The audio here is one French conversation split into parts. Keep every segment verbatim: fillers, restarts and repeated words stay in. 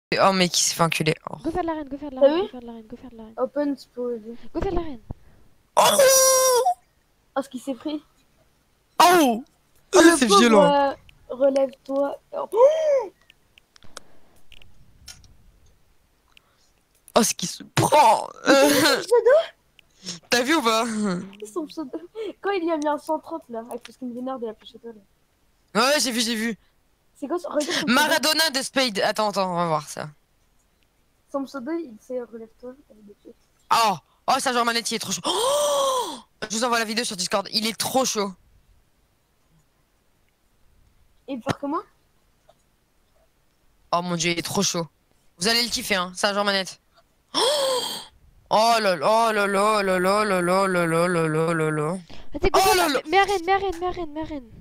Oh mec, il s'est fait enculer. Oh. Go faire de l'arène, go faire de T'as l'arène, vu? go faire de l'arène, go faire de l'arène. Open spose. Go faire de l'arène. Oh, Oh, ce qu'il s'est pris. oh, Oh, le c'est pauvre, violent. euh, relève-toi. Oh, Oh, ce qui se prend. son pseudo, T'as vu ou pas? son pseudo. Quand il y a mis un cent trente là, avec le skin vénère de la flèche étoile. Ouais, j'ai vu, j'ai vu. C'est quoi son... Regarde son pseudo. Maradona de Spade. Attends, attends, on va voir ça. Son pseudo, il c'est relève-toi. avec des pieds. Oh, oh, ça genre manette, il est trop chaud. Oh, je vous envoie la vidéo sur Discord. Il est trop chaud. Et il faire comment? Oh mon dieu, il est trop chaud. Vous allez le kiffer, hein, ça genre manette. Oh là là, oh là là, là là là là là là là là là là. Vas-y, go Oh faire là de là. la- mets arène, mets arène, mets arène, mets arène.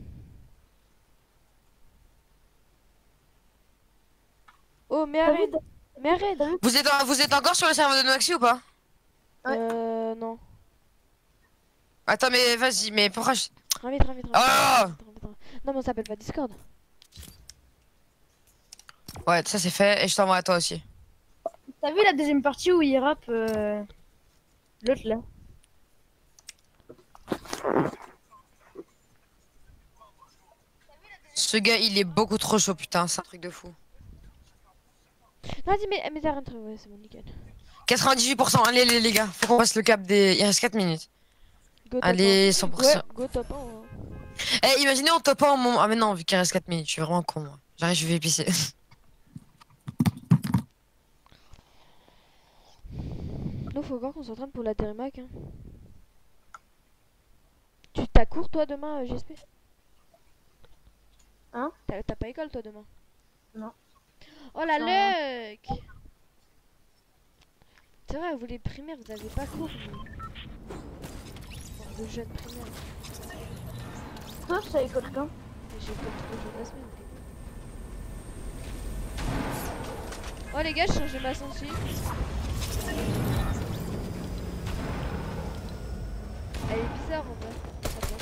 Oh, mets T'as vu, arène, mets arène. Vous êtes, en- vous êtes encore sur le serveur de Noaxi ou pas? Ouais. Euh, non. Attends, mais vas-y, mais pourquoi je... Très vite, très vite, très vite, Ah très vite, très vite, très vite. Non, mais on s'appelle pas Discord. Ouais, ça c'est fait, et je t'envoie à toi aussi. T'as vu la deuxième partie où il rappe euh... l'autre là? Ce gars, il est beaucoup trop chaud, putain, c'est un truc de fou. Vas-y, mets, mets arène, très ouais, c'est bon, nickel. quatre-vingt-dix-huit pour cent, allez les, les gars, faut qu'on passe le cap des... Il reste quatre minutes. Go top Allez, un. cent pour Ouais, cent. go top un. Hein. Eh, imaginez on top un en moment... Ah mais non, vu qu'il reste quatre minutes, je suis vraiment con, moi. J'arrive, je vais épicer. Nous, faut encore qu'on s'entraîne pour la Térimac. Hein. Tu t'as cours, toi, demain, euh, G S P? Hein? T'as t'as pas école, toi, demain? Non. Oh la Non. luck! C'est vrai, vous les primaires, vous avez pas cours, vous. Enfin, de jeunes primaires. Toi, c'est école quand? Mais j'ai école trois jours de la semaine. Oh les gars, je change ma sensi. Elle est bizarre en vrai. Attends.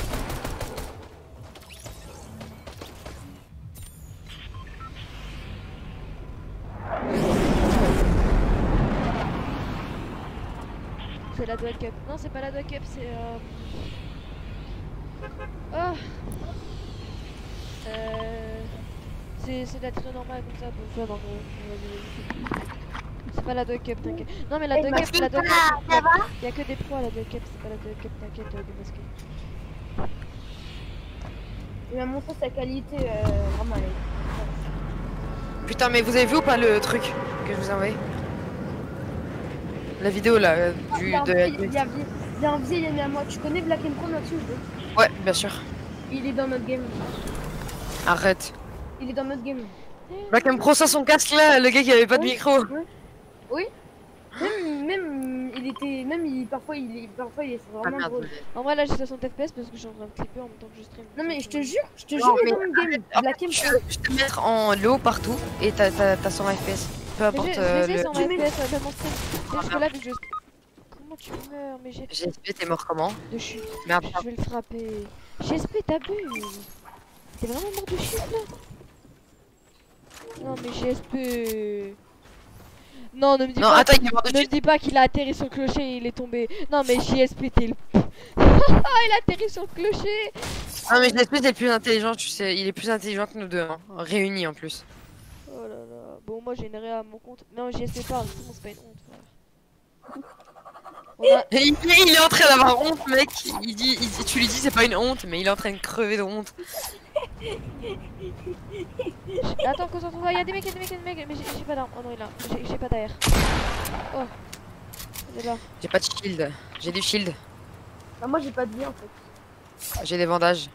C'est la Dual Cup. Non, c'est pas la Dual Cup, c'est euh... Oh euh... C'est c'est de la tiro normale comme ça pour faire dans le... C'est pas la Dual Cup, t'inquiète. Non mais la Eh, Dual ma Cup, la Dual Cup, fille, ça va? y'a que des pros à la Dual Cup, c'est pas la Dual Cup, t'inquiète, euh, démasqué. Il m'a montré sa qualité euh, vraiment. Elle est... Putain, mais vous avez vu ou pas le truc que je vous ai envoyé? La vidéo là, euh, Il du... y a un de... vieil- il y a un vieil- il y a un vieil ami à moi. Tu connais Black and Pro là-dessus ou pas? Ouais, bien sûr. Il est dans notre game. Arrête. Il est dans notre game. Black M Pro, ça son casque là, le gars qui avait pas de Ouais. micro. Oui. Même, même, il était, même, il, parfois, il est, parfois, il est Ah vraiment merde. drôle. En vrai là j'ai soixante F P S parce que je suis en train de clipper en même temps que je stream. Non mais je te jure, je te Non, jure, il est mais dans notre game. En Black fait, and je, Pro. je te mettre en low partout et t'as t'as- t'as cent F P S. Peu Mais importe j'ai euh, j'ai le... cent Tu F mets- P S euh, même en stream. C'est juste que là vu que je... Comment tu meurs? Mais j'ai... G S P, t'es mort comment? De chute. Merde. Je vais le frapper. G S P t'abuses. T'es vraiment mort de chute là? Non mais G S P... Non ne me dis Non, pas... attends, il est mort de Ne me suite. dis pas qu'il a atterri sur le clocher et il est tombé. Non mais J S P t'es le... il a atterri sur le clocher. Non, mais G S P, c'est le plus intelligent, tu sais. Il est plus intelligent que nous deux, hein. Réunis en plus. Oh là là. Bon moi j'ai une réa à mon compte. Non J S P parle, c'est bon, c'est pas une honte frère. On a... Et il, il est en train d'avoir honte, mec. Il dit, il dit- tu lui dis c'est pas une honte, mais il est en train de crever de honte. Attends, concentre-toi, il y a des mecs, il y a des mecs, il y a des mecs, mais j'ai j'ai pas d'arme. Oh non il est là, j'ai j'ai pas d'A R. Oh. Il est là. J'ai pas de shield. J'ai du shield. Ah, moi j'ai pas de vie en fait. J'ai des bandages.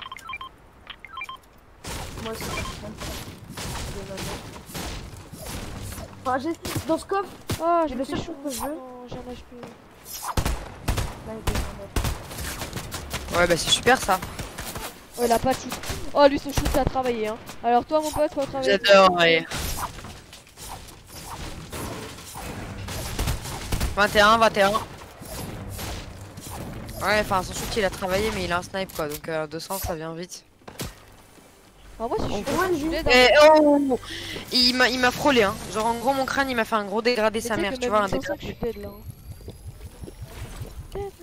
Moi aussi. Enfin, j'ai dans ce coffre. Oh C'est j'ai le fait seul chaud. truc que je veux. Non j'ai un H P. Là, il y a des bandages. Ouais, bah c'est super ça. Oh il a pas de shoot. Oh lui son shoot ça a travaillé hein. Alors toi mon pote faut travailler. J'adore, ouais. vingt et un, vingt et un. Ouais, enfin son shoot il a travaillé, mais il a un snipe quoi, donc euh, deux cents ça vient vite. Alors moi si je suis Ouais, je suis juste- dead, hein. Eh, oh, il m'a, il m'a frôlé, hein. Genre en gros mon crâne, il m'a fait un gros dégradé Mais sa tu sais mère, que tu même vois, un mille cent cinq, dégradé. je suis dead là. hein.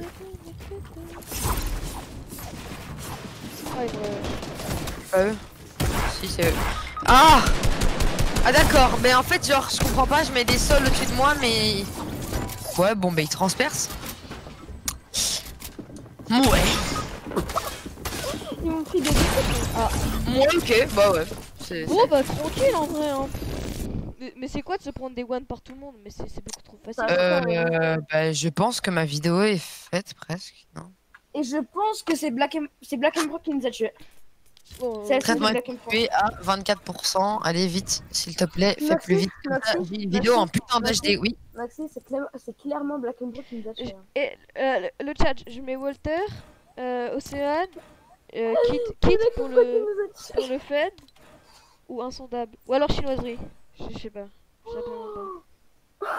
Ah, il me- Pas eux. Si c'est eux. Ah. Ah d'accord, mais en fait genre je comprends pas, je mets des sols au-dessus de moi, mais ouais bon bah ils transpercent. Ouais. Ils m'ont pris des défauts. Ah, Moi ok, bah ouais. C'est- bon bah tranquille en vrai hein. Mais, mais c'est quoi de se prendre des one par tout le monde? Mais c'est c'est beaucoup trop facile. Ça- Euh, bah, je pense que ma vidéo est faite presque, non? Et je pense que c'est Black and... c'est Black and Brock qui nous a tués. Bon, C'est euh, la Traitement Black and Brock. effectué à vingt-quatre pour cent. Allez vite, s'il te plaît, fais Maxi, plus vite. Comme ça, Maxi, j'ai une vidéo en Maxi, putain d'H D, Maxi. oui. Maxi, c'est clairement... c'est clairement Black and Brock qui nous a je- tués. hein. et euh, le, le chat, je mets Walter, euh, Océane, euh, Kit, Kit pour le, pour le Fed ou insondable. Ou alors chinoiserie. Je je sais pas. Je sais absolument pas.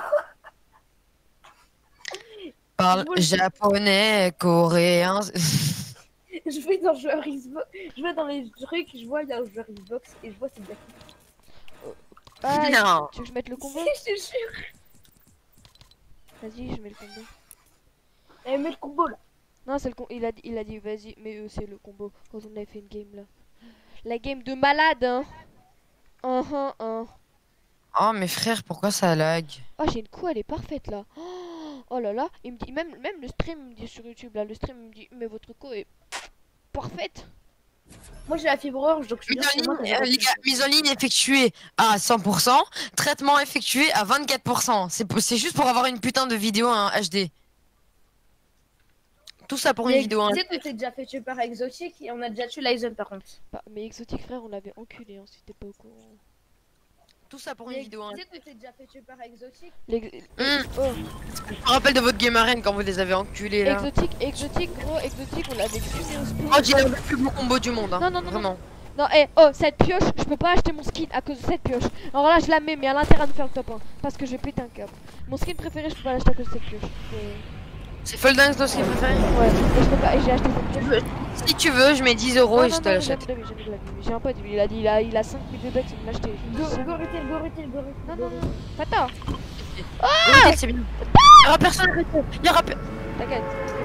Parle Je vois le- japonais, coréen. Je vais dans joueur Xbox, je vais dans les trucs, je vois il y a un joueur Xbox et je vois c'est Black and Ah, Non. tu veux que je mette le Brock. combo? Je te jure. Vas-y, je mets le combo. Eh, mets le combo là. Non, c'est le com il a dit, il a dit vas-y, mais euh, c'est le combo quand on avait fait une game là. La game de malade, hein. Uh -huh, hein. Oh mais frère, pourquoi ça lag? Oh, j'ai une coup, elle est parfaite là. Oh, oh là là, il me dit même même le stream me dit sur YouTube là, le stream me dit mais votre coup est parfaite. Moi j'ai la fibre orange donc je suis Mise bien en chez moi. ligne, t'as euh, des les gars, mise en ligne effectuée à cent pour cent, traitement effectué à vingt-quatre pour cent. C'est pour- c'est juste pour avoir une putain de vidéo en H D. Tout ça pour une Mais vidéo en tu H sais D. qu'on s'est déjà fait tuer par Exotique et on a déjà tué Lyson par contre. Bah, mais exotique frère, on l'avait enculé, hein, si t'es pas au courant. Tout ça pour une Mais vidéo en tu H D. sais qu'on s'est déjà fait tuer par Exotique. L'ex- Hum, Oh, Je me rappelle de votre game arène quand vous les avez enculés là. exotique, exotique, gros, exotique, on l'avait fumé au speed. Oh, j'ai le plus beau combo du monde. Hein. Non, non, non, Vraiment. Non, eh, oh, cette pioche, je peux pas acheter mon skin à cause de cette pioche. Alors là, je la mets, mais à l'intérieur de faire le top un. Parce que je vais péter un câble. Mon skin préféré, je peux pas l'acheter à cause de cette pioche. Euh, C'est Full Dance ton skin préféré? Ouais, et je peux pas, et j'ai acheté cette pioche. Si tu veux, je mets dix euros Non, et non, je te non, l'achète. jamais de la vie, jamais de la vie. J'ai un pote, il a dit, il a, il a cinq mille de bucks, il me l'a acheté. Go, go retail, go retail, go retail. Non, go non, retail. non. Attends, Ok, c'est bien. Y'aura personne. Y'aura pe- t'inquiète.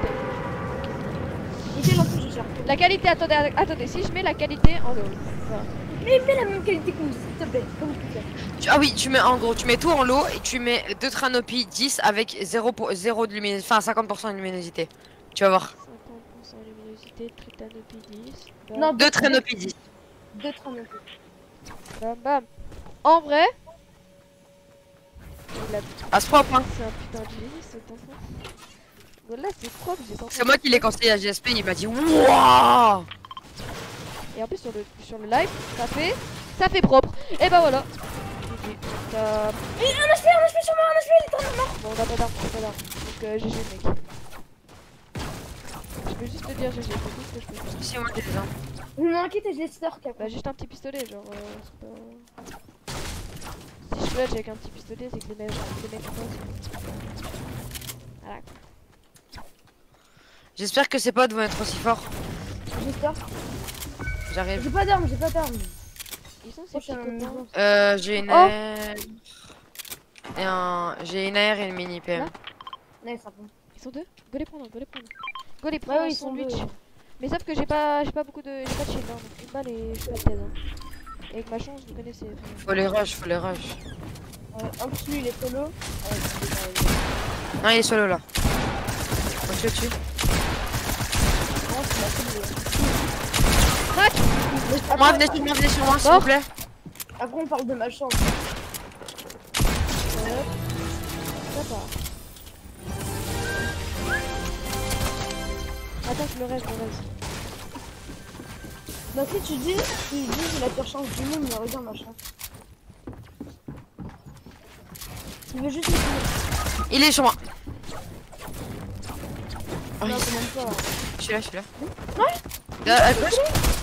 Retail en plus je cherche. La qualité, attendez, attendez, si je mets la qualité en low. Voilà. Mais mets la même qualité que nous, s'il te plaît. Comme tu fais. Tu- Ah oui, tu mets en gros, tu mets tout en lot et tu mets deux Tranopi dix avec zéro, pour, zéro de luminosité, enfin cinquante pour cent de luminosité. Tu vas voir. cinquante pour cent de luminosité, Tritanopi dix. Bam, Non, Deux Tranopi dix. Deux trains non plus. bam, bam. En vrai, il a- À ce propre, hein. c'est un putain de génie cet enfant. Voilà, c'est propre, j'ai pas C'est moi qui l'ai conseillé à G S P, il m'a dit wouah. Et en plus sur le sur le live, ça fait ça fait propre. Et bah voilà. G G. T'as- Mais un H P, un H P sur moi, un H P, il est en mort. Bon, on a pas d'armes, on a pas d'armes. Donc euh, G G mec. Je peux juste te dire G G, c'est tout ce que je peux dire. Si, moi j'ai des armes. Non, quitte, j'ai store cap. Bah juste un petit pistolet, genre euh, c'est pas... Si je flash avec un petit pistolet, c'est que les mecs, les mecs sont voilà. J'espère que ces potes vont être aussi forts. J'ai store. J'arrive. J'ai pas d'armes, j'ai pas d'armes. Ils sont ces Prochain petits copains. niveau. Euh, j'ai une Oh. air. Et un. J'ai une air et une mini P M. Là Ouais, ça va. Ils sont deux. Go les prendre, go les prendre. Go les prendre Ouais, en ils sont sandwich. deux. Mais sauf que j'ai pas, j'ai pas beaucoup de, j'ai pas de shield. Hein. Donc une balle et je suis pas dead. Hein. Et avec ma chance, vous connaissez. enfin, Faut les rush, faut les rush. Euh, en plus, lui, il est solo. Ouais, c'est déjà- Non, il est solo là. Faut tuer dessus. Non, c'est la seule. Crac. Mais Moi, après- venez sur moi, venez sur moi, s'il Mort. vous plaît. Après, on parle de ma chance. Ça part. Attends, je me reste, je me reste. Donc, si tu dis, tu dis, j'ai la pire chance du monde, mais regarde ma chance. Il veut juste me tuer. Il est sur moi. Oh, Non, il- c'est même pas. Je suis là, je suis là. Ouais. À gauche.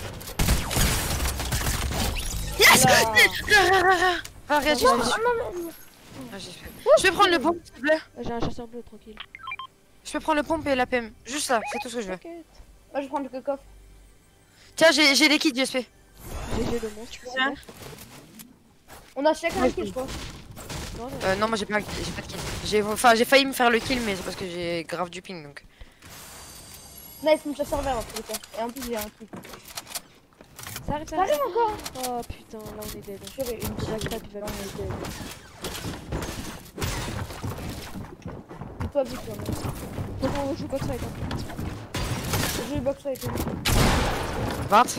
Yes. Là. Ah, regarde, j'ai Non, fait. non, non, non. Ah, j'ai fait. Je peux prendre le pompe, s'il te plaît. Ah, j'ai un chasseur bleu, tranquille. Je peux prendre le pompe et la P M. Juste ça, c'est tout ce que je veux. T'inquiète. Moi, je prends le coffre. Tiens, j'ai j'ai des kits G S P. G G le monstre. Tiens. On a chacun un kill, je crois. Non, non. Euh, non, moi j'ai pas, j'ai pas de kill. J'ai, enfin, j'ai failli me faire le kill, mais c'est parce que j'ai grave du ping donc. Nice, mon chasseur vert en tout cas. Et en plus, j'ai un kill. Ça arrive, ça Ça arrive. arrive encore. Oh putain, là on est dead. J'aurais une La crêpe, il va Non, bien. on est dead. C'est toi, Victor. Comment on joue box fight hein. Je joue box avec lui. vingt.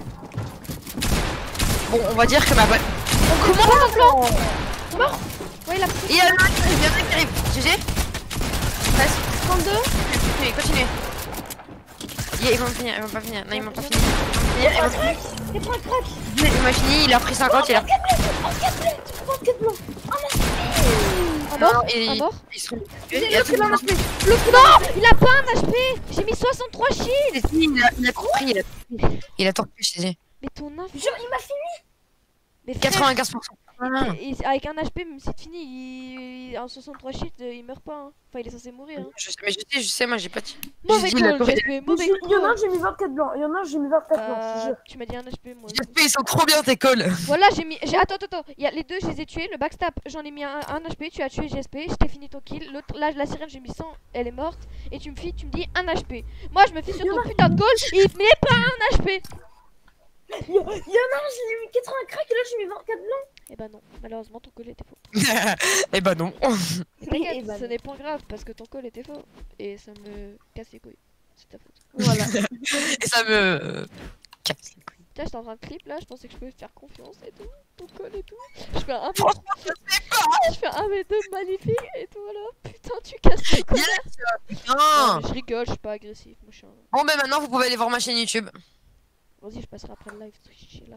Bon, on va dire que ma bonne. Comment on flanc Mort. Ouais, il a Il y a un mec qui arrive, il y a un mec qui arrive. G G. Nice. trente-deux. Continuez, continuez. Yeah, ils vont me finir, ils vont pas finir. Non, ils m'ont pas fini. Ils vont finir. Il prend un crack. Il m'a fini, il a pris cinquante, il a. trente-quatre blancs. un Non, mort. il- Un mort. Ils sont. J'ai Il y a l'autre tout qui le m'a monde. marqué. Non, il a pas un H P. J'ai mis soixante-trois shields. Il a, il a compris, il a, il a tout repris, je te dis. Mais ton inf... Genre, il m'a fini. Mais frère, quatre-vingt-quinze pour cent. Voilà. et- et avec un H P, même si c'est fini, il... en soixante-trois shields, euh, il meurt pas. Hein. Enfin, il est censé mourir. Hein. Je sais, mais je sais, je sais, moi j'ai pas de. Mauvais J'ai dit, il a call, tout G S P, Il mauvais y en a call. un, j'ai mis vingt-quatre blancs. Il y en a un, j'ai mis vingt-quatre blancs, je te Euh, jure. tu m'as dit un H P, moi. J S P, ils sont trop bien tes calls. Voilà, j'ai mis. j'ai- Attends, attends, attends. Il y a les deux, je les ai tués. Le backstab, j'en ai mis un, un H P. Tu as tué G S P. Je t'ai fini ton kill. L'autre, là, la sirène, j'ai mis cent. Elle est morte. Et tu me fies, tu me dis un H P. Moi, je me fie sur ton putain de call. Il met pas un H P. Il y, a- il y en a un, j'ai mis quatre-vingts crack et là, j'ai mis vingt-quatre blancs. Eh bah non, malheureusement, ton call était faux. Eh bah non. Mais t'inquiète, Eh bah ce non. n'est pas grave parce que ton call était faux. Et ça me casse les couilles. C'est ta faute. Voilà. Et ça me euh, casse les couilles. Tiens, j'étais en train de clip là, je pensais que je pouvais te faire confiance et tout. Ton call et tout. Je fais un Franchement, je sais pas. je fais un V deux magnifique et tout voilà. Putain, tu casses les couilles. Yes. Non, Putain. mais je rigole, je suis pas agressif. Moi, je suis un... Bon, ben maintenant vous pouvez aller voir ma chaîne YouTube. Vas-y, je passerai après le live. Chillax.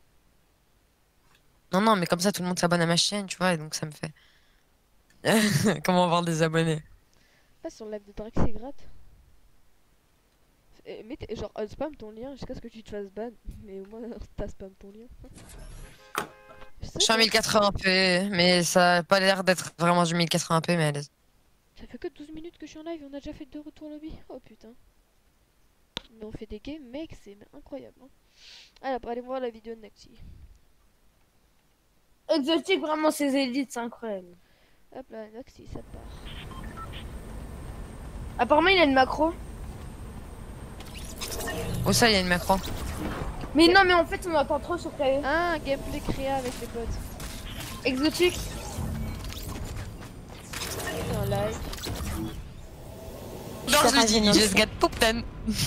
Non, non, mais comme ça tout le monde s'abonne à ma chaîne, tu vois, et donc ça me fait. Comment avoir des abonnés? Passe sur le live de Drax et gratte. Et mets tes- genre, euh, spam ton lien jusqu'à ce que tu te fasses ban. Mais au moins, t'as spam ton lien. Je suis à mille quatre-vingts p, mais ça a pas l'air d'être vraiment du mille quatre-vingts p, mais allez. Ça fait que douze minutes que je suis en live et on a déjà fait deux retours lobby. Oh putain. Mais on fait des games, mec, c'est incroyable. Hein. Allez, après, allez voir la vidéo de Naxi. Exotique, vraiment, ces élites, c'est incroyable. Hop là, Naxi, ça part. Apparemment, il a une macro. Oh, ça, il y a une macro. Mais non, mais en fait, on attend trop sur clavier. Ah, un gameplay créé avec les potes. Exotique. C'est un live. Non, je le dis, you just got pooped on.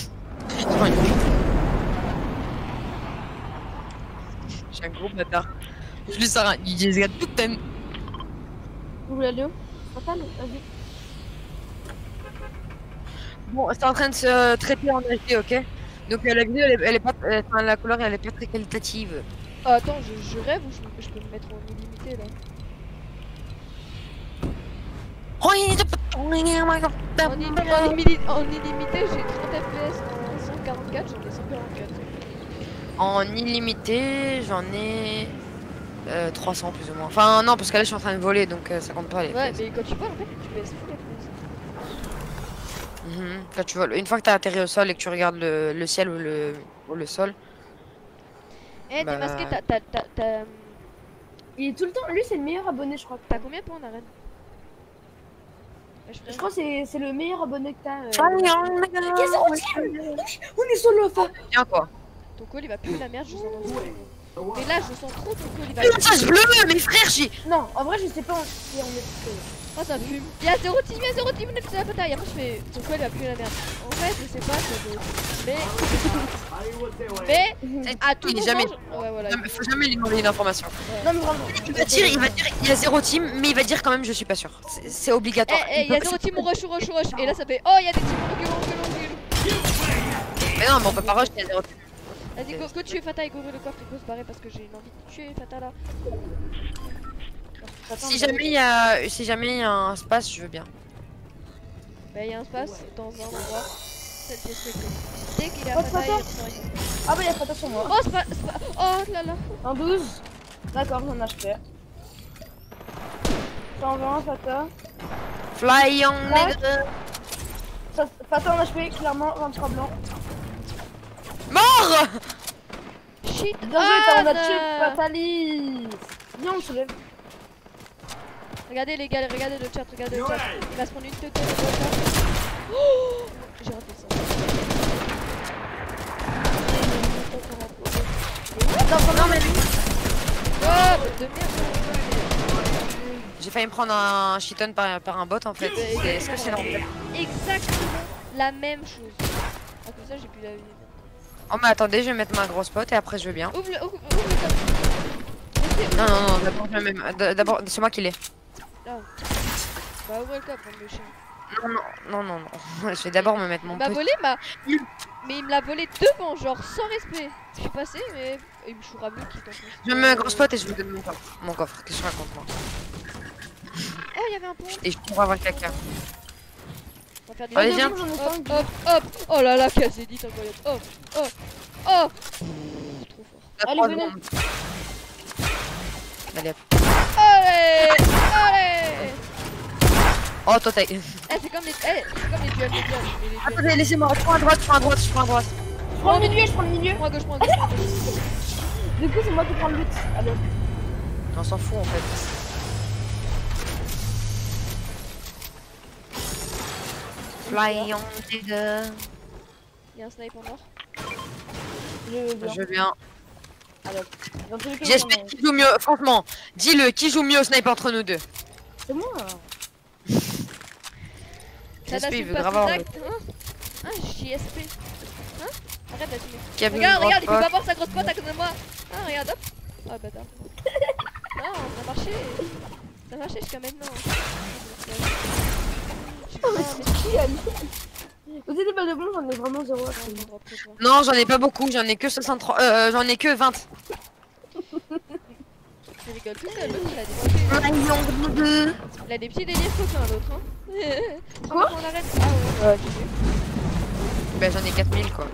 Je suis un gros bâtard. Je lui sors un you just got pooped on. Vous voulez aller où Fatal, vas-y. Bon, c'est en train de se traiter en H D, ok? Donc euh, la vidéo, elle est, elle est pas, euh, enfin, la couleur, elle est pas très qualitative. Ah, attends, je, je rêve ou je, je peux me mettre en illimité là? Oh, il est En, illi- en, illimité, en illimité, j'ai trente F P S. En cent quarante-quatre, j'en ai cent quarante-quatre. En illimité, j'en ai euh, trois cents plus ou moins. Enfin, non, parce que là, je suis en train de voler, donc euh, ça compte pas les Ouais, F P S. mais quand tu voles, en fait, tu baisses full F P S. Mhm. Quand tu voles, une fois que t'as atterri au sol et que tu regardes le, le ciel ou le, ou le sol. Eh, Bah- t'es masqué, t'as. T'as. T'as. T'as Il est tout le temps. Lui, c'est le meilleur abonné, je crois. t'as combien de points en arène? Ouais, Je crois que c'est c'est le meilleur abonné que t'as. Ah, Euh... Yes, On est sur le fa. Bien quoi. Ton call il va plus la merde, je sens dans le call. Mais là, je sens trop ton call il va. Message bleu, mes frères, j'ai. Non, en vrai, je sais pas si on est. Oh, ça fume. Il y a zéro team, il y a zéro team, on est sur la bataille. Après, je fais. Ton call il va plus la merde. En fait, je sais pas, c'est de. Mais. Mais. À tout Il est moment. jamais- je- Ouais, voilà. Jamais- Faut jamais lui demander une information. Non, mais vraiment. Il va dire, il va dire, il y a zéro team, mais il va dire quand même, je suis pas sûr. C'est- C'est Eh, obligatoire. eh, il y a zéro team, on rush, on rush, on rush. Et là, ça fait. Oh, il y a des teams, on recule, on recule, on recule. Mais non, mais on peut pas rush, il y a zéro team. Vas-y, go, go tuer Fata et go ouvrir le coffre et go se barrer parce que j'ai une envie de tuer Fata là. Attends, Si mais- jamais il y a, si jamais il y a un space, je veux bien. Bah, il y a un space dans un endroit. Cette pièce que dès qu'il est à Oh, Fata, il Fata. reste rien. Ah, bah, y'a pas sur moi. Oh, c'est pas, c'est pas. Oh là là. Un douze. D'accord, j'en ai acheté. cent vingt, Fata. Fly on Ouais. nigga. Ça- Fata en H P, clairement, vingt-trois blancs. Mort. shit. Bien joué, t'as on a Anne. tué Fatalis. Viens, on se lève. Regardez les gars, regardez le chat, regardez le chat. Il va se prendre une tête de oh, j'ai raté ça. Attends, non, mais Oh, de merde. J'ai failli me prendre un shiton par, par un bot en fait. C'est- Est-ce que c'est normal? Exactement la même chose. Ah, comme ça, j'ai plus la vie. Oh mais attendez, je vais mettre ma grosse pote et après je veux bien. Ouvre le, ouvre, ouvre le top. Non non non, d'abord je vais même- d'abord c'est moi qui l'ai. Ah. Bah, ouvre le top, hein, le chien. Non non non non non. Je vais d'abord me mettre Il mon m'a petit. volé ma. Mais il me l'a volé devant, genre sans respect. Je suis passé, mais il me choura mieux qu'il t'en plus. Je mets ma grosse pote et je vous donne mon coffre. Mon coffre, qu'est-ce que je raconte moi? Oh, il y avait un pont. Et je pourrais avoir quelqu'un. On va faire des Allez, hop, viens. hop, hop, hop. Oh là là, quelle édite incroyable. Hop, hop, hop. Pff, trop fort. Allez, venez. Allez hop. Allez, allez. Oh toi t'as. Eh, c'est comme les, eh, c'est comme les duels, les duels. Les, les duels. Attendez, laissez-moi, je prends à droite, je prends à droite, je prends à droite. Je prends le milieu, je prends le milieu. Prends à gauche, prends à gauche. Prends à gauche. Du coup, c'est moi qui prends le loot. Allez. On s'en fout en fait. Fly on the gun. Il y a un snipe en or. Je veux bien. Je viens. Allez. Dans tous les cas, J'espère on- qui joue mieux, franchement. Dis-le, qui joue mieux au snipe entre nous deux? C'est moi. Ça J'espère il n'assume veut pas grave ses avoir. actes, hein. Hein, J S P. Hein. Arrête d'assumer. Kevin Regarde, regarde, il peut Rockport. pas voir sa grosse pote à côté de moi. Hein, regarde, hop. Oh, bâtard. Non, ça a marché. Ça a marché jusqu'à maintenant. Oh, mais c'est qui, Ali? Vous avez des balles de bombe, j'en ai vraiment zéro. Non, j'en ai pas beaucoup, j'en ai que soixante-trois. Euh, j'en ai que vingt. Je rigole tout seul, l'autre il a des petits, il a des petits délires coquins l'autre hein. Quoi? On arrête. Ah ouais. Ouais, Bah j'en ai quatre mille quoi.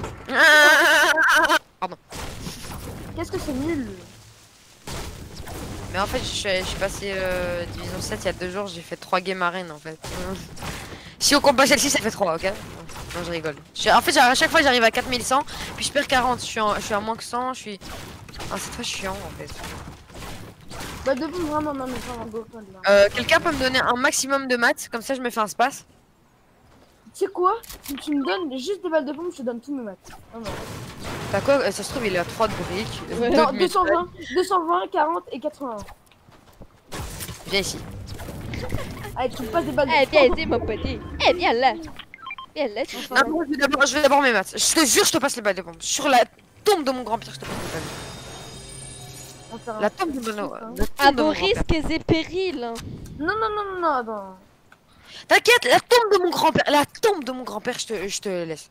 Pardon. Qu'est-ce que c'est nul? Mais en fait, je suis, je suis passé euh, division sept il y a deux jours, j'ai fait trois games arènes en fait. Si on compte pas celle-ci, ça fait trois, ok? Non, je rigole. Je suis- en fait, à chaque fois, j'arrive à quatre mille cent, puis je perds quarante. Je suis, en, je suis à moins que cent, je suis. Ah, c'est très chiant en fait. Balle de bombe, vraiment, non, mais vraiment, go, là. Euh, Quelqu'un peut me donner un maximum de maths, comme ça je me fais un space. Tu sais quoi? Si tu me donnes juste des balles de bombe, je te donne tous mes maths. Non, non. T'as quoi? euh, Ça se trouve, il est à trois de briques. Ouais. deux Non, de deux cent métal. vingt, deux cent vingt, quarante et quatre-vingts. Viens ici. Allez, tu me passes des balles de Eh bombe. viens ici mon petit. Eh viens là. Viens là. tu- Enfin, Non, moi, je vais d'abord- je vais d'abord mes maths. Je te jure, je te passe les balles de pompe. Sur la tombe de mon grand-père, je te passe les balles. on va faire un La truc tombe de mon, hein. la À tombe de vos mon grand-père. risques et périls. Non, non, non, non, non, attends. T'inquiète, la tombe de mon grand-père, la tombe de mon grand-père, je te, je te laisse.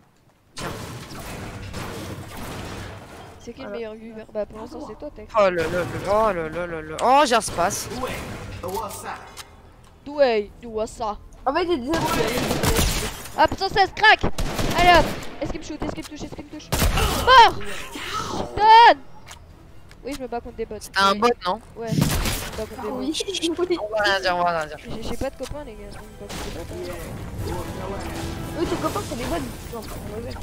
C'est qui le Voilà. meilleur viewer? Bah pour l'instant c'est toi Tex. Oh là là là, oh là là là là. Oh, j'ai un space. Doué, d'où ça? En fait, il y a des Hop, cent seize, crack. Allez hop. Est-ce qu'il me shoot? Est-ce qu'il me touche? Est-ce qu'il me touche? Mort. Donne. Oui, je me bats contre des bots. T'as un Oui. bot, non? Ouais, je me bats contre des bots. Oui, oui. On va rien dire, on va rien dire. J'ai- J'ai pas de copains les gars. Je me bats contre des bots, hein. Oui, tes copains, c'est des bonnes. Non, c'est pas mauvais.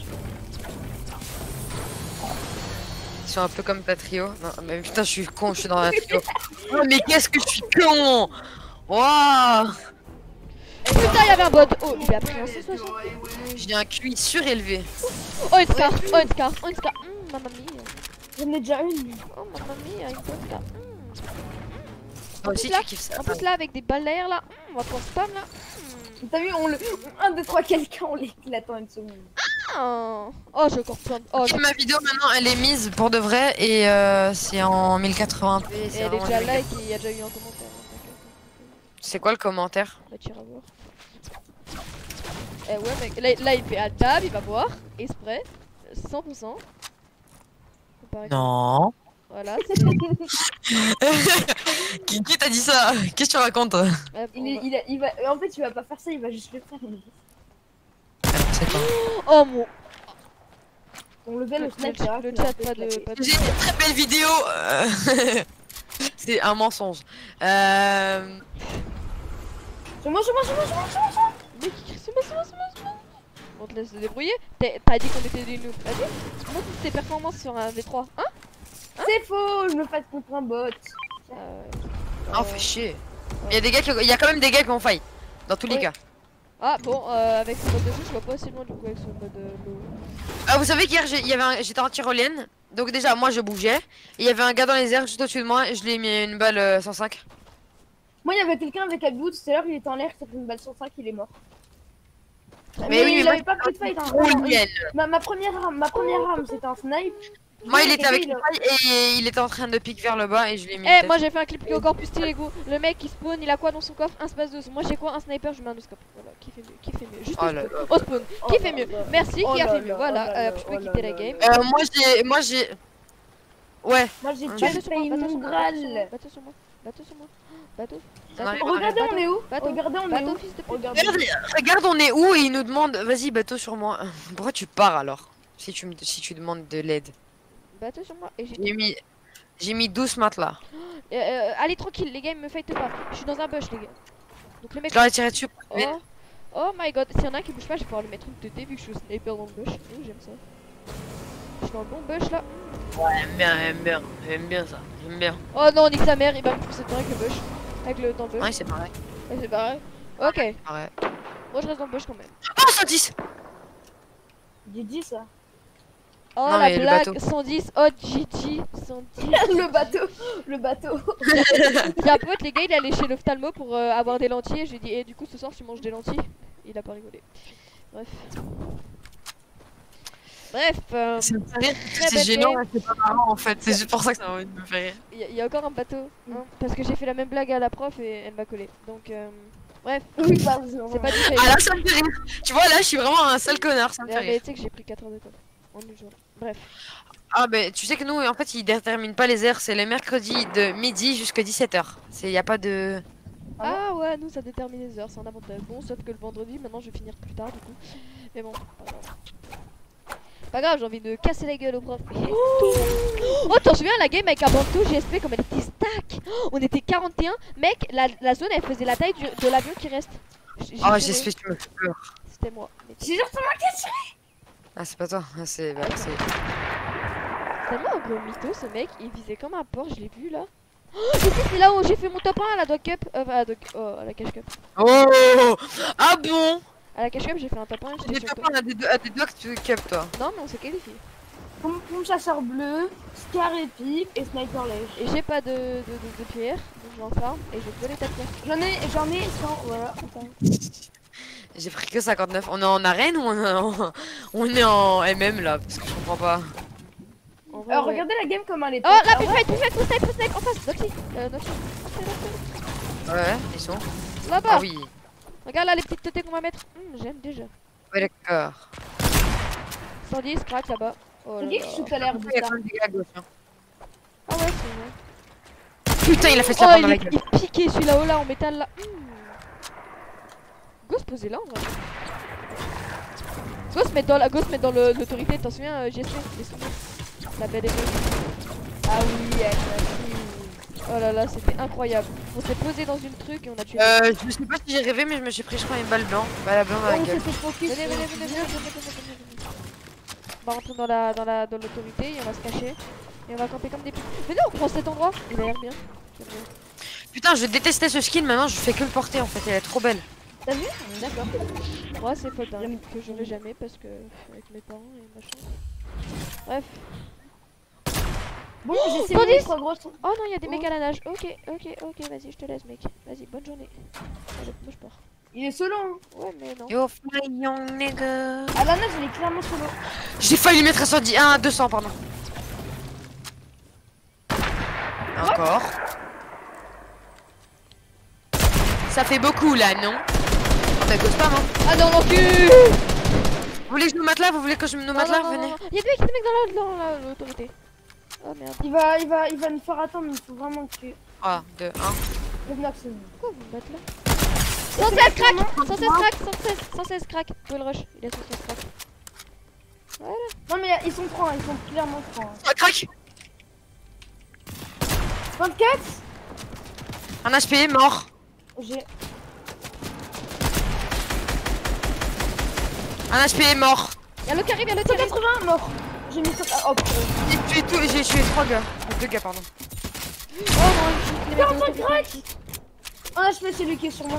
Ils sont un peu comme ta trio. Non, mais putain, je suis con, je suis dans un trio. Oh, mais qu'est-ce que je suis con! Waouh! Putain, il y avait un bot. Oh, il a pris un cent soixante. J'ai un Q I surélevé. Oh, une scar. Oh, une scar. Oh, une scar. Hum, mamma mia. J'en ai déjà une. Oh, mamma mia, une bonne scar. Hum. Toi aussi, là- tu kiffes ça. En plus, là, avec des balles derrière, là. Hum, on va pouvoir spam, là. Hum. T'as vu, on le. un, deux, trois, quelqu'un, on l'éclate en une seconde. Oh, oh j'ai encore plein de. Oh, Ma vidéo maintenant elle est mise pour de vrai et euh, c'est en mille quatre-vingts p. et c'est elle est vraiment déjà génial. like et il y a déjà eu un commentaire. hein, t'inquiète. C'est quoi le commentaire? On va tirer à voir. Eh ouais, mec. Là, là, il fait à table, il va voir. Exprès. cent pour cent. Comparé- Non. Voilà, c'est. Qui, qui t'a dit ça? Qu'est-ce que tu racontes? Ouais, Il, on est, va- il, a, il va. En fait, il va pas faire ça, il va juste le faire. C'est pas. Oh mon. On le fait le Le, snap, chat, le chat, pas de. Pas de... J'ai une très belle vidéo. euh, C'est un mensonge. Euh... C'est moi, c'est moi, c'est moi, c'est moi, c'est moi, c'est moi. Mec, il crie, c'est moi, c'est moi, c'est moi, c'est moi. On te laisse se débrouiller. T'as pas dit qu'on était des noobs. Vas-y. Montre tes performances sur un V trois. Hein? défaut, je me fais contre un bot. Euh, Ah, euh, fait chier. Il y a des gars qui, il y a quand même des gars qui ont failli. Dans tous les Oui. cas. Ah bon, euh, avec ce mode de jeu, je vois pas assez loin du coup avec ce mode euh, low. Ah, vous savez qu'hier j'ai- il y avait un- j'étais en tyrolienne. Donc déjà moi je bougeais. Et il y avait un gars dans les airs juste au-dessus de moi et je lui ai mis une balle euh, cent cinq. Moi, il y avait quelqu'un avec un boot, tout à l'heure, il était en l'air, ça fait une balle sur cinq, il est mort. Mais Mais, oui, mais il moi, avait pas pris de fight. Hein. Tyrolienne. Ma, ma première arme, ma première arme, c'était un snipe. Moi il Et était avec il une a- faille et il était en train de pique vers le bas et je lui ai mis Eh, une tête. moi j'ai fait un clip qui est encore plus stylé, go. Le mec il spawn, il a quoi dans son coffre? Un space de. Moi j'ai quoi? Un sniper, je mets un no-scope. Voilà, qui fait mieux? Qui fait mieux? Juste Oh au là spawn. là. Au spawn. Oh Qui là fait mieux? là. Merci, Oh qui a là fait mieux? là, Voilà, oh là euh, là, je peux oh quitter là la là. game. Euh, moi j'ai. Moi j'ai. Ouais. Moi, j'ai Bateau tué Bateau le sur moi, pays bateau sur moi, bateau sur moi, Mongral. bateau sur moi, bateau sur moi, bateau. On arrive, Bateau. on arrive. Regardez, on est où Bateau. Regardez, on est Bateau, où fils de pute. Regardez. Regarde, regarde, on est où et il nous demande vas-y bateau sur moi. Pourquoi tu pars alors? Si tu me si tu demandes de l'aide. Bateau sur moi. Et j'ai. J'ai mis j'ai mis douze matelas. Euh, euh, allez tranquille, les gars, ils me fight pas. Je suis dans un bush, les gars. Donc les mecs. Je leur ai tiré dessus. Oh. Mais Oh my god, s'il y en a un qui bouge pas, je vais pouvoir lui mettre une T T vu que je suis au sniper dans le bush. Oh, j'aime ça. Je suis dans le bon bush là. j'aime bien, j'aime bien, j'aime bien ça. J'aime bien. Oh non, nique sa mère, il va me pousser dedans avec le bush. Avec le dans le bush. Ouais, c'est pareil. Ouais, c'est pareil. Ok, Ouais. moi je reste dans le bush quand même. Oh, cent dix. J'ai dit ça. Oh Non, la mais le blague, bateau. cent dix, oh G G, cent dix. Le bateau. Le bateau. Il y a un pote, les gars, il est allé chez l'ophtalmo pour euh, avoir des lentilles. Je lui ai dit, eh, du coup, ce soir, tu manges des lentilles. Il a pas rigolé. Bref. Bref, euh, Ça me fait rire parce que Très c'est belle gênant, game. mais c'est pas marrant en fait. C'est juste pour ça que ça m'a envie de me faire rire. il y, a- il y a encore un bateau. Hein, parce que j'ai fait la même blague à la prof et elle m'a collé. Donc, euh, bref, Oui, pardon. c'est pas du Ah là, ça me fait rire. Tu vois, là, je suis vraiment un sale connard. Ça me fait Mais rire. tu sais que j'ai pris quatre heures de colle en une journée. Bref. Ah, mais tu sais que nous, en fait, ils déterminent pas les heures. C'est les mercredis de midi jusqu'à dix-sept heures. Il y a pas de. Ah Ah ouais, nous ça détermine les heures, c'est un avantage. Bon, sauf que le vendredi, maintenant je vais finir plus tard du coup. Mais bon, pas grave. Pas grave, j'ai envie de casser la gueule au prof. Oh, t'en souviens la game avec un bandeau G S P comme elle était stack. Oh, on était quarante et un. Mec, la, la zone elle faisait la taille du- de l'avion qui reste. J'ai Oh, juré, j'espère que tu me fais peur. C'était moi. Mais J'ai genre ça m'a cassé. Ah, c'est pas toi. Ah, c'est. Bah, c'est. tellement un gros mytho ce mec, il visait comme un porc, je l'ai vu là. Oh, j'ai fait là où j'ai fait mon top un à la dog cup. Euh, enfin, à la dog... oh, à la cash cup. Oh. Ah bon. À la cash cup, j'ai fait un top un et J'ai j'étais pas sur le peur à des do- à des doigts que tu cup, toi. top. Non, mais on s'est qualifié. Pomme pomme chasseur bleu, Scar et pipe et sniper lèche. Et j'ai pas de, de, de, de pierre, donc je vais en farm et je vais te voler ta pierre. J'en ai, j'en ai cent, voilà. Attends. J'ai pris que cinquante-neuf. On est en arène ou on est en, on est en M M là? Parce que je comprends pas. En vrai, Alors ouais. regardez la game comme elle est. Oh là, plus fight, plus fight, plus snipe, plus snipe, en face, Noxy. Euh, Noxy. Ouais, ils sont. Là-bas. Ah oui. Regarde là les petites têtes qu'on va mettre. Hum, j'aime déjà. Ouais, d'accord. cent dix, crack là-bas. Oh là Qui là. tout à l'heure Il de y a ça. quand même des gars à gauche. Hein. Ah ouais, c'est Putain, il a fait vrai. ça Oh, pendant il, la est, gueule. il piquait celui-là haut là en métal là. Hum. Go se poser là en vrai. Go se mettre dans la go se mettre dans le- l'autorité, t'en souviens euh, G S P, les souvenirs. La belle époque. Ah oui, elle Oh là là, c'était incroyable. On s'est posé dans une truc et on a tué. Euh, je sais pas si j'ai rêvé, mais je me suis pris, je crois, une balle blanche. Balle blanche dans la On gueule. s'était focus. Venez, venez, venez, venez, venez, venez, venez, venez. On va rentrer dans la dans la dans l'autorité et on va se cacher. Et on va camper comme des putes. Venez, on prend cet endroit. Il a l'air bien. J'aime bien. Putain, je détestais ce skin, maintenant je fais que le porter en fait, elle est trop belle. T'as vu? D'accord. Moi, c'est faute hein, J'aime- que j'aurais jamais parce que avec mes parents et machin. Bref. Bon, j'ai cent dix. essayé trois grosses. Oh non, il y a des mecs à la nage. Ok, ok, ok, vas-y, je te laisse, mec. Vas-y, bonne journée. Allez, moi je pars. Il est solo. Hein. Ouais, mais non. Yo, fly young nigga. À la nage, il est clairement solo. J'ai failli lui mettre un cent dix, un à deux cents, pardon. Encore. Ça fait beaucoup là, non? Oh bah cause pas, non? Ah non, l'enculé. Vous voulez que je nous matelas? Vous voulez que je nous Non, matelas? non, non, Venez. non. Il y a des mecs, des mecs dans la- dans la- l'autorité. Oh merde. Il va, il va, il va nous faire attendre, mais il faut vraiment que tu. trois, deux, un. Revenez que c'est nous. Pourquoi vous me battez là? cent seize crack, cent seize crack, cent seize, cent seize crack. Go le rush, il a cent seize crack. Non mais ils sont trois, hein, ils sont clairement trois. hein. Ah, crac! vingt-quatre. Un H P, mort. J'ai. Un H P, mort. Y'a le qui arrive, y'a le qui cent arrive. quatre-vingts mort. J'ai mis ça. Ah, hop. J'ai tué tout, j'ai tué trois gars. Ok. deux gars, pardon. Oh non, il shoot les mecs de l'autre crack. côté, ils shootent. Ah, je fais celui qui est sur moi.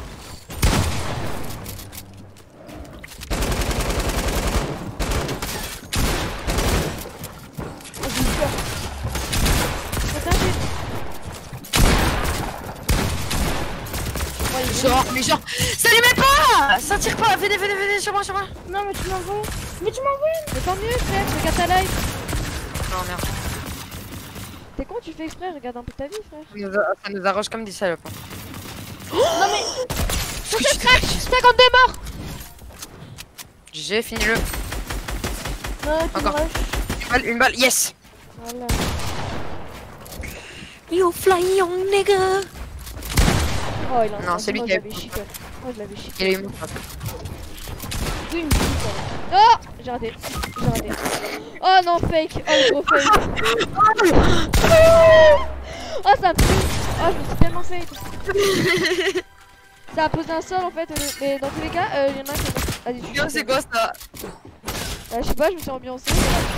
Oh, j'ai eu peur. C'est un but. Ouais, il est- Genre, mais genre, ça les met pas. Ça tire pas. Venez, venez, venez sur moi, sur moi. Non, mais tu m'envoies. Mais tu m'envoies. Mais tant mieux, frère, regarde ta live. Non, merde. T'es con, tu fais exprès, regarde un peu ta vie, frère. Ça nous, a- ça nous arroche comme des salopes. Non, mais. Ce que tu Crack, cinquante-deux morts. J'ai fini le. Non, tu me Encore. rushes. Une balle, une balle, yes. Voilà. You fly young nigga. Oh, il a un Non, c'est lui moi, qui je a- l'avais chic. Moi, je l'avais chic. Il a eu mon frappe. Oui, une petite, Non, j'ai raté. J'ai raté. Oh non, fake. Oh, le gros fake. Oh, ça me tue. Oh, je me suis tellement fake. Ça a posé un sol en fait. euh, Mais dans tous les cas, il y en a un qui a. Vas-y, tu Yo, c'est quoi ça? Euh, je sais pas, je me suis ambiancé.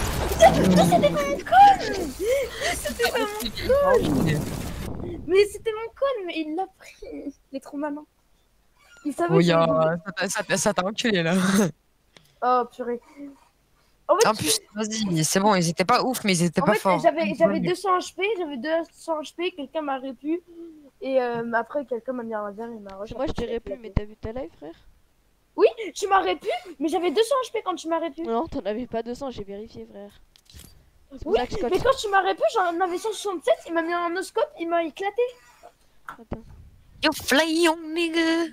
Mais c'était mon con, mais il l'a pris. Il est trop malin. Il savait Oh, que y'a. j'allais- Ça t'a- ça t'a- Ça t'a enculé là. Oh, purée. En fait, En plus, vas-y, c'est bon, ils étaient pas ouf, mais ils étaient en pas fait, forts. j'avais j'avais deux cents H P, j'avais deux cents H P, quelqu'un m'a répu. Et euh, après, quelqu'un m'a mis un laser et m'a rush. Moi, je t'ai plus, mais t'as vu ta live, frère? Oui, tu m'as répu, mais j'avais deux cents H P quand tu m'as répu. Non, t'en avais pas deux cents, j'ai vérifié, frère. C'est pour Oui, ça que je coach. mais quand tu m'as répu, j'en avais cent soixante-sept, il m'a mis un noscope, il m'a éclaté. Attends. You fly young nigga.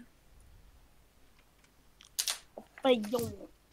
Voyons.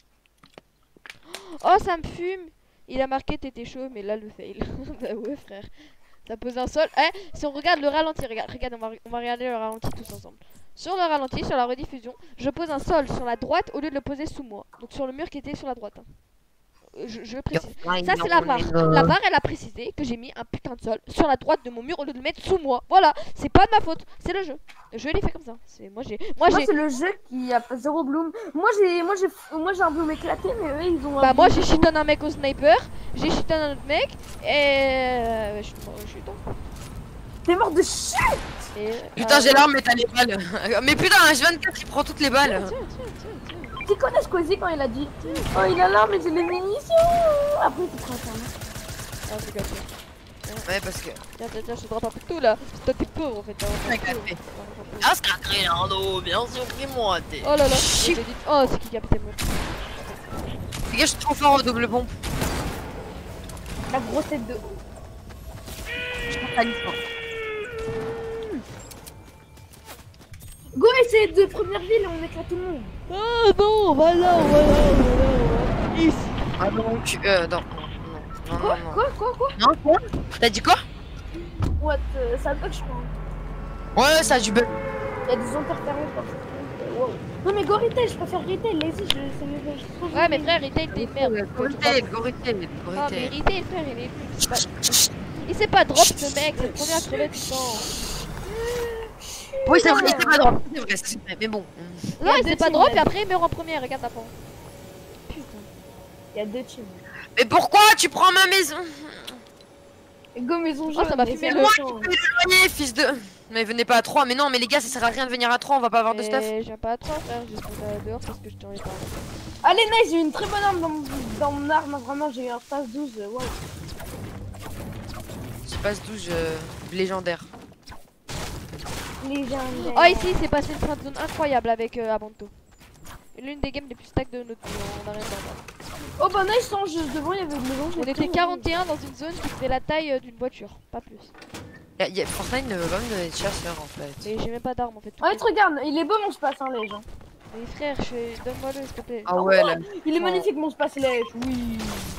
Oh, ça me fume. Il a marqué t'étais chaud, mais là le fail. Bah ouais, frère. Ça pose un sol. Eh, si on regarde le ralenti, regarde, regarde, on va, on va regarder le ralenti tous ensemble. Sur le ralenti, sur la rediffusion, je pose un sol sur la droite au lieu de le poser sous moi. Donc sur le mur qui était sur la droite. hein. Euh, Je, je le précise. Ça, c'est la barre. La barre, elle a précisé que j'ai mis un putain de sol sur la droite de mon mur au lieu de le mettre sous moi. Voilà, c'est pas de ma faute, c'est le jeu. Le jeu, il est fait comme ça. C'est moi, j'ai, moi, Moi, j'ai, c'est le jeu qui a pas zéro bloom. Moi, j'ai moi, j'ai moi, j'ai un bloom éclaté, mais eux, ils ont. un bah moi, bloom. j'ai shiton un mec au sniper, j'ai shiton un autre mec, et euh, je suis mort, je suis tombé. T'es mort de shit. Et, Putain, euh, j'ai l'arme, mais t'as les balles. Mais putain, un H vingt-quatre, il prend toutes les Tiens, balles. tiens, tiens, tiens, tiens. Tu connais Squeezie quand il a dit oh, il a l'arme, mais j'ai les munitions. Après, tu prends ça. Ah, c'est gâché. Ouais, parce que. Tiens, tiens, tiens, je te drop un peu tout là. Toi, t'es pauvre en fait. hein. Ouais, café. Ah, c'est un Grenado, bien sûr, moi, t'es. Oh là là, Chut. j'ai dit- oh, c'est qui qui a pété le mur. Les gars, je suis trop fort au double pompe. La grosse tête de. Je pense à l'histoire. Go, essaye de première ville et on éclate tout le monde. Ah non, voilà, voilà, voilà. Ici. Ah donc, euh, non, non, non, non, Quoi, non, non. quoi, quoi, quoi? Non, quoi? T'as dit quoi? What? euh, ça bug, je crois. Ouais, ça a du bug. Il y a des interférences partout. Wow. Non, mais go retail, je préfère retail. Lazy, je. c'est le- je trouve Ouais, mais frère, Retail, t'es une merde. Gorité, gorité, Ah, mais gorité. Retail, frère, il est. il sait pas- Il sait pas drop ce mec, c'est le premier à crever du temps. Oui, c'est vrai, c'est pas drôle. C'est vrai, c'est vrai, mais bon. Il y Non, a il deux sait pas teams, drop là. et après il meurt en premier, regarde avant. Putain. Il y a deux teams. Mais pourquoi tu prends ma maison? Go maison Oh, jaune. ça m'a mais fumé c'est le- méchant. Voyez, fils de. Mais venez pas à trois, mais non, mais les gars, ça sert à rien de venir à trois, on va pas avoir de stuff. Mais j'ai pas à toi, frère, j'ai spawn dehors parce que je t'en ai parlé. Allez, nice, j'ai une très bonne arme dans mon, dans mon arme. Vraiment, j'ai eu un phase douze. euh, Wow. Je passe douze euh, légendaire. Légendaire. Oh, ici, c'est passé une fin de zone incroyable avec euh, Abanto. L'une des games les plus stack de notre vie, on a rien à Oh, bah nice, non, juste devant, il y avait une maison. On était quarante et un dans une zone qui fait la taille euh, d'une voiture, pas plus. Y'a, y'a Fortnite ne veut pas me donner de chasseurs en fait. Mais j'ai même pas d'armes en fait. tout En fait, est- regarde, il est beau mon space, hein, les gens. Mais frère, je fais- donne-moi le s'il te plaît. Ah ouais, là. Il est Oh. magnifique mon space, lèche, oui.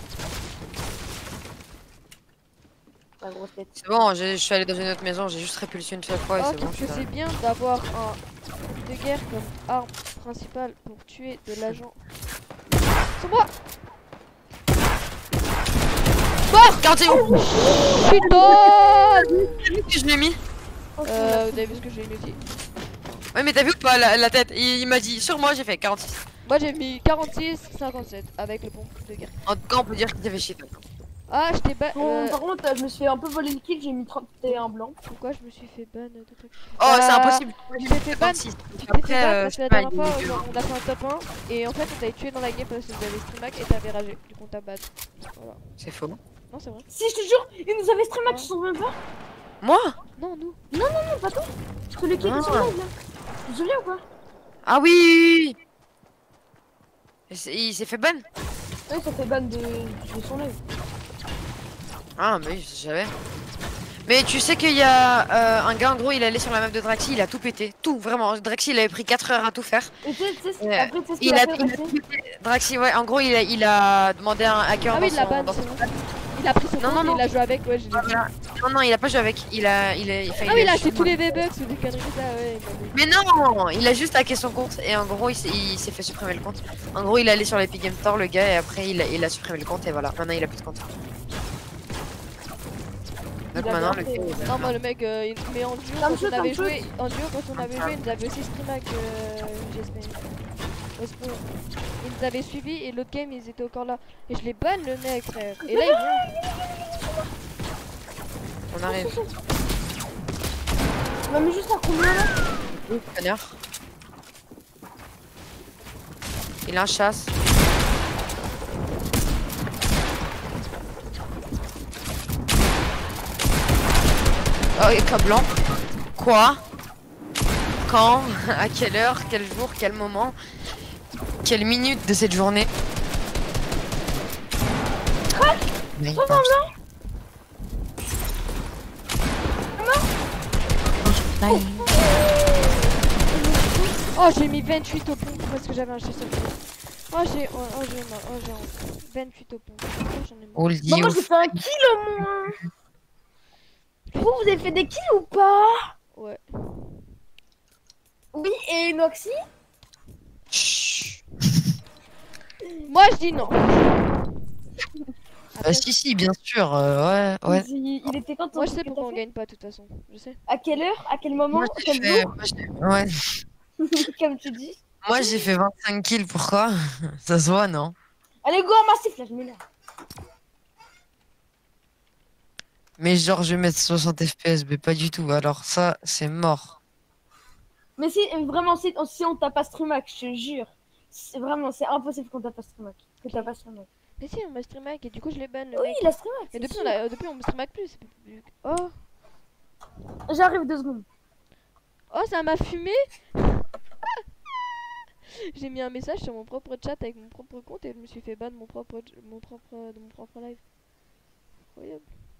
La grosse tête. C'est bon, j'ai- je suis allé dans une autre maison, j'ai juste répulsé une seule fois et Oh, c'est bon. qu'est-ce je que suis c'est bien d'avoir un truc de guerre comme arme principale pour tuer de l'agent. Sur moi. mort. quarante et un. Putain. que je l'ai mis. Euh, vous avez vu ce que j'ai mis aussi. Ouais, mais t'as vu ou pas la, la tête? Il, il m'a dit sur moi, j'ai fait quarante-six. Moi j'ai mis quarante-six, cinquante-sept avec le pompe de guerre. En tout cas, on peut dire qu'il t'avait chier. Ah, je t'ai ban. Bon, euh, par contre, euh, je me suis fait un peu voler le kill, j'ai mis trente et un blanc. Pourquoi je me suis fait ban de trucs. Oh, c'est Euh, impossible. Tu t'es fait ban. cinquante-six. Tu t'es Après, fait ban euh, parce je que la sais pas, dernière il y a fois, eu- genre, on a fait un top un et en fait, on t'avait tué dans la game parce que vous avez streamac et t'avais ragé. Du coup, on t'a ban. Voilà. C'est faux. Non, c'est vrai. Si, je te jure, ils nous avaient stream Ouais. match, tu t'en souviens pas? Moi? Non, nous. Non, pas toi. Celui qui était sur Ah. live là. Tu te souviens ou quoi? Ah oui, oui, oui. Et c'est- Il s'est fait ban? Oui, ça fait ban de, de son live. Ah, mais oui, je savais. Mais tu sais qu'il y a euh, un gars, en gros, il allait sur la map de Draxi, il a tout pété. Tout, vraiment. Draxi, il avait pris quatre heures à tout faire. Et tu sais, tu sais, Ouais. après, tu sais ce qu'il Il a a, fait, il a Draxi? tout pété. Draxi, ouais, en gros, il a, il a demandé à un hacker Ah dans oui, il l'a son- ban, dans c'est son- vrai. Il a pris son Non, compte non, et non. il a joué avec, ouais, j'ai Ah, voilà. Non, non, il a pas joué avec. Il a. Il a, enfin, Ah oui, a il a juste- acheté tous les V-Bucks ou des conneries comme ça, ouais. il m'avait- Mais non, il a juste hacké son compte et en gros, il s'est il s'est fait supprimer le compte. En gros, il est allé sur l'Epic Game Store, le gars, et après, il a, il a supprimé le compte et voilà. Maintenant, il a plus de compte. Donc Il a maintenant, bien le fait. gars, il a- Non, moi le mec, euh, il... mais en duo, Ça me quand shoot, on ça me avait shoot. joué, en duo, quand on avait joué, il nous avait aussi stream avec euh, G S P. Au secours. Ils nous avaient suivis et l'autre game, ils étaient encore là. Et je les banne le mec, frère. Et là, il vient. On arrive. Non, mais juste à combien là? Connard. Il a un chasse. Oh, et cas blanc. Quoi? Quand? À quelle heure? Quel jour? Quel moment? Quelle minute de cette journée? Quoi? Mais Comment blanc? Oh, j'ai mis vingt-huit au pont parce que j'avais un chasseur. Oh, j'ai oh, oh, j'ai oh, j'ai vingt-huit au pont. Oh, j'en ai marre. On le dit Bah, moi au j'ai fait un kill au moins. Vous, vous avez fait des kills ou pas? Ouais. Oui, et Noxy? Chut. Moi, je dis non. Bah, si, si, bien sûr. euh, ouais, ouais. Il, il était quand Moi, ton je sais truc que pourquoi t'as on fait? gagne pas, de toute façon. Je sais. À quelle heure? À quel moment? Moi, j'ai Quel fait... jour? moi, j'ai- ouais. Comme tu dis. Moi, j'ai fait vingt-cinq kills. Pourquoi? Ça se voit, non? Allez, go en massif là, je mets là. Mais genre, je vais mettre soixante F P S, mais pas du tout. Alors, ça, c'est mort. Mais si, vraiment, si, si on t'a pas streamac, je te jure. C'est vraiment, c'est impossible qu'on t'a pas streamac. Que t'as pas streamac. Mais si, on m'a streamac et du coup, je les banne. Le Oui, mec. il a streamac. Et c'est depuis, sûr. on a, depuis, on me streamac plus. c'est plus- Oh, J'arrive deux secondes. oh, ça m'a fumé. J'ai mis un message sur mon propre chat avec mon propre compte et je me suis fait ban de mon propre, mon propre, de mon propre live. Incroyable.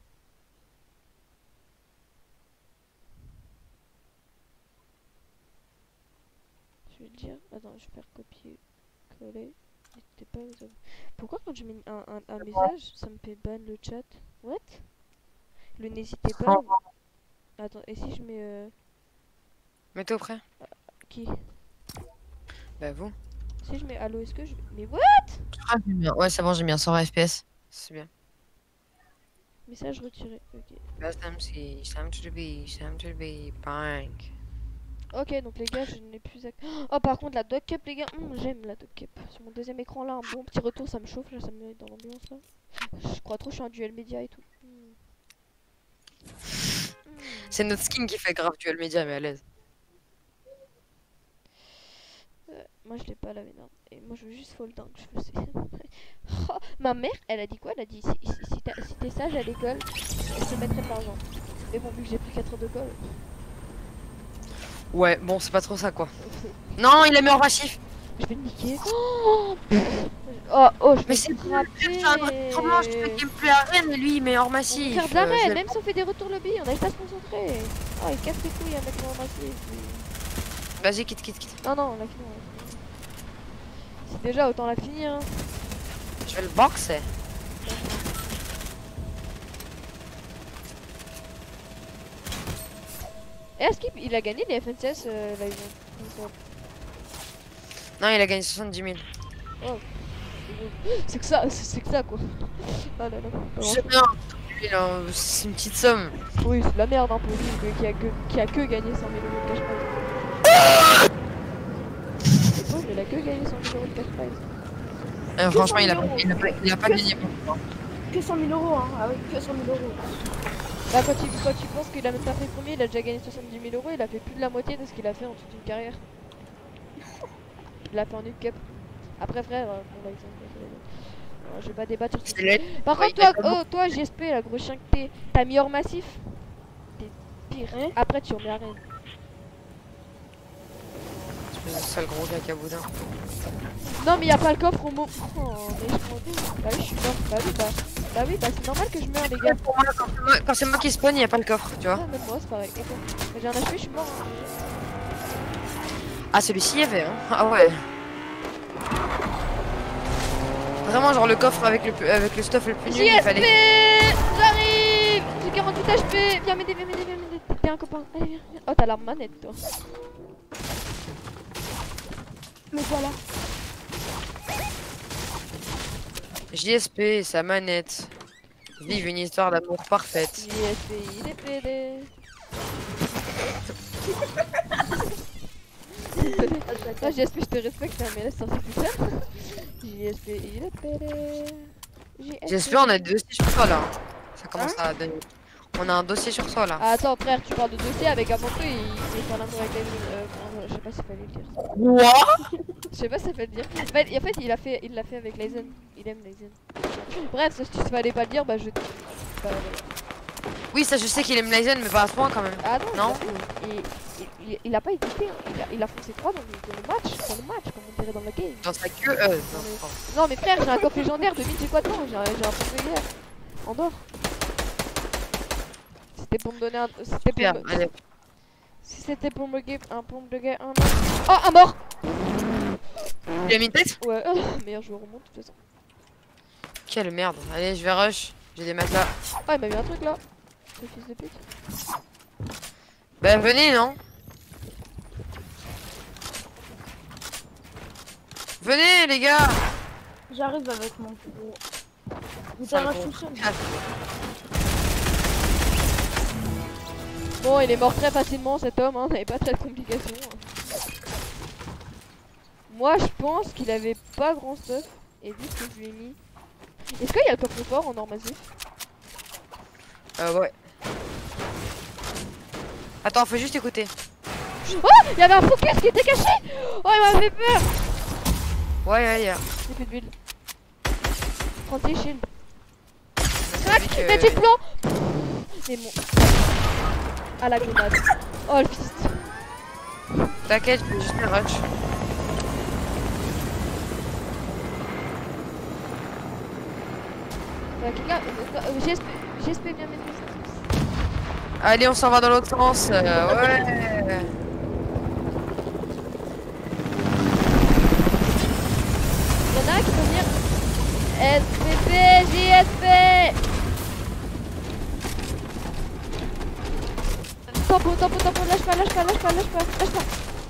Je vais le dire. Attends, je vais faire copier, coller. N'hésitez pas. Vous avez- Pourquoi quand je mets un, un, un message, ça me fait ban le chat? What? Le n'hésitez pas. Attends, et si je mets euh, Mets-toi prêt. qui? Bah, vous. Si je mets allo, est-ce que je. Mais what? Ah, j'ai bien. Ouais, c'est bon, j'ai mis un cent vingt F P S. C'est bien. Message retiré. Ok. Last time, c'est time to the beach, time to the beach, bang. Ok, donc les gars, je n'ai plus. ac- Oh, par contre, la dog cap, les gars, hum, j'aime la dog cap. Sur mon deuxième écran là, un bon petit retour, ça me chauffe là, ça me met dans l'ambiance là. Je crois trop, je suis un duel média et tout. Hum. Hum. C'est notre skin qui fait grave duel média, mais à l'aise. Euh, moi, je l'ai pas la vénard. Et moi, je veux juste fall down, je le sais. Oh, ma mère, elle a dit quoi? Elle a dit si, si, si t'as- si t'es sage à l'école, elle te mettrait de l'argent. Mais bon, vu que j'ai pris quatre heures de colle. Ouais, bon, c'est pas trop ça, quoi. Non, il a mis en passif. Je vais le niquer. Oh, oh, oh je Mais vais c'est me plus frapper. c'est un retournement, je fais gameplay arène, et lui, il met hors On massif. va faire de euh, l'arène, je- même si on fait des retours lobby, on n'arrive pas à se concentrer. Oh, il casse les couilles à mettre en massif. Vas-y, quitte, quitte, quitte. Non, non, on l'a fini. on l'a fini. C'est déjà, autant la finir. Hein. Je vais le boxer. Et est-ce qu'il il a gagné les F N C S euh, là, ils ont- Non, il a gagné soixante-dix mille. C'est que ça, c'est c'est que ça quoi. Ah là là. pas C'est grand-chose. bien. Il a- C'est une petite somme. Oui, c'est de la merde hein, pour lui que- qui, a que, qui a que gagné cent mille euros de cash prize. C'est bon, mais il a que gagné cent mille euros de cash prize. Euh, franchement, il a, cent mille il a pas, il a pas gagné. que cent mille euros, hein. Ah oui, que cent mille euros. Bah, quand tu, quand tu penses qu'il a même pas fait premier, il a déjà gagné soixante-dix mille euros, il a fait plus de la moitié de ce qu'il a fait en toute une carrière. Il a fait en Up Cup. Après, frère, euh, bon, là, ils sont- euh, je vais pas débattre sur ce sujet. Par contre, toi, oh, toi, J S P, la gros chien que t'es, t'as mis hors massif. T'es pire. Ouais. Après, tu remets arène. C'est ça le gros cacaboudin. Non, mais y a pas le coffre au mot. Oh, mais je m'en doute. Bah oui, je suis mort. Bah oui, bah. Bah oui, bah c'est normal que je meure, les gars. Pour moi, quand c'est moi- quand c'est moi qui spawn, il n'y a pas le coffre, tu vois. Ah, même moi, c'est pareil. Et bon, bah, j'ai un H P, je suis mort. Hein. Ah, celui-ci, il y avait, hein. Ah ouais. Vraiment, genre le coffre avec le, plus- avec le stuff le plus nul, il J S P, fallait. j'arrive. J'ai quarante-huit H P. Viens m'aider, viens m'aider, viens m'aider. T'es un copain. Allez, viens, viens. Oh, t'as l'arme manette, toi. Mais voilà. J S P et sa manette. Vive une histoire d'amour parfaite. J S P, il est pédé. Ah, J S P, je te respecte, hein, mais là, c'est sorti plus cher. J S P, il est pédé. J S P, on a deux dossiers sur toi là. Ça commence à donner. On a un dossier sur toi là. Ah, attends, frère, tu parles de dossier avec un manteau, il, il fait l'amour avec les. Euh, comment- je sais pas s'il fallait le dire. Quoi? Je sais pas si ça fait le dire. En fait, en fait, il a fait, il l'a fait avec Lysen. Il aime Lysen. Bref, si tu fallait pas le dire, bah je. Bah, voilà. Oui, ça je sais qu'il aime Lysen, mais pas à ce point quand même. Ah non. Non. Il, il, il, il a pas hésité. hein. Il a, il a foncé trois dans le, dans le match, dans le match, comme on dirait dans la game. Dans sa queue, euh. Non, pardon. Non mais frère, j'ai un coffre légendaire de mille, j'ai quoi dedans? J'ai un, j'ai un pompe de guerre. En or. C'était pour me donner un. C'était pour Super, me... allez. Si c'était pour me guer un pompe de guerre, un or. Oh, un mort. Il a mis une tête? Ouais, meilleur joueur au monde de toute façon. Quelle merde. Allez, je vais rush. J'ai des matelas. Ah, il m'a mis un truc là. Ce fils de pute. Bah venez, non? Venez les gars. J'arrive avec mon gros. Mais Sale t'as un gros. chouchou. Ah, Bon, il est mort très facilement cet homme, hein, n'avait pas très de complications. Moi, je pense qu'il avait pas grand stuff. Et vu que je lui ai mis. Est-ce qu'il y a le coffre-fort en or massif? Euh, ouais. Attends, faut juste écouter. Oh, il y avait un focus qui était caché. Oh, il m'a fait peur. Ouais, ouais, yeah. J'ai fait de l'huile. trente-six shield. Ça dit que- Magic blanc. Mais bon. Ah, la grenade. Oh, le fist. T'inquiète, je vais juste le rush. Euh, Quelqu'un. euh, G S P, G S P, viens m'aider. Allez, on s'en va dans l'autre sens. euh, ouais. Il y en a un qui peut venir. S P P, J S P. Tampon, tampon, tampon, lâche pas, lâche pas, lâche pas, lâche pas, lâche pas.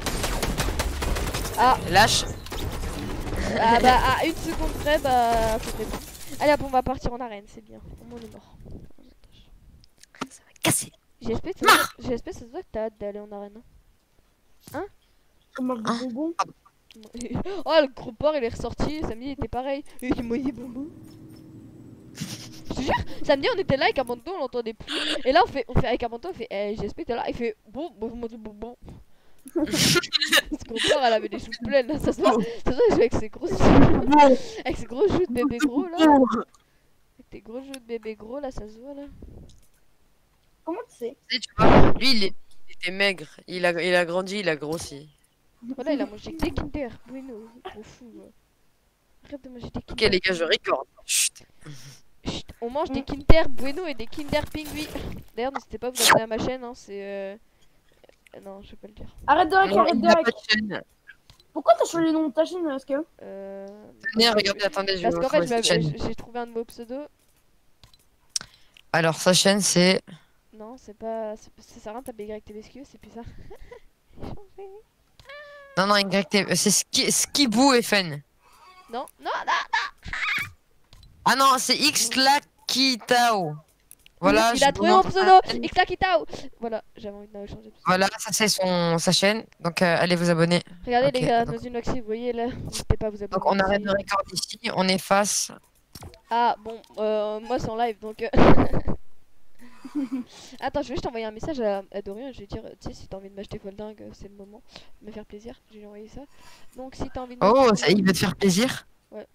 Ah, Lâche. ah bah à une seconde près, bah c'était bon. Allez hop, on va partir en arène, c'est bien. Au moins on est mort. Ça va casser. J'espère que j'espère que ça se voit que t'as hâte d'aller en arène. Hein? Comme un Hein? bonbon. Oh, le gros porc il est ressorti, samedi il était pareil. Il m'a dit bonbon. Je te jure, samedi on était là avec Armando, on l'entendait plus. Et là on fait, on fait avec Armando, on fait eh, J S P t'es là, il fait bon, bon, bon, bon, bon. Ce gros porc elle avait les joues pleines là, ça se voit, ça se voit, il joue avec ses grosses joues, avec ses gros joues de bébé gros là. Avec tes gros joues de bébé gros là, ça se voit là. Comment tu sais? Tu sais, tu vois, lui, il, est- il était maigre. Il a, il a grandi, il a grossi. Voilà, il a mangé que des Kinder, Bueno, trop fou. Ouais. Arrête de manger des Ok, Kinder. les gars, je record. Chut. Chut, on mange des Kinder Bueno et des Kinder Pingui. D'ailleurs, n'hésitez pas à vous abonner à ma chaîne, hein, c'est... Euh... euh, Non, je vais pas le dire. Arrête de hack, Bon, arrête il de n'a pas hack. de chaîne. Pourquoi t'as changé le nom de ta chaîne, est-ce que? Euh... Venez, regardez, attendez, je vais Parce vous qu'en fait, trouver je cette m'avais- chaîne. j'ai trouvé un nouveau pseudo. Alors, sa chaîne, c'est... Non, c'est pas... c'est- Ça sert à rien de taper Y T B S Q, c'est plus ça. J'ai changé. Non, non, Y T... c'est Ski... Skibou F N. Non, non, non. Ah non, c'est Xtlakitao. Voilà, Il je a vous trouvé mon montre pseudo. sa chaîne. Xtakitao. Voilà, j'avais envie de changer de pseudo. Voilà, ça c'est son sa chaîne. Donc euh, allez vous abonner. Regardez Ok, les gars, donc- nos Unoxy, vous voyez là, n'hésitez pas à vous abonner. Donc on arrête de aussi. record ici, on efface. Ah bon, euh, moi c'est en live donc. euh, Attends, je vais juste envoyer un message à, à Dorian et je vais dire, tu sais, si t'as envie de m'acheter Folding, euh, c'est le moment de me faire plaisir. Je vais lui envoyer ça. Donc si t'as envie de Oh, m'acheter ça, il va te faire plaisir.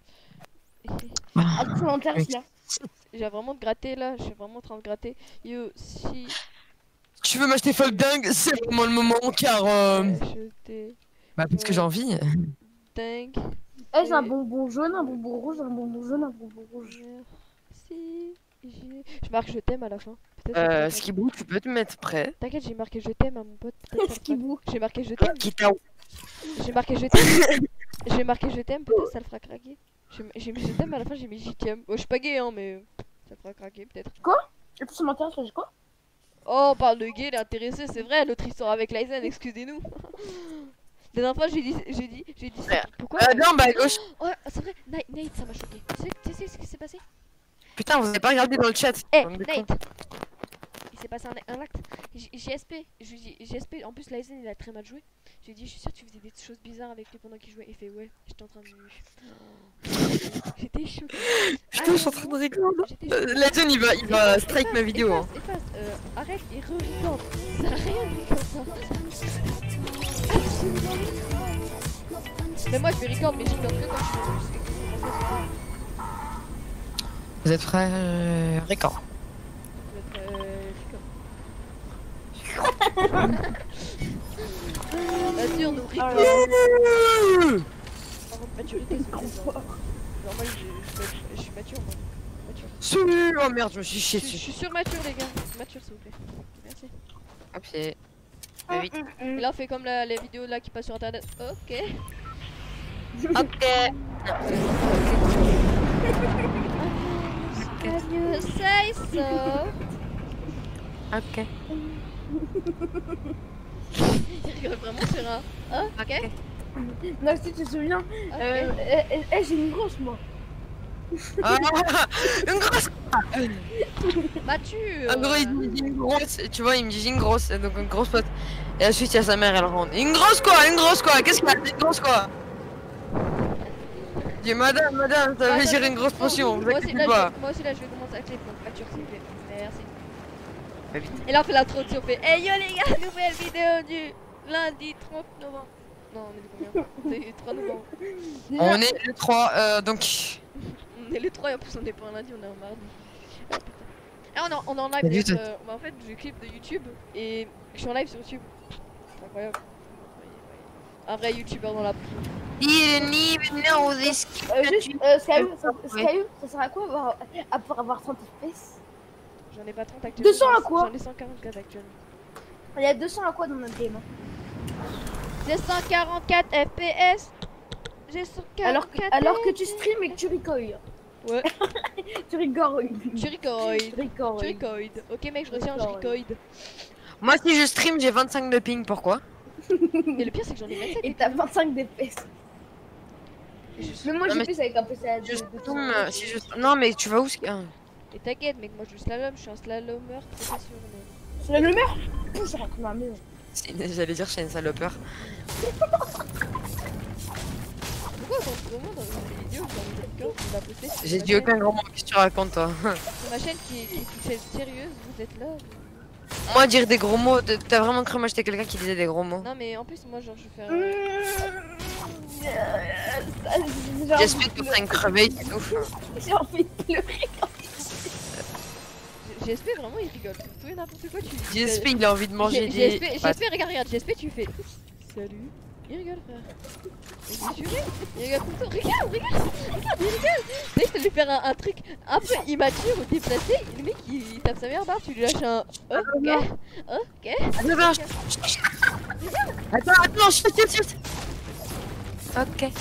À tout l'intérieur, là. J'ai vraiment de gratter là, je suis vraiment en train de gratter. Yo, si Tu veux m'acheter Folding, c'est vraiment le moment car. Euh... acheter Bah, parce que j'ai envie. dingue. Eh, j'ai un bonbon jaune, un bonbon rouge, un bonbon jaune, un bonbon rouge. Si j'ai. Je marque je t'aime à la fin. Peut-être ça Euh, fera- Skibou, tu peux te mettre prêt. T'inquiète, j'ai marqué je t'aime à mon pote. Peut-être ça le fera. Skibou. J'ai marqué je t'aime. Kita. J'ai marqué je t'aime. J'ai marqué je t'aime, peut-être ça le fera craquer. J'ai j'ai mis je t'aime à la fin, j'ai mis j'y t'aime. Oh, je suis pas gay hein, mais ça le fera craquer peut-être. Et puis ça m'intéresse, j'ai quoi? Oh, on parle de gay, il est intéressé, c'est vrai, l'autre histoire avec Lysen, excusez-nous. La dernière fois, j'ai dit, j'ai dit, j'ai dit, Ouais. pourquoi Euh, non, bah à gauche. Oh, c'est vrai, Nate, Nate, ça m'a choqué. Tu sais, tu sais ce qui s'est passé? Putain, vous avez pas regardé dans le chat. Eh, Bande de cons. Nate, il s'est passé un, un acte. J- G S P, je lui dis, G S P, en plus Lysen il a très mal joué. Je lui ai dit, je suis sûr que tu faisais des choses bizarres avec lui pendant qu'il jouait. Il fait, ouais, j'étais en train de. Oh. J'étais choquée. Putain, je suis en train de rigoler. J'étais Euh, choquée. Legend, il va, il va Efface, strike ma vidéo. Hein. Efface, efface, euh, arrête et re-regarde. Ça n'a rien vu comme ça. Absolument rien. Mais moi je vais record, mais je record que quand je fais quelque chose. Vous êtes frère euh, Record. Votre, euh, record. Nature nous record. Par contre, maturité, c'est trop fort. Genre, moi je, je, je, je suis mature, moi. Mature. Sur- Oh merde, je me suis Je, chié je dessus. suis surmature, les gars. Mature, s'il vous plaît. Merci. Hop, c'est. Mais vite. Et là, on fait comme la, les vidéos là qui passent sur internet. Ok. Ok. Can you say so? Ok. Il rigole vraiment sur un. Ah, ok. Non, si tu te souviens, Ok. euh, eh, eh, eh, j'ai une grosse, moi. Ah, une grosse. Mature. En gros, il me dit une grosse. Tu vois, il me dit j'ai une grosse. Donc une grosse pote. Et ensuite, il y a sa mère, elle rentre. Une grosse quoi, une grosse quoi. Qu'est-ce qu'il y a? Une grosse quoi. Je dis madame, madame, ça veut Attends, dire une grosse attends, potion. Vous moi aussi, inquiétez là, je pas. vais- moi aussi là je vais commencer à clip donc mature s'il vous plaît. Merci. Bah, vite. Et là on fait l'intro dessus, on fait hey yo les gars, nouvelle vidéo du lundi trente novembre. Non on est le combien? C'est trois novembre. On est le trois, euh, donc. On est le trois et en plus on est pas un lundi, on est un mardi. Ah, putain. Ah on est en, on est en live Salut, donc, euh, bah, en fait je clip de YouTube et je suis en live sur YouTube. C'est incroyable. Un vrai youtubeur dans la peau. Didn't even know this. Euh, juste, euh, Sky, ça, Ouais. Sky, ça sert à quoi avoir, à pouvoir avoir trente F P S? J'en ai pas trente actuellement. deux cents à quoi? J'en ai cent quarante-quatre actuellement. Il y a deux cents à quoi dans notre game? J'ai cent quarante-quatre F P S. J'ai cent Alors que, quarante-quatre alors que tu stream et que tu ricoilles. Ouais. Tu rigoles. Tu ricoilles. Tu ricoles. Tu ricoilles. Ok mec, je retiens, je Ricoille. ricoille. Moi, si je stream, j'ai vingt-cinq de ping. Pourquoi? Mais le pire c'est que j'en ai vingt-sept. Et t'as vingt-cinq D P S. Mais moi Non, j'ai mais plus avec un P C à Je deux- stream, deux- euh, si je... Non, mais tu vas où? Ah. Et t'inquiète mec, moi je slalom, je suis un slalomeur professionnel. C'est le meurtre. Pousse, rentre dans la maison. C'est- J'allais dire, je suis une salopeur. Pourquoi quand vraiment dans une vidéo dans le podcast, vous la postez sur J'ai ma dit chaîne- aucun grand mot. Qu'est-ce que tu racontes, toi? Sur ma chaîne qui est, qui est une chaîne sérieuse, vous êtes là. vous- Moi, dire des gros mots, t- t'as vraiment cru moi j'étais quelqu'un qui disait des gros mots? Non mais en plus moi genre je vais faire... Mmh. euh, Euh, ça, j'ai envie J'espère de que t'as pleurer. une creveille, c'est ouf. J'ai envie de pleurer. G S P vraiment il rigole. Tout et n'importe quoi tu dis. J S P, il a envie de manger G- des... GSP, GSP, regarde, regarde, G S P, tu fais. Salut. Il rigole, frère. Il rigole, il rigole tout le temps. Regarde, regarde, regarde, il rigole. Tu sais, je te lui faire un, un truc un peu immature ou déplacé. Le mec, il, il tape sa mère barre, tu lui lâches un. Ok, ok. Attends, attends, chut, chut. Attends, attends, chut, chut, chut. Ok.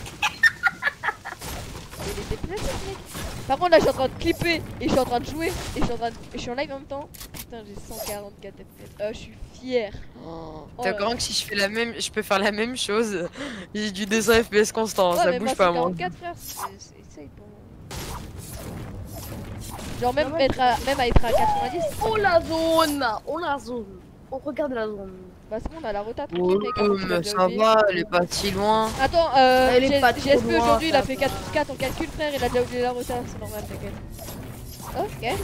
Il est déplacé, ce mec. Par contre, là, je suis en train de clipper et je suis en train de jouer et je suis en train de... et je suis en live en même temps. Putain, j'ai cent quarante-quatre F P S. Euh, je suis fier. Oh T'es là au courant que si je fais la même, je peux faire la même chose, j'ai du deux cents F P S constant, Ouais, ça mais bouge moi, pas cent moi. quarante-quatre, frère, c'est c'est- essaye pour moi. Genre même, Ah ouais. être à, même à être à quatre-vingt-dix. Oh la zone. Oh la zone. On regarde la zone. Bah c'est bon, on a la rota Oh, tranquille, mec. Avant, tu l'as mais déjà ça oublié. va, elle est pas si loin. Attends, euh, Elle est G- pas trop G S P loin, aujourd'hui, il a ça fait va. quatre plus quatre en calcul, frère, il a déjà oublié la rota, c'est normal, t'inquiète. Ok.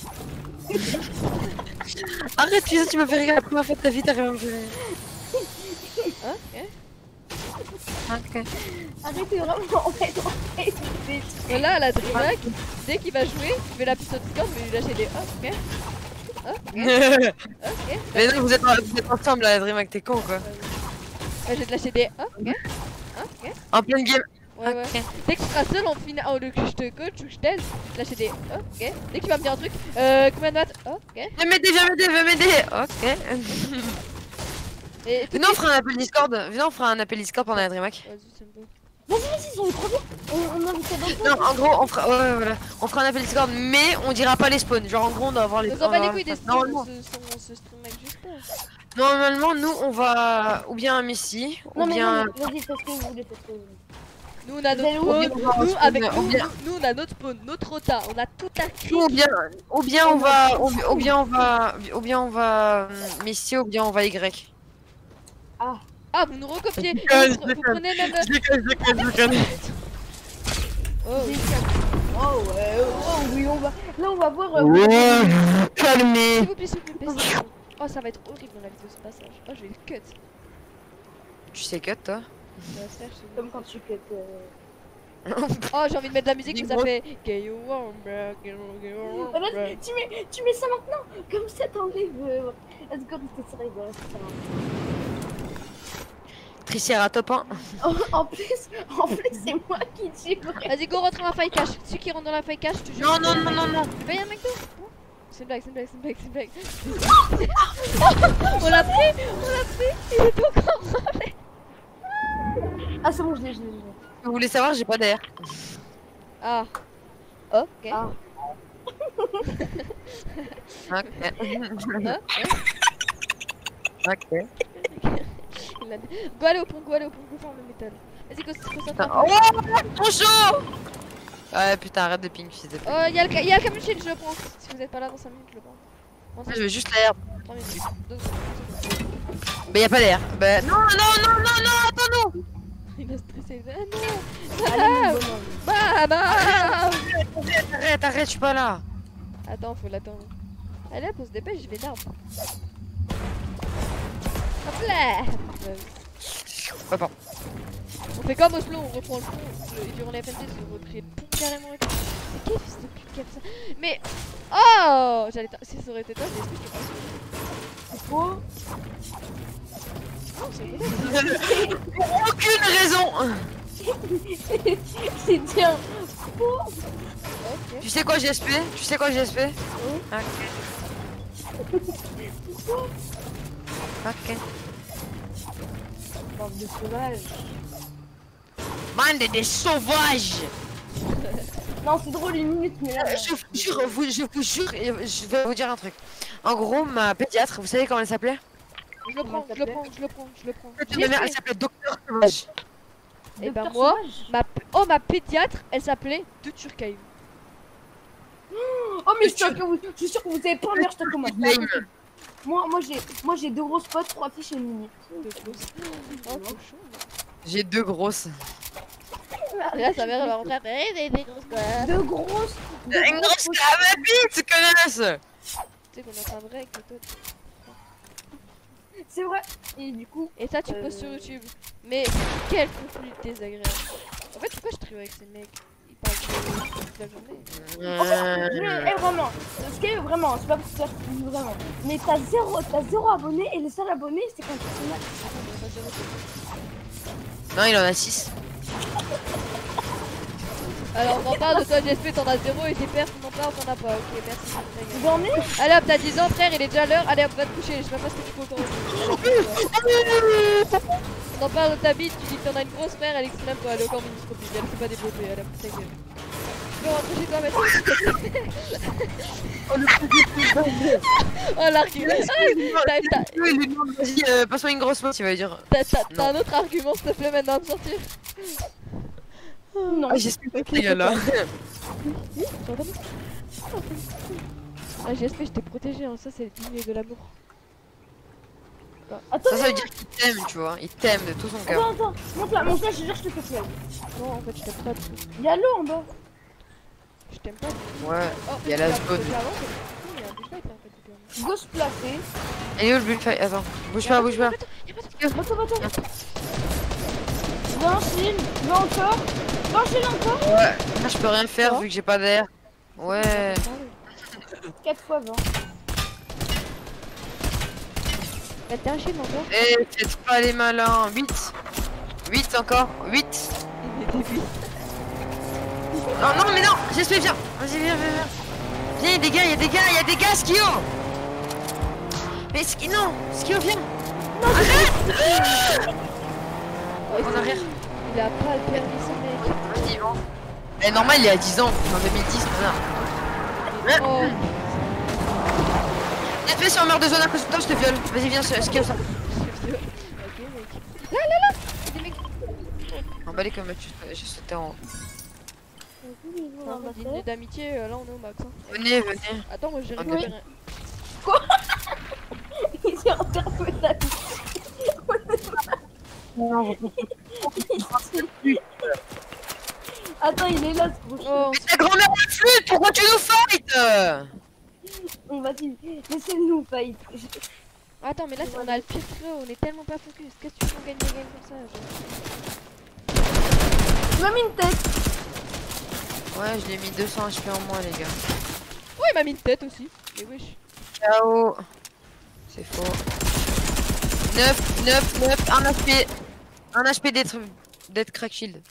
Arrête, tu sais, tu m'as fait rigoler la première fois de ta vie, t'arrives à me faire. Ok. Ok. Arrêtez vraiment, en fait, en fait, c'est- Voilà, la Dreamac, dès qu'il va jouer, je vais l'appuyer sur Discord, je vais lui lâcher des ok. Ok, ok. Mais non, vous êtes, vous êtes ensemble là, Dreamac, t'es con quoi. Ouais, je vais te lâcher des ok. Ok. En pleine game. Ouais, ouais. Ok. Dès que tu seras seul, on finit. Oh, que je te coach ou que je t'aide, je vais te lâcher des ok. Dès que tu vas me dire un truc, euh, combien de watts ok. Viens m'aider, viens m'aider, viens m'aider. Ok. Et tout Viens, on fera un appel Discord. Viens, on fera un appel Discord pendant la Dreamac. Vas-y, ça me va. Vas-y, vas-y, ils sont trop bien. On, on invite ça dans le Non, en gros, on fera, ouais, ouais, voilà. On fera un appel Discord, mais on dira pas les spawns. Genre, en gros, on doit avoir les. On s'en bat les on couilles des va- streams, Normalement, ce sont ce stream mec juste là. normalement, nous, on va ou bien à Missy, ou Non, mais bien. non, mais vas-y, fais ce que vous voulez, faites ce que vous voulez. Nous on a Vous allez notre où spawn, Ou bien on va nous au avec spawn, nous, ou bien- nous, nous, on a notre spawn, notre rota, on a tout à cric. Ou bien, ou bien on va, ou, ou bien on va, ou bien on va euh, Missy, ou bien on va Y. Ah, Ah, vous nous recopiez, Je déconne, vous, je vous déconne. prenez même. Je déconne, je déconne, je déconne. Oh, j'ai Oh, ouais, oh, oui, on va. Là, on va voir. euh, Ouais, s'il calmez. vous plaît, s'il vous plaît, s'il vous plaît. Oh, ça va être horrible dans la vidéo ce passage. Oh, je vais le cut. Tu sais cut toi? Ça va se faire, je sais pas. Comme quand tu cut. euh, Oh, j'ai envie de mettre de la musique, Dis mais ça gros. fait. Get you warm, bro, get you get you warm, Voilà, bro. tu, mets, tu mets ça maintenant. Comme ça, t'enlèves. Euh... Let's go, t'es sérieux, voilà, c'est ça. Triceratops un. En, en plus, en plus, c'est moi qui tire. Vas-y, go, rentre dans la faille cache. Celui qui rentre dans la faille cache, je te jure. Non, non, non, non, non. Tu payes un McDo? C'est une blague, c'est une blague, c'est une blague, c'est une blague. On l'a pris, on l'a pris. Il est encore revenu. Ah, c'est bon, je l'ai, je l'ai, je l'ai. Vous voulez savoir, j'ai pas d'air. Ah. Ok. Ah. Ok. Ah. Ok. Il a- Go aller au pont, go aller au pont, go faire le métal. Vas-y, go, go, Putain, go. oh, trop chaud. Ouais, putain, arrête de ping, fils de pute. Oh, y'a le, ca- y a le camion shield, je le prends. Si vous êtes pas là dans cinq minutes, je le prends. Dans Je veux juste l'air. trois minutes. deux secondes. Bah, y a pas d'air. Bah, non, non, non, non, non, attends, non. Il a stressé. Ah non. Allez, mon bonhomme. Bah, bah. Arrête, arrête, je suis pas là. Attends, faut l'attendre. Allez, hop, on se dépêche, je vais d'arbre. Hop là. Papa. On fait comme Oslo, on reprend le pont. Le- Et durant les F N T, j'ai repris le pont carrément. Et tout. Mais quel fils de pute qui a fait ça? Mais. Oh. J'allais. t'a- Si ça aurait été toi, je l'ai pas su. C'est faux. Non, c'est vrai. Aucune raison. C'est bien. Faux. Ok. Tu sais quoi, G S P? Tu sais quoi, G S P? Ok. Ok. Bande de sauvages. Bande des sauvages. Non, c'est drôle une minute, mais là. Euh, Je vous jure, vous, je vous jure, et je vais vous dire un truc. En gros, ma pédiatre, vous savez comment elle s'appelait? Je le prends, je le prends, je le prends, je le prends. Ma mère, elle s'appelait Docteur Sauvage. Et ben Docteur moi, Sauvage. ma p- oh ma pédiatre, elle s'appelait de Turkheim. Oh, mais je suis sûr que vous, je suis sûr que vous avez pas meilleur que moi. Lame. Moi, moi j'ai, moi j'ai deux grosses potes, trois fiches et une minute. De grosses. Oh, trop chaud. J'ai deux grosses. Et là, sa mère, elle va rentrer après. Eh, des des grosses quoi. Deux grosses. Deux Une grosses grosse à ma bite, connasse. Tu sais qu'on est en train de break et tout. C'est vrai. Et du coup, Et ça, tu Euh. postes sur YouTube. Mais quel contenu désagréable. En fait, pourquoi je trie avec ces mecs? Ils parlent de toute la journée. en fait, je vais, eh, vraiment, ce qui est vraiment, c'est pas parce que ça, c'est vraiment. Mais t'as zéro, t'as zéro abonné et le seul abonné, c'est quand tu fais mal. Attends, on va pas dire autre chose. Non, il en a six. Alors, on en parle de toi, G S P, t'en as zéro et tes pères, on en parle, t'en as pas. Ok, merci. ta gueule. J'en ai. Allez hop, t'as dix ans, frère, il est déjà l'heure. Allez hop, va te coucher. Je sais même pas ce que tu fais encore. Allez, couche-toi. On en parle de ta bite, tu dis que t'en as une grosse frère, elle extrême, toi, elle est encore microscopique, elle fait pas développer, elle a ta gueule. Tu peux rentrer chez toi maintenant. Oh l'argument. Ah, t'as- t'as- Il lui demande, vas-y, euh, passe-moi une grosse motte, il va lui dire. T'as t'as- t'as Non. un autre argument, s'il te plaît, maintenant de sortir. Non. Ah, j'espère pas qu'il y a là. J'ai entendu. Ah, G S P, je t'ai protégé, hein. Ça c'est digne de l'amour. pas. Attends, Ça, ça veut dire qu'il t'aime, tu vois. Il t'aime de tout son cœur. attends, attends. Monte là, monte là, je te jure, je te fais plaisir. Non, en fait, je t'aime pas du tout. Il y a l'eau en bas. Je t'aime pas du tout. Ouais. Oh, Il y a la mais zone. mais avant, c'est- il y a un bullfight là en fait. littéralement. Gauche placée. Elle est où le bullfight? Attends. Bouge pas, bouge pas. Bateau, bateau. vingt shield, vingt encore. vingt shield encore. Ouais. Là, je peux rien faire vu que j'ai pas d'air. Ouais. quatre fois vingt. Bah, t'as un shield encore. Eh, faites pas les malins. huit. huit encore. huit. Non, non, mais non. J'espère, viens. Vas-y, viens, viens, viens. Viens, il y a des gars, il y a des gars, il y a des gars, Skio. Mais Ski, non. Skio, viens. Arrête. En arrière. Il a pas le permis, ce mec. Vas-y, vends. Eh, normal, il est à dix ans. En deux mille dix, voilà. Oh, F P si on meurt de zone à cause de toi, je te viole. Vas-y, viens, Skio, ça. ok, mec. Là, là, là. Il y a des mecs. Emballé comme je je sautais en haut. Non, mais digne d'amitié, euh, là on est au max. Hein. Venez, venez. Attends, moi j'ai Ok. récupéré. Il s'est interpellé. Attends, il est là ce gros chien. Oh, Mais ta grand-mère la flûte, pourquoi tu nous fight? On va dire, laissez-nous fight. attends, mais là c'est- on a le pire flow, on est tellement pas focus. Qu'est-ce que tu veux qu'on gagne des games comme ça genre Tu m'as mis une tête. Ouais, je l'ai mis deux cents H P en moins, les gars. Ouais, il m'a mis une tête aussi. Mais wesh. K O. C'est faux. neuf, neuf, neuf, un H P. un H P d'être d'être crack shield.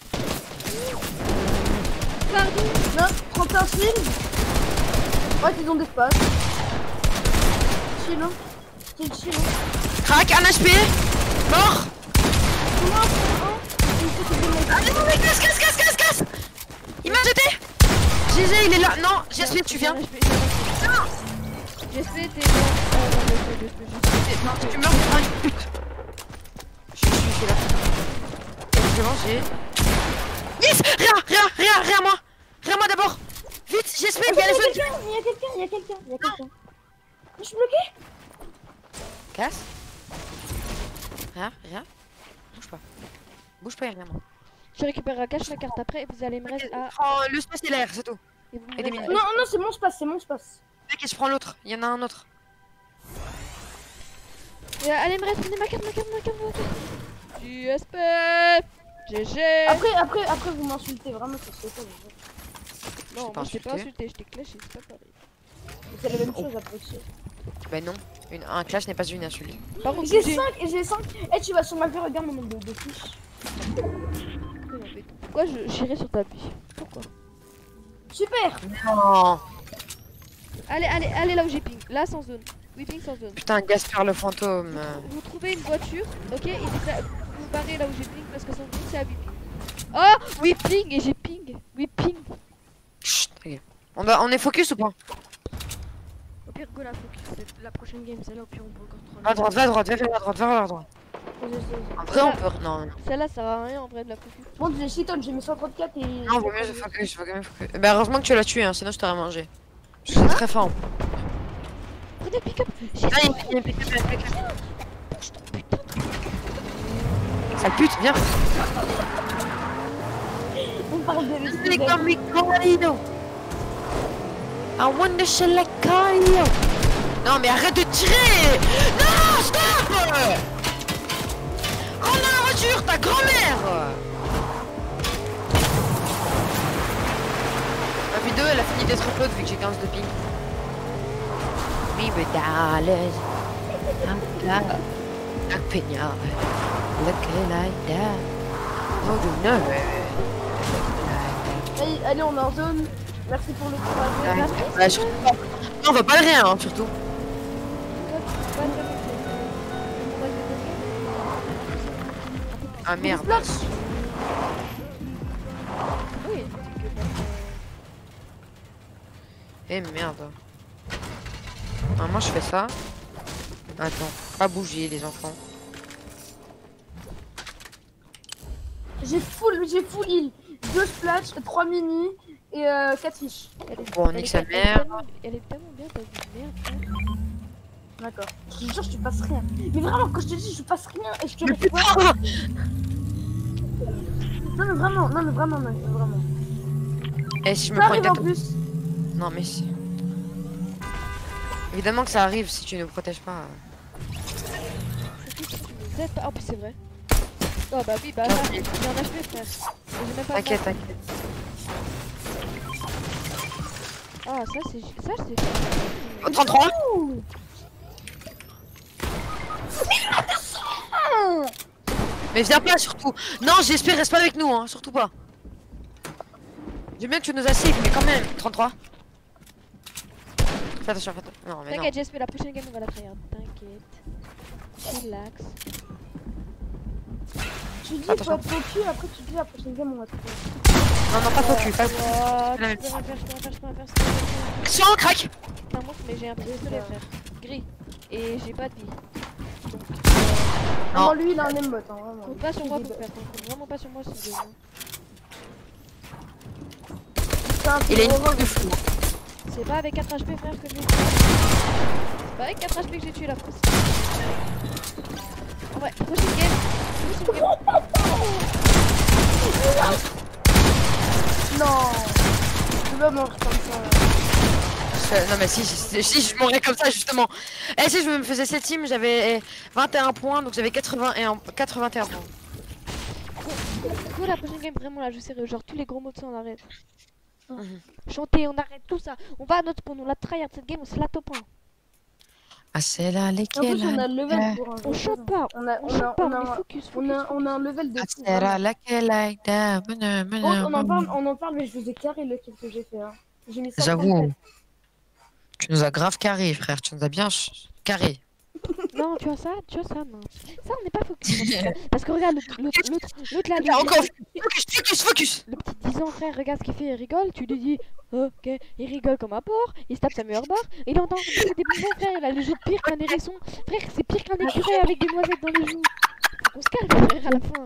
Pardon. Non, trente et un shield. Ouais, ils ont d'espace. Shield, hein. Shield, shield. hein. Crack, un H P. Mort. Comment on fait un? Il faut que je monte. Ah non, mais casse, casse, casse, casse, casse. Il m'a jeté. G G, il est là. Non, G S P, tu viens. J'ai fait t'es là. Oh non, mais je fais juste. Non, tu meurs, tu prends une pute. Je suis, je suis, je suis là. C'est bon, j'ai... Yes. Rien, rien, rien, rien, moi. Rien, moi d'abord. Vite, G S P, il y a Il y les a autres. quelqu'un, il y a quelqu'un, il y a quelqu'un, il y a quelqu'un. Je suis bloqué. Casse. Rien, rien. Bouge pas. Bouge pas, y'a rien, moi. Je récupère cache la carte après et vous allez me rester à. Prends le space et l'air, c'est tout. Et vous me et des restez- minutes. Non, non, c'est mon space, c'est mon space. Ok, je prends l'autre. Il y en a un autre. Et, allez, me reste, prenez ma carte, ma carte, ma carte, ma carte. J S P G G. Après, après, après, vous m'insultez vraiment sur ce truc. Non, t'ai pas moi je t'ai pas insulté. insulté, je t'ai clashé, c'est pas pareil. C'est la même chose après. Bah non. Une, un clash n'est pas une insulte. Par contre, J'ai j'ai cinq, j'ai cinq. Eh, tu vas sur ma vie, regarde mon nombre de, de fiches. Pourquoi je j'irai sur ta vie? Pourquoi? Super. Non. Allez, allez, allez là où j'ai ping. Là sans zone. Oui, ping sans zone. Putain, Gaspard le fantôme. Vous trouvez une voiture, ok, et c'est ça- vous vous barrez là où j'ai ping parce que sans zone c'est à huit ping. Oh, oui ping et j'ai ping. Oui ping. Chut, ta gueule. On, doit, on est focus ou pas? Au pire, go la focus. C'est la prochaine game, celle-là, au pire, on peut encore troller. Va à droite, va à droite, va vers la droite, va vers la droite. En vrai, on peut. Non, non. Celle-là, ça sert à rien en vrai de la focus. Bon, j'ai Cheaton, j'ai mis cent trente-quatre et. Non, vaut mieux focus, vaut mieux focus. Bah, heureusement que tu l'as tué, hein, sinon je t'aurais mangé. Je suis très fort. Prenez le pick-up. J'ai Ah, il y a- il y a un pick-up, il y a un pick-up. Sale pute, viens. On parle de C'est l'esprit comme Ricardo. I wonder shall I call you? Non, mais arrête de tirer. Non, stop. Rentre dans la voiture, ta grand-mère. Ma vidéo, elle a fini d'être upload vu que j'ai quinze de ping. Baby dollars. Black Peña. Look like that. Oh, you know. Allez, allez, on est en zone. Merci pour le courage. Ouais, surtout pas. Non, on va pas le rien, hein, surtout. Ah merde. Splash. Oui. Eh merde. Ah, moi je fais ça. Attends, pas bouger les enfants. J'ai full, j'ai full heal. deux splash, trois mini et euh, quatre fiches. Elle est- Bon, elle nique est- sa elle est mère. tellement- Elle est tellement bien ta vie, merde. D'accord. Je te jure, je te passe rien. Mais vraiment, quand je te dis, je passe rien et je te Mais réponds. putain. Non, mais vraiment, non, mais vraiment, non, mais vraiment. Et si je me Ça prends une arrive en carte. plus. Non, mais si. Évidemment que ça arrive si tu ne protèges pas. Z pas. Oh, puis c'est vrai. Oh, bah oui, bah là, j'ai un H P, frère. Et j'ai même pas. T'inquiète, t'inquiète. Ah, ça, c'est. Ça, c'est. Oh, trente-trois. Ouh. Mais viens pas surtout. Non, j'espère, reste pas avec nous, hein, surtout pas. J'aime bien que tu nous assieds, mais quand même. trente-trois. Fais attention, fais attention. Non, mais non. T'inquiète, j'espère la prochaine game, on va la tryhard. T'inquiète. Relax. Tu dis, faut Attention. être focus, après tu dis la prochaine game, on va te faire. Non, non, pas focus, pas focus. Oh, la tu même. peux rien faire, je peux rien faire, je peux rien faire. je peux rien faire. Action, crac. T'es un monstre, mais j'ai un pistolet, frère. Gris. Et j'ai pas de vie. Donc, Non. Non, lui, il a un aimbot, hein, vraiment. compte pas sur moi Il pour est- faire. Compte vraiment pas sur moi si tu veux. C'est un Il a une gros boule de fou. C'est pas avec quatre H P, frère, que j'ai. C'est pas avec quatre H P que j'ai tué la France. En vrai, prochaine game. Prochaine game. Non. Je veux mourir comme ça. Je- Non, mais si, si, si je mourrais comme ça, justement. Eh, si je me faisais cette team, j'avais eh, vingt et un points, donc j'avais quatre-vingt-un quatre-vingt-et-un points. Go la prochaine game, vraiment là, je sérieux. Genre, tous les gros mots de ça, on arrête. Mhm. Chanter, on arrête tout ça. On va à notre spawn, on la tryhard cette game, on se la top un. Ah, c'est là, En lesquels plus, on a le level pour un On jeu. chante pas, On a, on on chante a, pas, on on est a, focus, on focus. a, on a un level de Ah, fou. c'est là, laquelle like that. Mena, Bon, mena, on en mena. parle, on en parle, mais je vous ai carré le kill que j'ai fait. Hein. J'ai mis ça. J'avoue. Tu nous as grave carré, frère. Tu nous as bien ch- carré. Non, tu vois ça, tu vois ça, non. Ça, on n'est pas focus. Parce que regarde, l'autre, l'autre, l'autre, l'autre là, Ah, le, encore focus, focus, focus. le petit dix ans, frère, regarde ce qu'il fait, il rigole. Tu lui dis, ok, il rigole comme un porc, il se tape sa meilleure barre. Il entend des, des bonbons, frère, il a les joues pire qu'un hérisson. Frère, c'est pire qu'un écureuil avec des noisettes dans les joues. Faut qu'on se calme, frère, à la fin.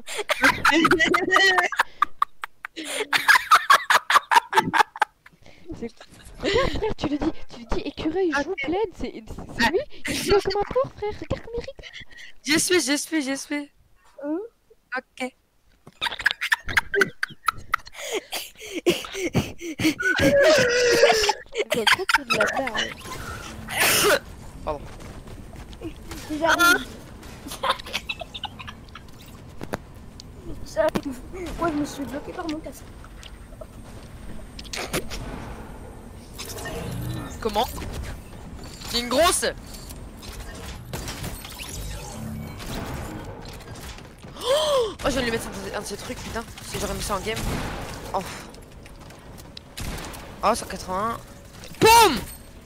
C'est... Regarde, frère, tu lui dis, tu lui dis écureuil, joue pleine, c'est, c'est c'est lui, il rigole comme un porc, frère, regarde comme il rigole. Je suis, je suis, je suis. Hein? Ok. Il doit trop pour de la merde. J'arrive. J'arrive. Moi, je me suis bloqué par mon casque. Comment? C'est une grosse. Oh, je viens de lui mettre un, un de ces trucs, putain. Si j'aurais mis ça en game. Oh. Oh, cent quatre-vingts. Boum!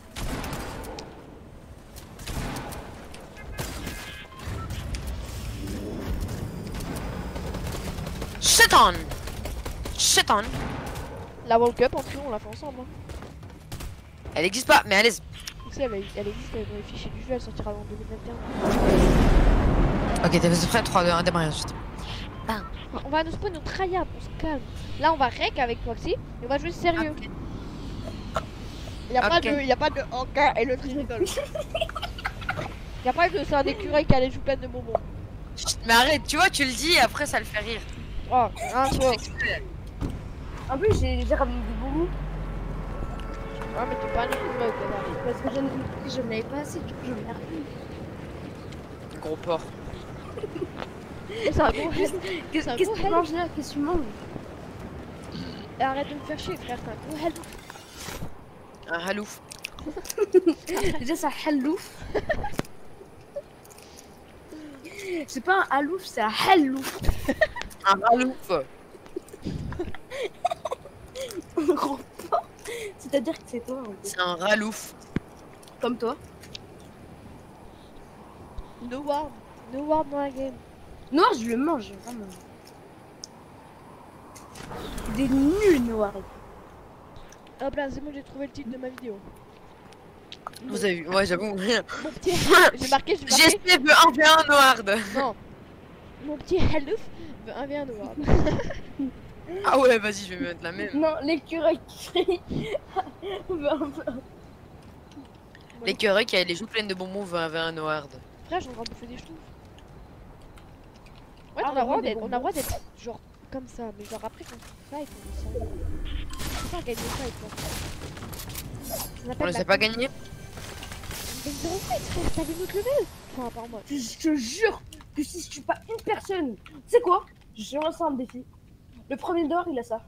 Shit on! Shit on! La World Cup, en tout, on l'a fait ensemble. Hein. Elle existe pas, mais elle est. Si, elle, elle existe dans les fichiers du jeu, elle sortira en deux mille vingt et un. Ok, t'es prêt? trois, deux, un, démarrer ensuite. On va nous spawn, on tryhard, on se calme. Là, on va rec avec Proxy, et on va jouer sérieux. Ok. Il y a pas Ok. de, il y a pas de ok et le truc rigole. Il y a pas que c'est un écureuil qui a les joues pleines de bonbons. Chut, mais arrête, tu vois, tu le dis et après ça le fait rire. Oh, un soir. En plus, j'ai j'ai ramené du boulot Ah, mais t'es pas un écureuil, connard. parce que je ne je n'avais pas assez, du coup, je l'ai remis. Gros porc. C'est un gros head. Qu'est-ce C'est un qu'est-ce gros que tu head. manges là? Qu'est-ce que tu manges? Et arrête de me faire chier, frère, c'est un gros head. Un halouf. Déjà, c'est un halouf. C'est pas un halouf, c'est un halouf. Un halouf. Gros porc. C'est-à-dire que c'est toi, en fait. C'est un ralouf. Comme toi. No ward. No ward dans la game. Noir, je le mange, vraiment. Des nuls noirs. Hop là, c'est bon, j'ai trouvé le titre de ma vidéo. Vous avez vu? Ouais, j'avoue. Mon petit... J'ai marqué, j'ai marqué... J S P veut un v un Noard. Non. Mon petit halouf veut un v un no ward. Ah ouais, vas-y, je vais me mettre la même. Non, l'écureuil qui crie. Ben, ben. L'écureuil qui a les joues pleines de bonbons vers un Howard. Frère, j'ai le droit de bouffer des schtroumpfs. Ouais, Ah, on a le droit des d'être, on a le bonbons. droit d'être genre comme ça, mais genre après quand on fight, on est sans. C'est pas gagner le fight quoi. Ça On s'appelle les la a pas con- gagnés. Mais zéro fight, frère, t'avais notre level. Enfin, par moi. Je je te jure que si je tue pas une personne, tu sais quoi? Je lance un défi. Le premier dehors, il a ça.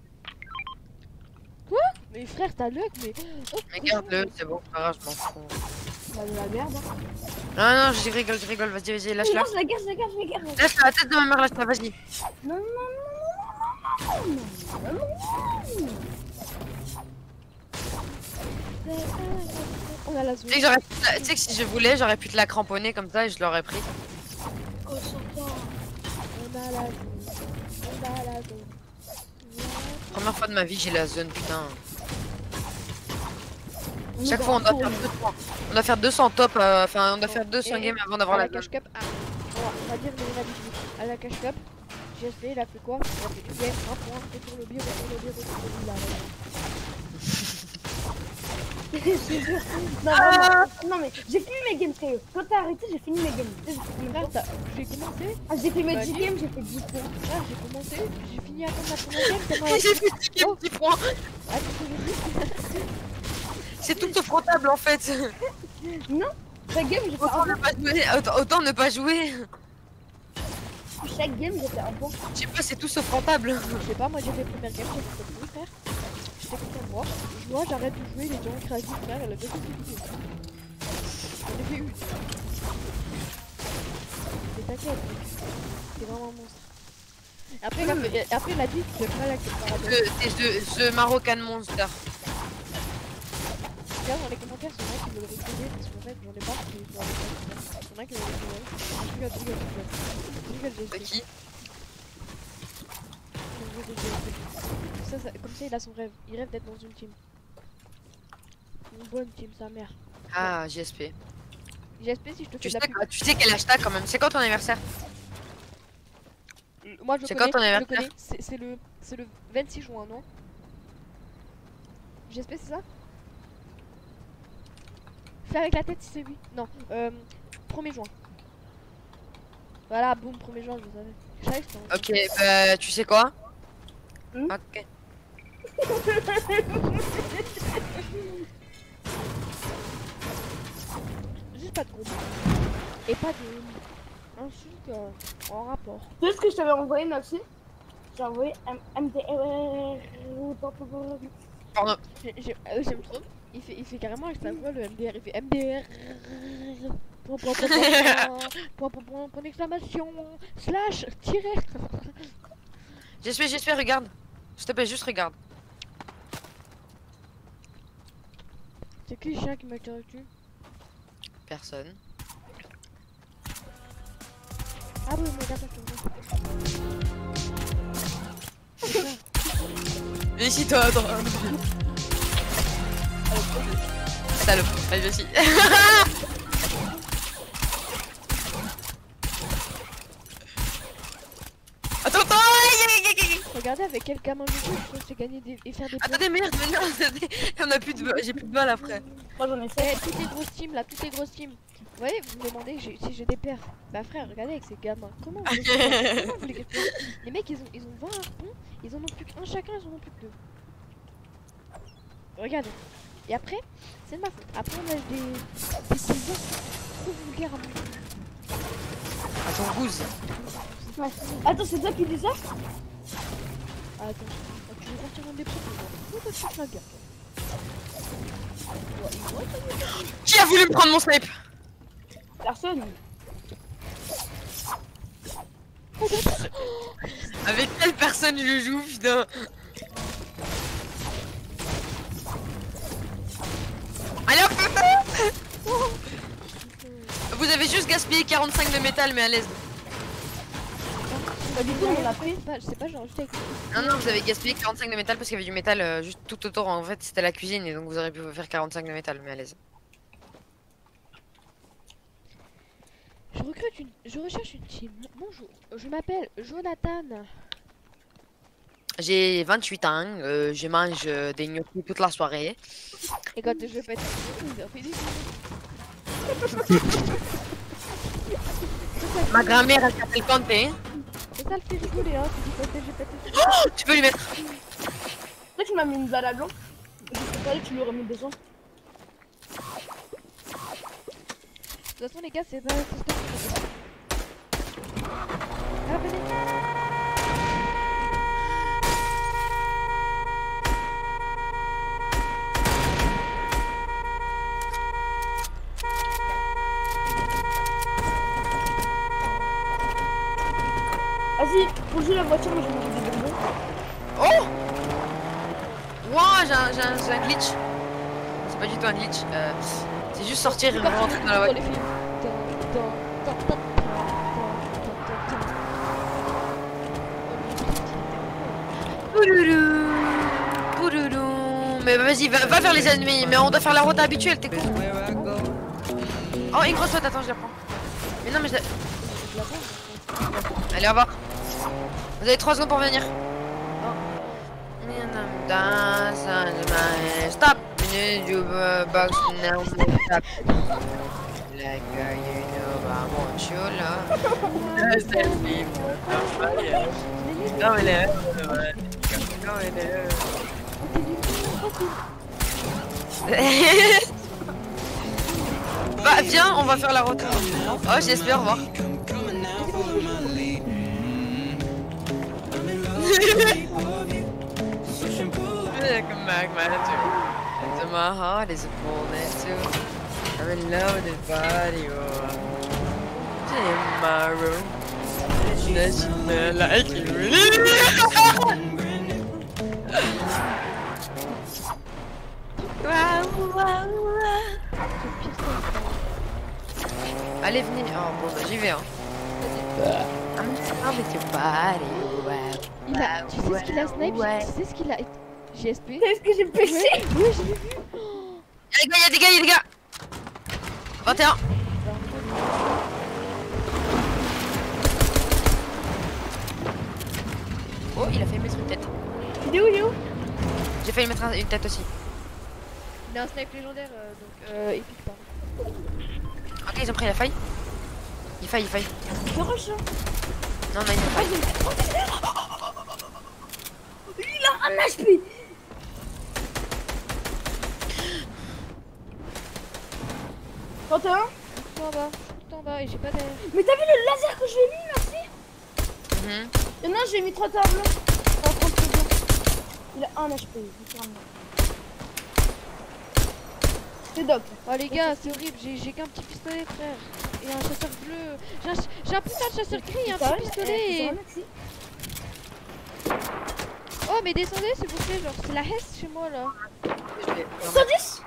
Mais frère, t'as luck, mais. Oh, Mais cochon, garde-le, c'est bon, c'est pas grave, je m'en fous. Bah, de la merde. Hein. Non, non, je rigole, je rigole, vas-y, vas-y, lâche-la. Non, je la garde, je la garde, je la garde. Lâche la tête de ma mère, lâche-la, vas-y. Non, non, non, non, non, non, non, non, non. On a la zone. Tu sais que j'aurais pu te la- tu sais que si je voulais, j'aurais pu te la cramponner comme ça et je l'aurais pris. Oh, son temps. On a la zone. On a la zone. Première fois de ma vie, j'ai la zone, putain. On Chaque est fois, on doit dans faire le deux cents. On doit faire deux cents top, euh, enfin, on doit faire deux cents Et games avant d'avoir à la la zone. cash cup. Ah, on va- on va dire les habitudes. À la cash cup, G S P il a fait quoi? Il a fait une game, un point, retour le biais, retour le biais, retour le biais. Je te jure. Non, vraiment. Non, mais j'ai fini mes games, sérieux. Quand t'as arrêté, j'ai fini mes games. Tu sais, j'ai fait combien de Frère, temps t'as- j'ai commencé, Ah, j'ai fait mes Bah, dix dis. games, j'ai fait dix points. frère, j'ai commencé, j'ai fini à attendre la première game, tellement la J'ai fait dix games, Oh. dix points. Attends, je vais C'est tout sauf rentable en fait. Non, chaque game, j'ai fait Autant un ne point. pas jouer. Autant, autant ne pas jouer. Chaque game, j'ai fait un point. Je sais pas, c'est tout sauf rentable. Je sais pas, moi j'ai fait première game, j'ai fait comme vous, frère. J'étais content de voir. Je vois, j'arrête de jouer, les gens créatifs, frère, elle a deux petites vidéos. J'en ai fait une. Mais t'inquiète, mec. C'est vraiment un monstre. Après, il a fait- après, il a dit que j'aime pas la caméra. Le- C'est ce, ce Marocan Monster. Regarde dans les commentaires, c'est vrai qui veulent recruter parce qu'en fait, j'en ai pas qui sont avec moi. Il y en a qui veulent recruter. Je rigole, je rigole, je rigole. Je rigole, je De rigole. qui? Je rigole, je rigole. Ça, ça- Comme ça, il a son rêve. Il rêve d'être dans une team. Une bonne team, sa mère. Ah, J S P. J'espère si je te fais Tu de la sais, pub. quoi- tu sais quel hashtag quand même. C'est quand ton anniversaire? Moi, je le C'est connais. quand ton je le anniversaire? connais. C'est c'est le, c'est le vingt-six juin, non? J'espère c'est ça? Fais avec la tête si c'est oui. Non, euh, premier juin. Voilà, boum, premier juin, je le savais. Je savais que c'était en juin. Ok, bah tu sais quoi? Hmm? Ok. Juste pas de gros mots. Et pas de insultes euh, en rapport. Tu sais ce que je t'avais envoyé, Noxy? J'ai envoyé M D R. Pardon. J'ai- j'ai- euh, J'aime trop. Il fait, il fait carrément avec sa voix le M D R. Il fait M D R. Point, point, point, point, point, point, point, point d'exclamation. Slash. Tiret. J'espère, j'espère, regarde. S'il te plaît, juste regarde. C'est qui le chien qui m'a tiré dessus? Personne. Ah oui, mais d'accord, je te vois. Viens ici, toi, attends. Salope. Allez, viens ici. Attends, attends. aïe, aïe, aïe, aïe, aïe. Regardez avec quel gamin je joue, je peux gagner des, et faire des points. Attendez, merde, mais non, attendez. On a plus de, j'ai plus de balles après. Moi, j'en ai Eh, fait. toutes les grosses teams là, toutes les grosses teams. Vous voyez, vous me demandez j'ai- si j'ai des paires. Bah frère, regardez avec ces gamins. Comment vous les, comment vous les gagnez? Les mecs, ils ont, ils ont vingt harpons, ils en ont plus qu'un chacun, ils en ont plus que deux. Regardez. Et après, c'est de ma faute. Après, on a des, des paysans trop vulgaires à mon goût. Attends, Gouze. Ouais. Attends, c'est toi qui dis ça? Ah, attends, ah, tu veux retirer un des propos? Pourquoi toi tu te la gueule? Ouais, il voit, ça y est. Qui a voulu me prendre mon snipe? Personne. Avec quelle personne je joue, putain? Allez hop! Vous avez juste gaspillé quarante-cinq de métal, mais à l'aise. Bah, du coup, on l'a pris. C'est pas, c'est pas genre juste avec. Non, non, vous avez gaspillé quarante-cinq de métal parce qu'il y avait du métal euh, juste tout autour. En fait, c'était la cuisine et donc vous auriez pu faire quarante-cinq de métal, mais à l'aise. Je recrute une. Je recherche une team. Bonjour, je m'appelle Jonathan. J'ai vingt-huit ans, euh, je mange euh, des gnocchis toute la soirée. Et quand je pète, c'est un pédicule. Ma grand-mère, elle s'appelle Kanté. C'est ça le fait rigoler, hein. Tu dis pète, j'ai pété. Oh, tu peux lui mettre. Là, tu m'as mis une balle à blanc. Je sais pas, tu lui aurais mis des gens. De toute façon, les gars, c'est pas. c'est stop. Ah, venez. Vas-y, pour jouer la voiture, moi je vais manger des bonbons. Oh Ouah, j'ai un, j'ai un, j'ai un glitch. C'est pas du tout un glitch. Euh, c'est juste sortir et C'est comme rentrer dans la dans voiture. les films. Tan, tan, tan, tan, tan, tan, tan, tan. Pouloulou, pouloulou. Mais vas-y, va, va vers les ennemis. Mais on doit faire la route habituelle, t'es con. Oh, une grosse faute, attends, je la prends. Mais non, mais je la... Allez, au revoir. Vous avez trois secondes pour venir. Stop. You box now. Stop. Like you know, I want you love. Non, mais là. Non, mais là. Bah, viens, on va faire la route. Oh, j'espère, au revoir. Come back, man. To my heart is a fullness too. I'm in love with this body. Oh. In my room. Does she smell like you? Wow, wow, wow. Allez, venez. Oh, bon, bah, j'y vais, hein. I'm in love with your body. Wow. Il a, tu sais ce qu'il a snipe, ouais. tu sais ce qu'il a G S P. Est-ce que j'ai Oui, péché? oui, je l'ai vu. Y'a des gars, y'a des gars, y'a des gars. vingt et un. Oh, il a failli mettre une tête. Il est où, il est où? J'ai failli mettre un- une tête aussi. Il a un snipe légendaire, euh, donc euh, épique, pardon. Ok, ils ont pris la faille. Il faille, il faille. Je rush. hein. Non, non, il a faille. Il a un H P. trente et un. Tout en bas, tout en bas, et j'ai pas d'air. Mais t'as vu le laser que je lui ai mis, merci? Mhm. Et non, j'ai mis trois tables. Enfin, trente secondes. Il a un H P, littéralement. C'est doc. Oh les gars, c'est horrible, j'ai j'ai qu'un petit pistolet, frère. Et un chasseur bleu. J'ai un, ch- j'ai un putain de chasseur gris et un petit pistolet. Et... Oh, mais descendez, s'il vous plaît, genre, c'est la Hesse chez moi là. Je vais- cent dix.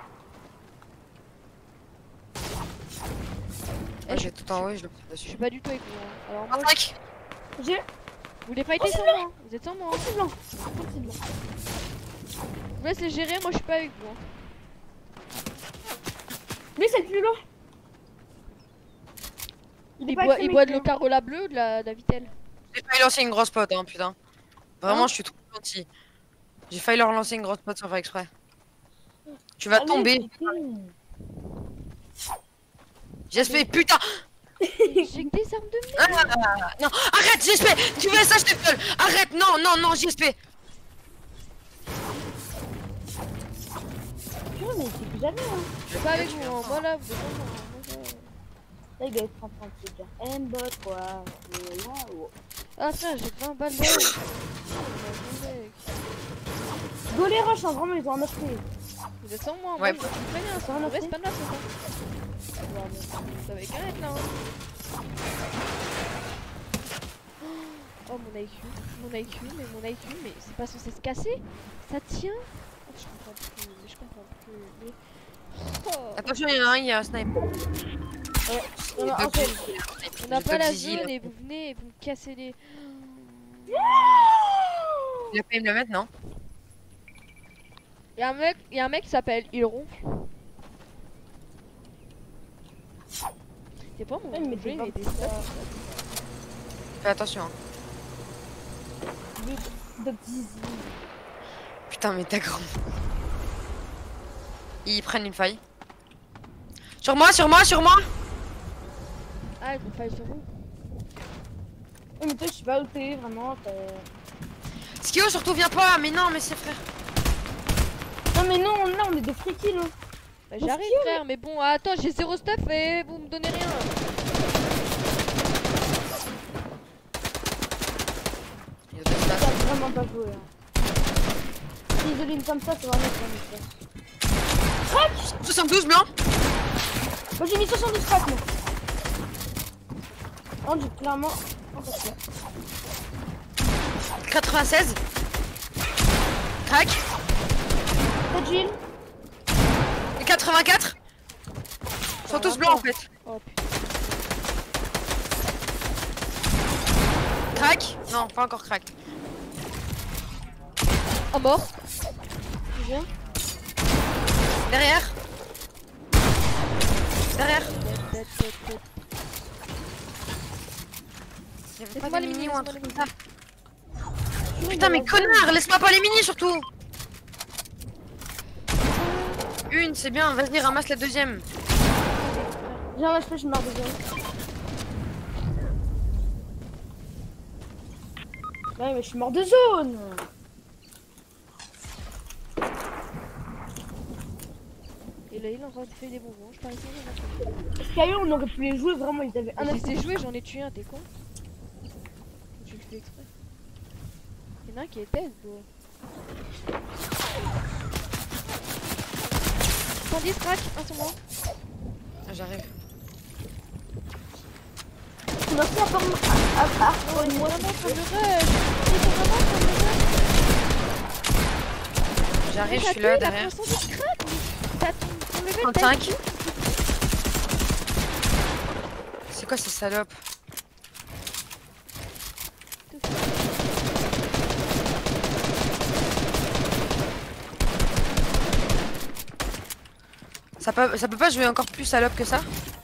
Ah, j'ai tout en haut et je le prends Je suis dessus. pas du tout avec vous. Hein. Alors, moi, vingt-cinq. J'ai vous voulez fighter sans moi hein. Vous êtes sans moi. Hein. c'est blanc. C'est blanc. Je vous laisse les gérer, moi je suis pas avec vous. Hein. Lui, c'est le plus loin. Il, est pas boit, avec il ses boit de mecs, l'eau Carola bleue ou de la, de la Vitelle? J'ai failli lancer une grosse pote, hein, putain. Vraiment, Hein je suis trop gentil. J'ai failli leur lancer une grosse pote sans faire exprès. Tu vas Allez, tomber. putain. J'espère, putain. J'ai que des armes de merde. Ah, non, arrête, J S P. Tu veux ça, je te gueule. Arrête, non, non, non, J S P. Putain, mais c'est plus jamais, hein. Je suis pas avec vous. Hein. Moi là, vous êtes sans moi. Hein. Moi, je- Là, il doit être en train de se dire M-bot, quoi. Et là, oh. Ah, frère, j'ai vingt balles de. Go les rush, hein, vraiment, ils ont un H P. Vous êtes sans moi. Ouais. Moi, je suis très bien. Ça Ça va, me merci. reste pas de là, c'est ça. Ça va qu'à être là. Hein. Oh, mon I Q. Mon I Q, mais mon I Q, mais c'est pas censé se casser. Ça tient. Oh, je comprends plus. Mais je comprends plus. Mais... Oh. Attention, il y en a un, il y a un snipe. Ouais, il y en a un seul. On n'a Le pas la Dog Zizi, zone là. et vous venez et vous me cassez les. Il a failli me le mettre, non? Y'a un mec, y a un mec qui s'appelle Il Ronfle. C'est pas mon Ouais, mais jeu, t'es il pas- était ça. Fais attention. Hein. Vite. Doc Zizi. Putain, mais t'as grand. Ils prennent une faille. Sur moi, sur moi, sur moi. Ah, ils vont faille sur vous. Ouais, mais toi, je suis pas ulté, vraiment. Skio, surtout, viens pas. Mais non, mais c'est frère. Non, mais non, là, on est des frikis, nous. Bah, j'arrive, frère, mais bon, attends, j'ai zéro stuff et vous me donnez rien. Il y a deux Ça stats. a vraiment pas joué. Hein. Si isoline comme ça, c'est vraiment pas ça. soixante-douze blanc. Moi, j'ai mis soixante-douze crack, moi. Oh, j'ai clairement. Oh, parce que- quatre-vingt-seize. Crac. T'as Jill. Et quatre-vingt-quatre. Ils sont tous blancs en fait. Oh putain. Crac. Non, pas encore crack. Oh, mort. Tu viens? Derrière. Derrière. Dead, dead, dead, dead. Il y avait pas Laisse-moi de les mini minis, ou un laisse-moi truc les comme ça. Putain, mais connard, laisse-moi pas les mini surtout. Une, c'est bien, vas-y, ramasse la deuxième. J'ai un H P, je meurs déjà. Ouais, mais je suis mort de zone. Et là, il est en train de faire des bonbons, je parie que Skyro, on aurait pu les jouer vraiment, ils avaient un je H P. les ai joués, j'en ai tué un, t'es con? Tu le fais exprès. Y'en a un qui est dead, gros. cent dix crack, un sur moi. J'arrive. Tu m'as fait à part. À part. Oh, ils sont vraiment en train de rush. Ils sont vraiment en train de rush. J'arrive, je T'as suis là tué, il a derrière. pris un cent dix crack. T'as ton ton level, t'as trente-cinq. C'est quoi ces salopes? Ça peut, ça peut pas jouer encore plus salope que ça?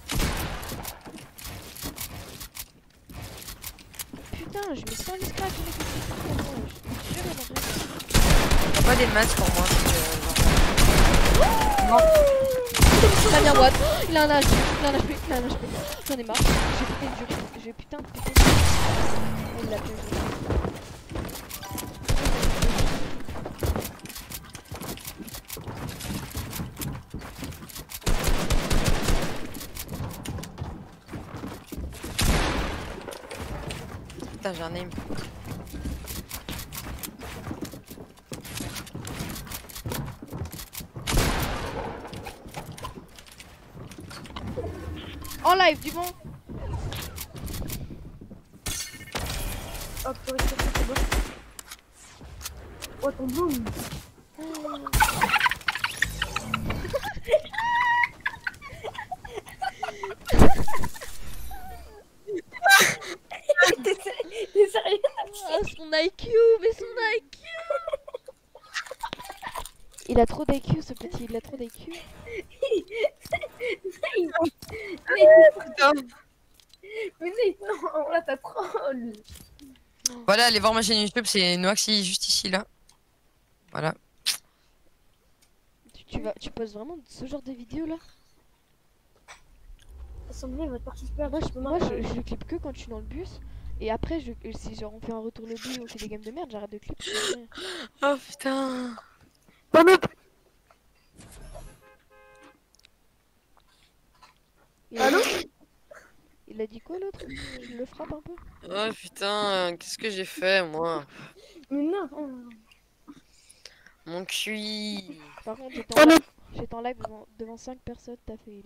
Putain, je mets cent dix crack, je mets que Y'a pas des masques pour moi. donc, euh, genre. Il a mis un watt, il a un H P, il a un H P, il a un H P. J'en ai marre, j'ai pété le jeu, j'ai putain de pété. Il l'a fait. Putain, j'ai un aim. En live, du bon. Oh, purée, c'est c'est bon. Oh, ton boom. T'es t'es sérieux? Ah, son I Q, mais son I Q. Il a trop d'I Q, ce petit, il a trop d'I Q. Putain. Mais non, là t'as troll. Voilà, allez voir ma chaîne YouTube, c'est Noaxi juste ici là. Voilà. Tu, tu vas, tu poses vraiment ce genre de vidéos là? Assemblée va participer à Moi, je, moi je, je clip que quand je suis dans le bus. Et après, je, si genre on fait un retour lobby ou on fait des games de merde, j'arrête de clip. Oh putain. Il a- Allô? Il a dit quoi l'autre? Je le frappe un peu. Oh putain, qu'est-ce que j'ai fait moi? Mais non. Mon cul. Par contre, j'étais en live, j'étais en live devant, devant cinq personnes, t'as fait.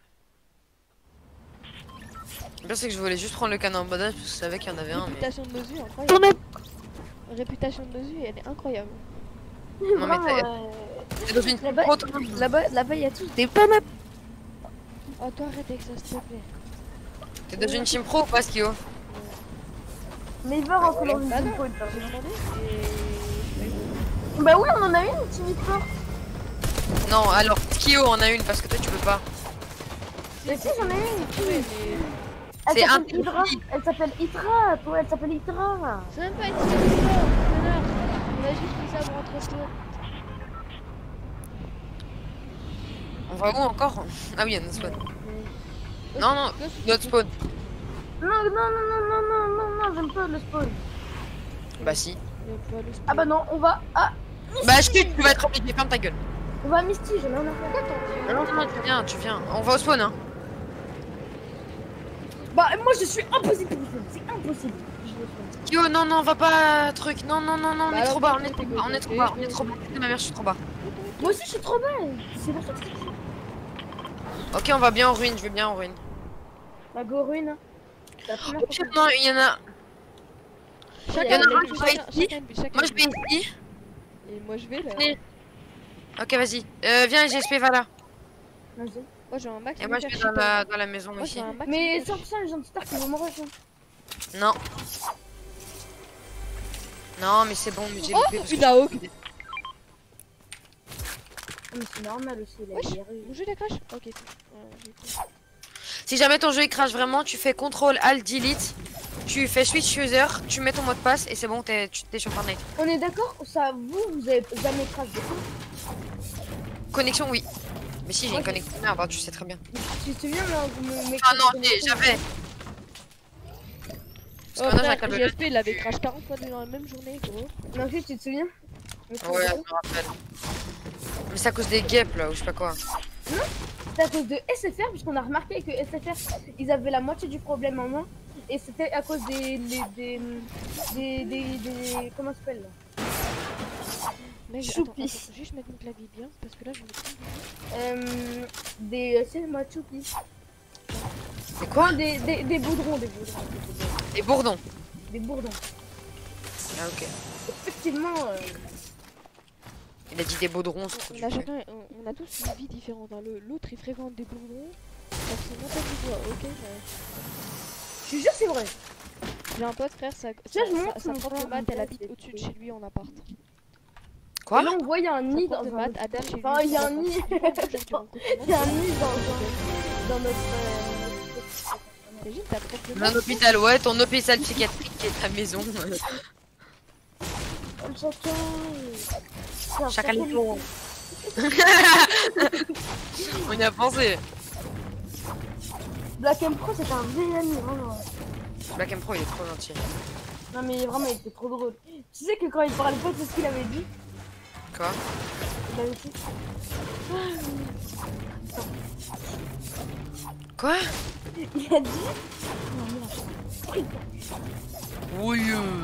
Le pire c'est que je voulais juste prendre le canon en badage parce que je savais qu'il y en avait un mais... Réputation de Nozu, incroyable. Réputation de Nozu, elle est incroyable. Non mais t'es Vraiment, t'es dans une euh, là-bas, pro, toi. là-bas, là-bas, il y a tous des bonnes. Oh, toi arrête avec ça, s'il te plaît. T'es dans une team pro ou pas Skio? Mais il va rentrer dans une Bah team non, pro. j'ai demandé et. Bah oui, on en a une team e-sport. Non, alors Skio en a une parce que toi tu peux pas. Mais si, j'en ai une. Ouais, mais. Elle C'est s'appelle un- Hydra. Elle s'appelle Hydra. Toi, elle s'appelle Hydra. C'est même pas une team e-sport, connard. va où encore? Ah oui, il y a notre spawn. Mais- Non, non, Toi, c'est- notre spawn. Non, non, non, non, non, non, non, non, j'aime pas le spawn. Bah si. Il y a pas le spawn. Ah bah non, on va à... Bah je tu vas être obligé, ferme ta gueule. On va à Misty, j'en ai rien à faire. Pourquoi t'en dis Non, non, tu viens, tu viens. On va au spawn, hein. Bah moi je suis impossible pour le spawn, c'est impossible. Je le fais. Yo, non, non, va pas, truc. Non, non, non, non, on Bah est alors, trop bas, go, on est go, trop go, bas, on go, est trop go, bas, go, on est go. trop bas. Ma mère, je suis trop bas. Moi aussi je suis trop bas. C'est pour ça que c'est... Ok, on va bien en ruine, je vais bien en ruine. La go ruine. C'est la première Au fois pire, que- non, il y en a. Chacun, Il y en a un chacun, qui va chacun, ici. chacun, chacun, Moi, je vais ici. Et moi je vais là. Venez. Ok, vas-y. Euh, viens, G S P, va là. Vas-y. Moi j'ai un max. Et moi, je vais dans la, dans la maison Moi ici. j'ai un max. Mais hyper- cent pour cent les gens de Star qui vont me rejoindre. Non. Non, mais c'est bon, mais j'ai Oh, loupé parce une que- A O G. Mais c'est normal aussi, il a Wesh. des rues. Mon jeu il a crash. Ok. Ouais, j'ai cru. Si jamais ton jeu il crache vraiment, tu fais contrôle alt delete, tu fais switch user, tu mets ton mot de passe et c'est bon, t'es tu- t'es sur Fortnite. On est d'accord, ça, vous, vous avez jamais crash de coup. Connexion, oui. Mais si j'ai une Ok. connexion, ah, bah, tu sais très bien. Tu te souviens, là, mon mec. Ah non, j'ai- j'avais. Oh, Parce que maintenant j'ai un frère, câble. G S P il avait crash quarante fois dans la même journée gros. Non, juste, tu te souviens? Mais Ouais, je me rappelle. Mais c'est à cause des guêpes là, ou je sais pas quoi. c'est à cause de S F R, puisqu'on a remarqué que S F R, ils avaient la moitié du problème en main. Et c'était à cause des. des. des. des. des, des- comment ça s'appelle là? Mec, attends, Choupi. attends, juste mettre mon clavier bien parce que là je me trompe. Euh. Des. C'est moi, choupi. C'est quoi? Des, des, des boudrons, des boudrons. Des boudrons. Des bourdons. Des bourdons. Ah, ok. Effectivement. euh, Il a dit des baudrons, c'est trop On du a cul. chacun, on, on a tous une vie différente. Hein. Le- L'autre il fréquente des bonbons. Parce que n'importe quoi, ok. mais- Je suis sûr, c'est vrai. J'ai un pote frère, sa, Tiens, je sa, montre sa, sa mon prof de frère, maths, mon elle pote, habite c'est- au-dessus de chez lui en appart. Quoi? Et là, on voit, il y a un Sa nid prof dans de un. maths habite chez lui. Enfin, il y a un dans nid. Il Il y a un nid dans, dans, dans notre. euh, T'imagines ta prof de Un maths. hôpital, ouais, ton hôpital psychiatrique qui est ta maison. Chacun. Tiens, Chacun les les tours. On y a pensé. Black M Pro, c'est un vieil ami, vraiment. Black M Pro, il est trop gentil. Non, mais vraiment, il était trop drôle. Tu sais que quand il parlait pas, c'est ce qu'il avait dit. Quoi? Il avait dit. Quoi? Il a dit. Non, merde. Oui.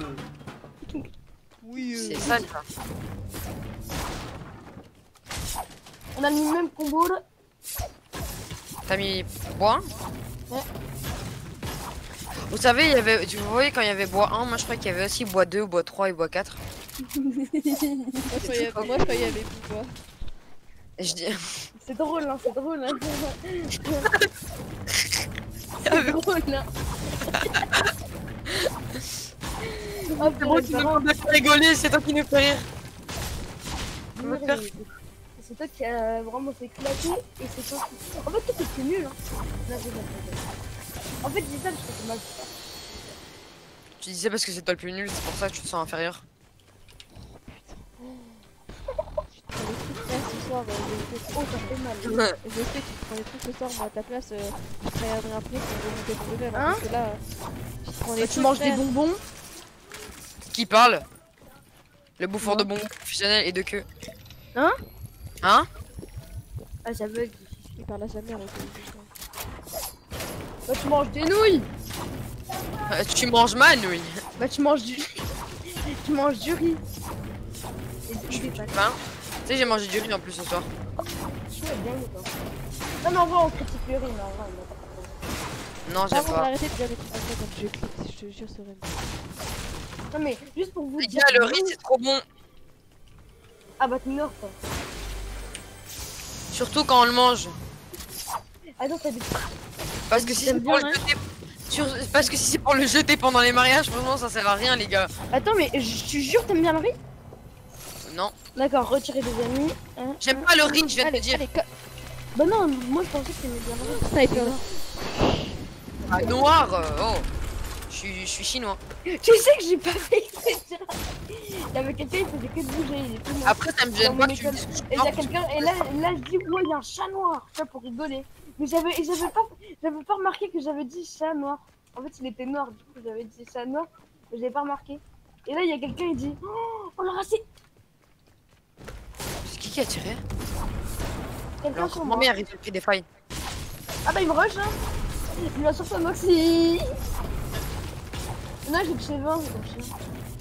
Oui, C'est ça, ça. On a mis le même combo là. T'as mis bois? Ouais. Vous savez, il y avait, vous voyez quand il y avait bois un, moi je crois qu'il y avait aussi bois deux, bois trois et bois quatre. Moi je croyais moi, je croyais qu'il y avait plus quoi. Et je dis, C'est drôle, hein, c'est drôle. Hein. C'est drôle, hein. Ah, c'est moi qui me demande de faire rigoler, c'est toi qui nous fait rire. On va faire. C'est toi qui a vraiment fait éclater et c'est toi qui. En fait, toi t'es plus nul. Hein. Non, c'est pas. En fait, j'ai ça parce que c'est mal. Tu disais parce que c'est toi le plus nul, c'est pour ça que tu te sens inférieur. Je te prends des trucs frère ce soir, euh, je sais. Oh, ça fait mal. Je sais que tu te prends des trucs ce soir, moi à ta place, euh, je travaillerai après pour remonter ton level. Hein, Hein parce que là, tu te prends des Bah, trucs. tu manges des frère. bonbons. Qui parle? Le bouffeur Moi. de bonbons professionnel et de queue. Hein? Hein? Ah, j'aveugle. Il parle à sa mère. Ok, Bah, tu manges des nouilles. Euh, Tu manges ma nouille. Bah, tu manges du. Tu manges du riz. Et des pâtes. Hein? Tu sais, j'ai mangé du riz en plus ce soir. Tu vas bien ou pas? Non, mais en vrai, on critique le riz, mais en vrai, on n'a pas compris. Non, Par j'aime contre, pas. arrêtez de dire des trucs comme ça quand je clique, je te jure, c'est vrai. Non, mais juste pour vous Les dire. gars, le riz c'est trop bon. Ah, bah, tu meurs quoi. Surtout quand on le mange. Attends, t'as des. Parce que si c'est T'aimes pour bien, le jeter. Sur- Parce que si c'est pour le jeter pendant les mariages, franchement ça sert à rien les gars. Attends, mais je te jure, t'aimes bien le riz? Non. D'accord, retirez des amis. Hein. J'aime pas le riz, je viens de Allez, te dire. allez, co- Bah, non, moi je pensais que t'aimais bien le riz. sniper. Ah, noir, euh, oh. Je suis, je suis chinois. Tu sais que j'ai pas fait exprès de dire. y avait quelqu'un, il faisait que de bouger, il était mort. Après, ça me Dans gêne mon pas que tu me école. dises que je suis Et il y mort, a parce que- quelqu'un, et là, là je dis, ouais, il y a un chat noir, tu vois, pour rigoler. Mais j'avais, et j'avais pas, j'avais pas remarqué que j'avais dit chat noir. En fait, il était noir, du coup, j'avais dit chat noir, mais j'avais pas remarqué. Et là, il y a quelqu'un, il dit, oh, on l'a rassé. C'est qui qui a tiré? Quelqu'un Alors, sur comment moi. bien ils ont pris des failles? Ah bah, il me rush, hein. Il m'a sorti un oxy. Non, j'ai touché vingt, j'ai touché.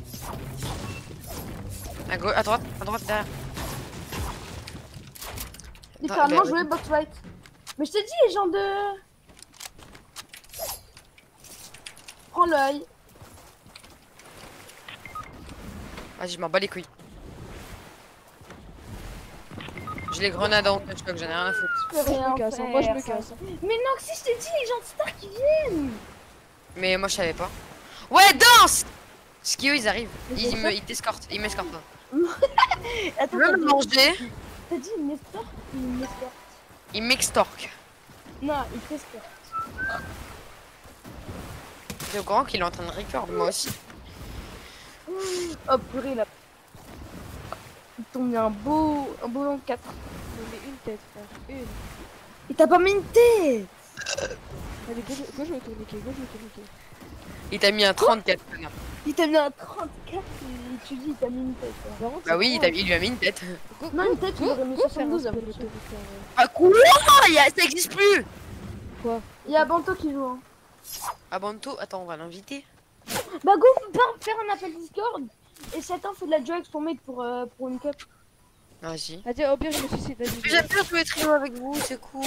À gauche, à droite, à droite, derrière. Littéralement bah, jouer box fight. Mais je te dis, les gens de. Prends l'œil. Vas-y, je m'en bats les couilles. Je les grenades en choc, j'en ai rien à foutre. Je peux Moi je rien me casse, hein. faire, Moi je me ça. casse. hein. Mais non, si je t'ai dit, les gens de Star qui viennent. Mais moi, je savais pas. Ouais, danse! Skio, ils arrivent. Mais Ils c'est me- ça. ils t'escortent, ils m'escortent pas. Attends, Tu veux t'as me dit- manger? T'as dit une escorte ou une escorte? Ils m'extorquent. Non, il t'escorte. T'es au courant qu'il est en train de record, moi aussi. Oh purée là. Il tombe bien un beau, un beau long quatre. Non, mais une tête, frère. Une. Et t'as pas mis une tête. Allez, go, go jouer au tourniquet, go jouer au tourniquet. Il t'a mis un trente-quatre, connard. Il t'a mis un trente-quatre et tu dis il t'a mis une tête. hein. Par contre, Bah c'est oui, il, quoi, t'a- il lui a mis une tête. Go, Non, go, une tête, tu go, l'aurais mis go faire un soixante-douze spin après. autoroute, ouais. Ah quoi? Il y a- Ça existe plus. Quoi? Il y a Banto qui joue. Hein. Ah Banto, attends, on va l'inviter. Bah go, pars faire un appel Discord. Et Satan fait de la joie avec son mec pour, euh, pour une cup. Vas-y. Vas-y, au pire, je me suicide, vas-y. je- J'aime bien jouer trio avec vous, c'est cool.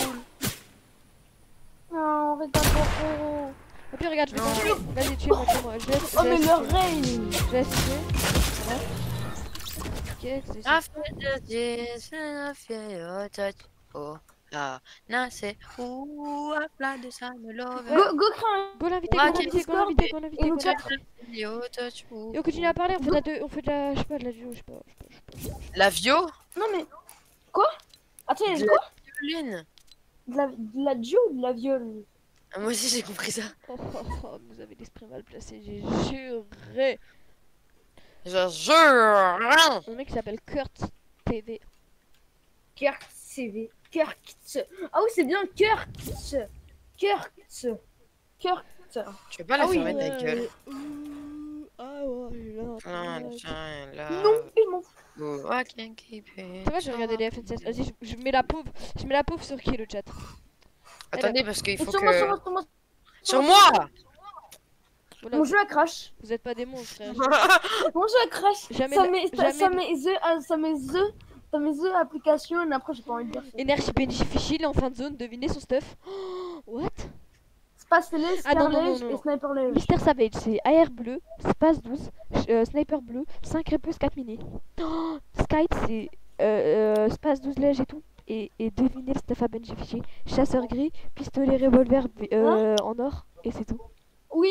Non, arrête pas trop. Au pire, regarde, je vais Non. t'envoyer. Vas-y, tuez-moi, tuez-moi. Je laisse. Oh je mais laisse- le règne. Je laisse tuer. Voilà. Ok, c'est I ça. feel the this and I feel your touch. Oh, ah, na c'est ouh, à plat de ça, me love. Go, go crée un... Go l'inviter, Ouais, go l'inviter, go Discord, l'inviter, go l'inviter, et go nous l'inviter. Your touch, ouh. Et on continue à parler, on fait de la, deux- on fait de la, je sais pas, de la duo, je sais pas, je sais pas, je sais pas, je sais pas. La Vio? Non mais... Quoi? Attends, il y a De quoi? Violune. De la, de la duo ou de la viole? Ah, moi aussi j'ai compris ça. Oh, oh, oh, vous avez l'esprit mal placé, j'ai juré. Je jure. Mon mec s'appelle Kurt T V. Kurt C V. Kurt. Ah oui, c'est bien Kurt. Kurt. Kurt. Tu veux pas la Ah oui, fermer ta gueule? Ouh, ah ouais, là. Ah, là. tiens, là. Non, il m'en fout. Oh, I can't keep it. Tu vois, je vais regarder les F N C S. Vas-y, je, je mets la pauvre, je mets la pauvre sur qui le chat. Attendez, parce qu'il Et faut sur moi, sur moi, que. sur moi. Sur moi! Voilà, Mon jeu a crash. vous êtes pas des monstres, frère. Mon jeu a crash. Jamais ça de- met, ça, jamais ça de- met the, euh, ça met the, ça met the application et après j'ai pas envie de dire. Energy Beneficial en fin de zone, devinez son stuff. Oh, what? Space Télé, Ah non, non, non, Scarlet non, et non. Sniper Lège. Mister Savage, c'est A R bleu, Space douze, euh, Sniper bleu, cinq Repus, quatre mini. Oh, Skype, c'est euh, euh, Space douze lège et tout. Et, et devinez le stuff à Beneficial. Chasseur gris, pistolet revolver euh, en or, et c'est tout. Oui.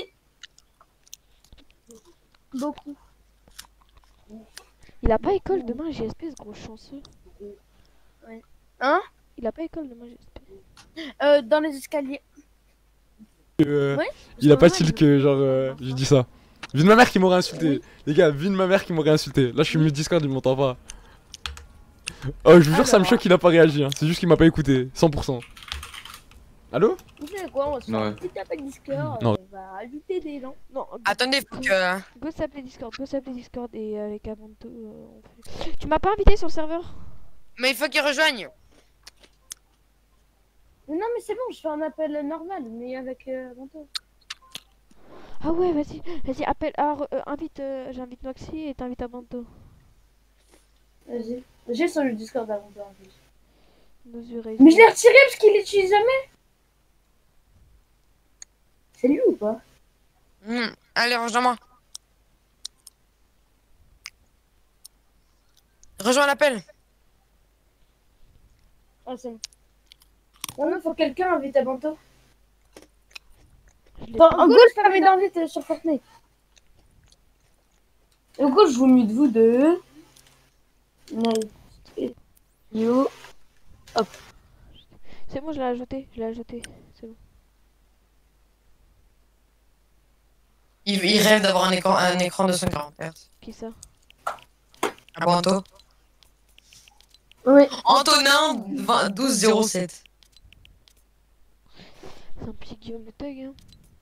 Beaucoup. Il a pas école demain, G S P, ce gros chanceux. Hein? Il a pas école demain, G S P. Euh, dans les escaliers. Euh, Ouais. il a pas Parce que style que genre euh, j'ai dit ça. Vu de ma mère qui m'aurait insulté. Les gars, vu de ma mère qui m'aurait insulté. Là je suis mis Discord, il m'entend pas. Oh je vous jure ça me Alors. choque qu'il a pas réagi hein. C'est juste qu'il m'a pas écouté. cent pour cent. Allô? Vous savez quoi? On va se faire Ouais. un petit appel Discord. Non. On va ajouter des gens. Non, Attendez, faut que. go s'appeler Discord, go s'appeler Discord et avec Avanto, euh, on fait. Tu m'as pas invité sur le serveur? Mais il faut qu'ils rejoignent. Mais non, mais c'est bon, je fais un appel normal, mais avec euh, Banto. Ah ouais, vas-y, vas-y, appelle, ah, re- euh, invite, euh, j'invite Noxy et t'invites Avanto. Vas-y. J'ai sur le Discord avant en plus. Nos oreilles. Mais je l'ai retiré parce qu'il l'utilise jamais. C'est lui ou pas? Hmm. Allez, rejoins-moi. Rejoins l'appel. Ah, c'est bon. Non, non, faut que quelqu'un invite à Banto. Je l'ai Enfin, pas. en gros, je permets d'inviter sur Fortnite. Et en gros, je vous mute vous deux. Nice. Et Yo. C'est bon, je l'ai ajouté, je l'ai ajouté, c'est bon. Il, il rêve d'avoir un écran, un écran de cent quarante hertz. Qui ça? Ah bon, Anto Oui. Antonin vingt douze zéro sept. C'est un petit Guillaume le Thug, hein.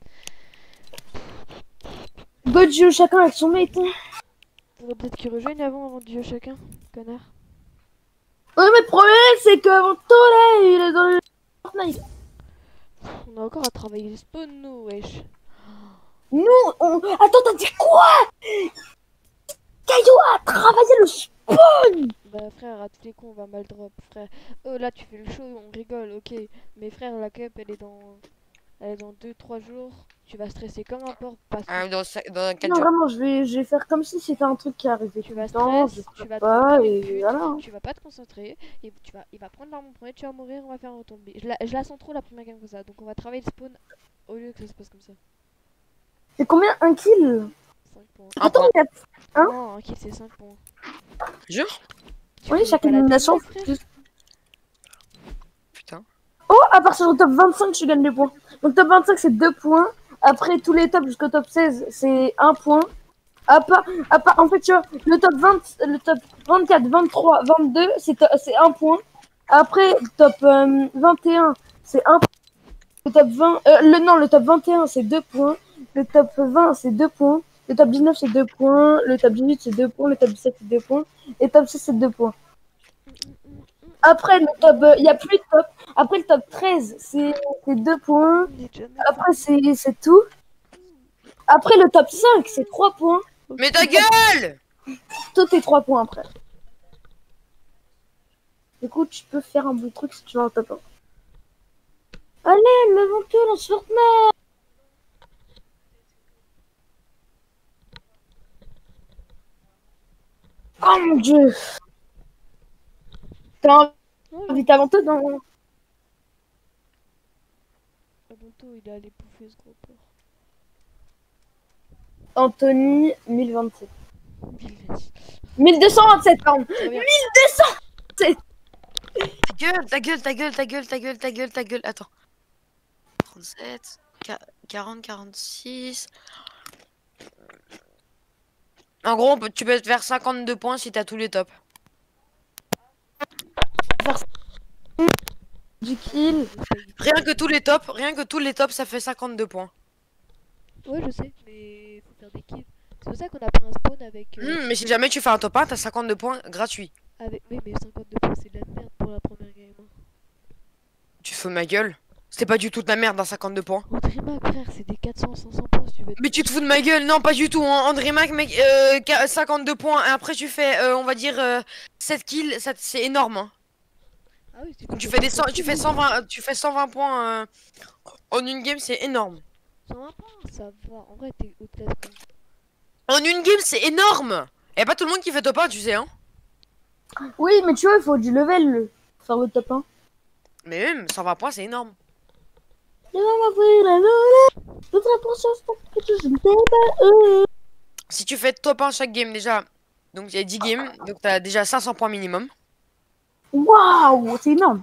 God joue chacun avec son mate. Hein. Faudrait peut-être qu'ils rejoignent avant, avant de jouer chacun, connard. Ouais, mais le problème, c'est que mon taux là, il est dans le Fortnite. On a encore à travailler les spawns, nous, wesh. Nous, on. Attends, t'as dit quoi? Caillou a travaillé le spawn. Bah frère, à tous les coups on va mal drop, frère. Oh là tu fais le show, on rigole, ok. Mais frère, la cup elle est dans... Elle est dans deux trois jours. Tu vas stresser comme un porc parce que Ah, dans, dans quatre Non, jours. vraiment, je vais, je vais faire comme si c'était un truc qui arrivait tu tout vas le temps. Je stresser, tu ferai vas te pas, prendre une et pute, voilà. tu vas pas te concentrer, et tu vas, il va prendre l'arme en premier, tu vas mourir, on va faire un retour de B. Je la, je la sens trop la première game comme ça, donc on va travailler le spawn au lieu que ça se passe comme ça. C'est combien un kill? cinq points. Un Attends, point. il y a... Hein Non, un kill c'est cinq points. Jure Tu Oui, connais chaque pas la élimination. technique, frère. Putain. Oh, à partir du top vingt-cinq, tu gagnes des points. Donc top vingt-cinq, c'est deux points. Après, tous les tops jusqu'au top seize, c'est un point. À part, à part, en fait, tu vois, le top vingt, le top vingt-quatre, vingt-trois, vingt-deux, c'est to- c'est un point. Après, le top euh, vingt et un, c'est un point. Le top vingt, euh, le, non, le top vingt et un, c'est deux points. Le top vingt, c'est deux points. Le top dix-neuf, c'est deux points. Le top dix-huit, c'est deux points. Le top dix-sept, c'est deux points. Et le top seize, c'est deux points. Après, le top, il n'y a plus de top. Après, le top treize, c'est deux points. On est déjà neuf. Après, c'est c'est tout. Après, le top cinq, c'est trois points. Mais ta gueule! Tout est trois points après. Du coup, tu peux faire un bon truc si tu veux un top un. Allez, levons-toi, on se Fortnite. Oh mon dieu. T'as Oh, invité avant tout dans... Abonto, il est allé bouffer ce gros porc. Anthony, mille vingt-sept. Il va dire. mille deux cent vingt-sept, pardon. Je reviens. Ta gueule, ta gueule, ta gueule, ta gueule, ta gueule, ta gueule, ta gueule. Attends. trente-sept, quarante, quarante-six. En gros, on peut- tu peux te faire cinquante-deux points si t'as tous les tops. Du kill. Rien que tous les tops, rien que tous les tops, ça fait cinquante-deux points. Ouais, je sais, mais faut faire des kills. C'est pour ça qu'on a pris un spawn avec. Euh, Hmm, mais si jamais tu fais un top un, t'as cinquante-deux points gratuits. avec... Oui, mais cinquante-deux points, c'est de la merde pour la première game. Hein. Tu te fous de ma gueule? C'était pas du tout de la merde dans cinquante-deux points. André Mac, frère, c'est des quatre cents, cinq cents points si tu veux. être- Mais tu te fous de ma gueule? Non, pas du tout. Hein. André Mac, mec, euh, qua- cinquante-deux points. Et après, tu fais, euh, on va dire, euh, sept kills. ça- C'est énorme. Hein. Ah oui, c'est Donc, tu pas fais, des des cent- tu fais cent vingt, tu fais cent vingt points euh, en une game, c'est énorme. cent vingt points, ça va. En vrai, t'es au classe. En une game, c'est énorme. Y'a pas tout le monde qui fait top un, tu sais, hein. Oui, mais tu vois, il faut du level le- pour faire le top un. Mais même, cent vingt points, c'est énorme. Je vais m'offrir la Lola. Toute importance pour que tu ne t'aies pas eux. Si tu fais top un chaque game, déjà, donc il y a dix games, donc t'as déjà cinq cents points minimum. Waouh, c'est énorme.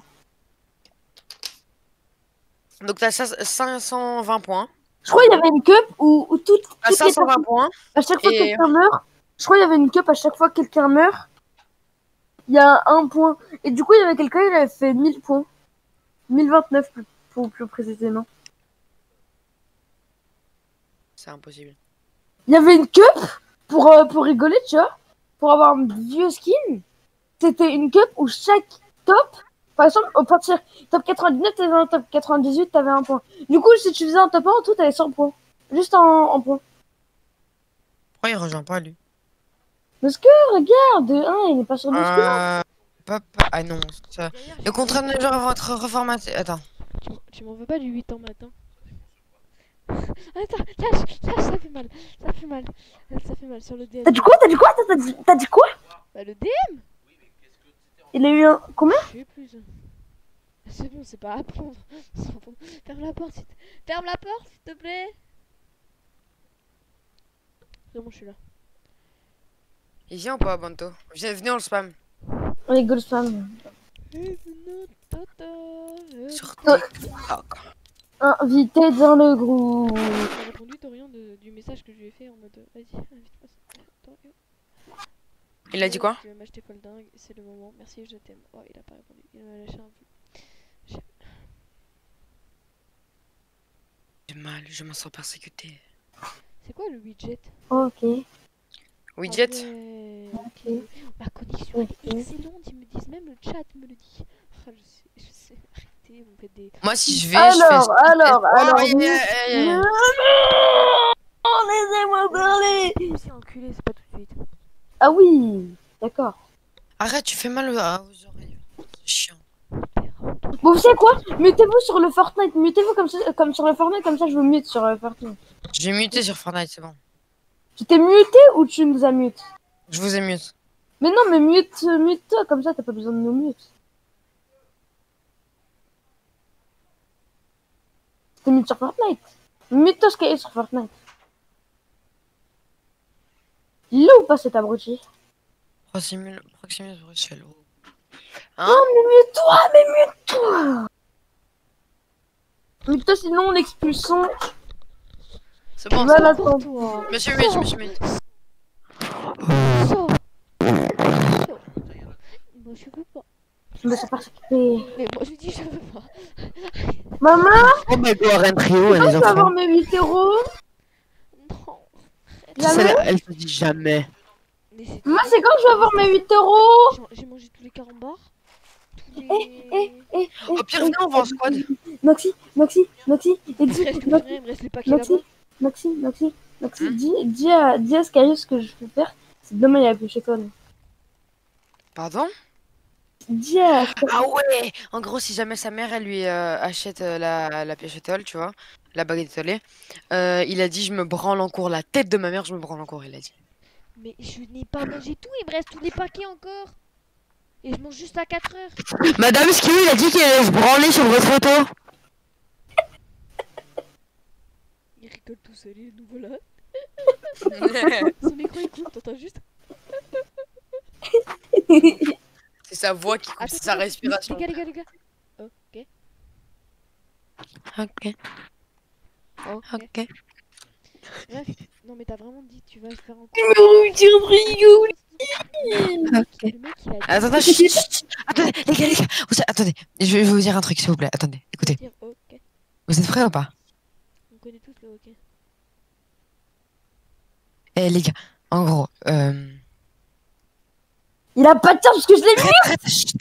Donc t'as cinq cent vingt points. Je crois qu'il y avait une cup où, où toutes, À toutes les cinq cent vingt personnes- points. à chaque fois que Et- quelqu'un meurt, je crois qu'il y avait une cup à chaque fois que quelqu'un meurt, il y a un point. Et du coup, il y avait quelqu'un, il avait fait mille points. mille vingt-neuf plus, pour plus précisément. C'est impossible. Il y avait une cup pour, euh, pour rigoler, tu vois, pour avoir un vieux skin. C'était une cup où chaque top, par exemple, au partir top quatre-vingt-dix-neuf, t'avais un top quatre-vingt-dix-huit, t'avais un point. Du coup, si tu faisais un top un, en tout, t'avais cent points. Juste en, en points. Pourquoi il rejoint pas lui? Parce que, regarde, de un, il n'est pas sur le skin. Euh... Papa... Ah non, ça... D'ailleurs, Le contrat de genre va être reformaté. Attends. Tu, m- tu m'en veux pas du huit ans matin. Attends, lâche, lâche, ça fait mal. Ça fait mal. Ça fait mal sur le D M. T'as dit quoi? T'as dit quoi? T'as dit, t'as dit quoi? Bah, le D M. Il a eu un... Combien? Je sais plus. C'est bon, c'est pas à prendre. On s'en fout. Ferme la porte, s'il te... Ferme la porte, s'il te plaît. C'est bon, je suis là. Il vient ou pas, Banto? Viens, venez, on le spam. On rigole spam. Sur Euh. TikTok. Invité dans le groupe. J'ai répondu Dorian de- du message que je lui ai fait en mode vas-y, invite-moi. Dorian. Il a dit quoi? Tu veux m'acheter Paul dingue, c'est le moment. Merci, je t'aime. Oh, il a pas répondu. Il m'a lâché un peu. J'ai mal, je m'en sens persécuté. C'est quoi le widget? Ok. Widget? Ah ouais, ok. Ma connexion elle est excellente, ils me disent, même le chat me le dit. Ah, je sais, je sais, arrêtez, vous me faites des... Moi, si je vais, je fais. Alors, alors, Oh, alors. yeah, yeah, yeah, yeah. Oh, laissez-moi parler. C'est enculé, c'est pas tout de suite. Ah oui, d'accord. Arrête, tu fais mal aux aux oreilles. C'est chiant. Bon, vous savez quoi? Mutez-vous sur le Fortnite. Mutez-vous comme, ça- comme sur le Fortnite, comme ça je vous mute sur le Fortnite. J'ai muté sur Fortnite, c'est bon. Tu t'es muté ou tu nous as mute? Je vous ai mute. Mais non, mais mute, mute-toi, comme ça t'as pas besoin de nous mute. T'es mute sur Fortnite. Mute-toi ce qu'il y a sur Fortnite. Il est là ou pas cet abruti? Proximus, Proximus Bruxelles. Hein? Non, mais mute-toi, mais mute-toi. Mute-toi, sinon on l'expulse. C'est bon, Va c'est bon. l'attendre. Toi. Je me suis mute, je me suis mute. Sors. Sors. Moi je veux pas. Mais c'est pas s'occuper. Mais moi je dis je veux pas. Maman, Oh my god, un trio, quand je vais avoir mes huit euros, Non. jamais. Elle te dit jamais. Mais c'est... Moi, c'est quand je vais avoir mes huit euros. J'ai- J'ai mangé tous les carambars. Tous les... Eh, eh, eh, eh, Au pire, venez, on va en squad. Maxi, Maxi, Maxi, et Il me dis, reste plus Maxi, rien, il me reste les paquets là-bas. Maxi, Maxi, Maxi, Maxi, Hmm dis, dis à, dis à Skyus ce que je peux faire. C'est demain, il y a plus chez toi. Pardon? Dis à. Ah ouais! En gros, si jamais sa mère, elle lui euh, achète euh, la, la pièce étoile, tu vois, la baguette étoilée, euh, il a dit je me branle en cours. La tête de ma mère, je me branle en cours, il a dit. Mais je n'ai pas mangé tout, il me reste tous les paquets encore. Et je mange juste à quatre heures. Madame Ski, il a dit qu'il allait se branler sur votre photo. Il rigole tout seul, il nous voilà. Son écran il coupe, t'entends juste. C'est sa voix qui coupe, Attends, c'est sa attends, respiration. Les gars, les gars, les gars. Ok, Ok, ok. ok. Bref, non mais t'as vraiment dit tu vas le faire en Tu me rigole. Ok. Le mec il a dit. Attendez, chut, chut, chut. Attendez, les gars, les gars. Vous- attendez, je vais vous dire un truc, s'il vous plaît. Attendez, écoutez. Dire, ok, Vous êtes prêts ou pas? on connaît tous le ok. Eh, les gars, en gros, euh. Il a pas de temps parce que je l'ai mis. Arrête, chut.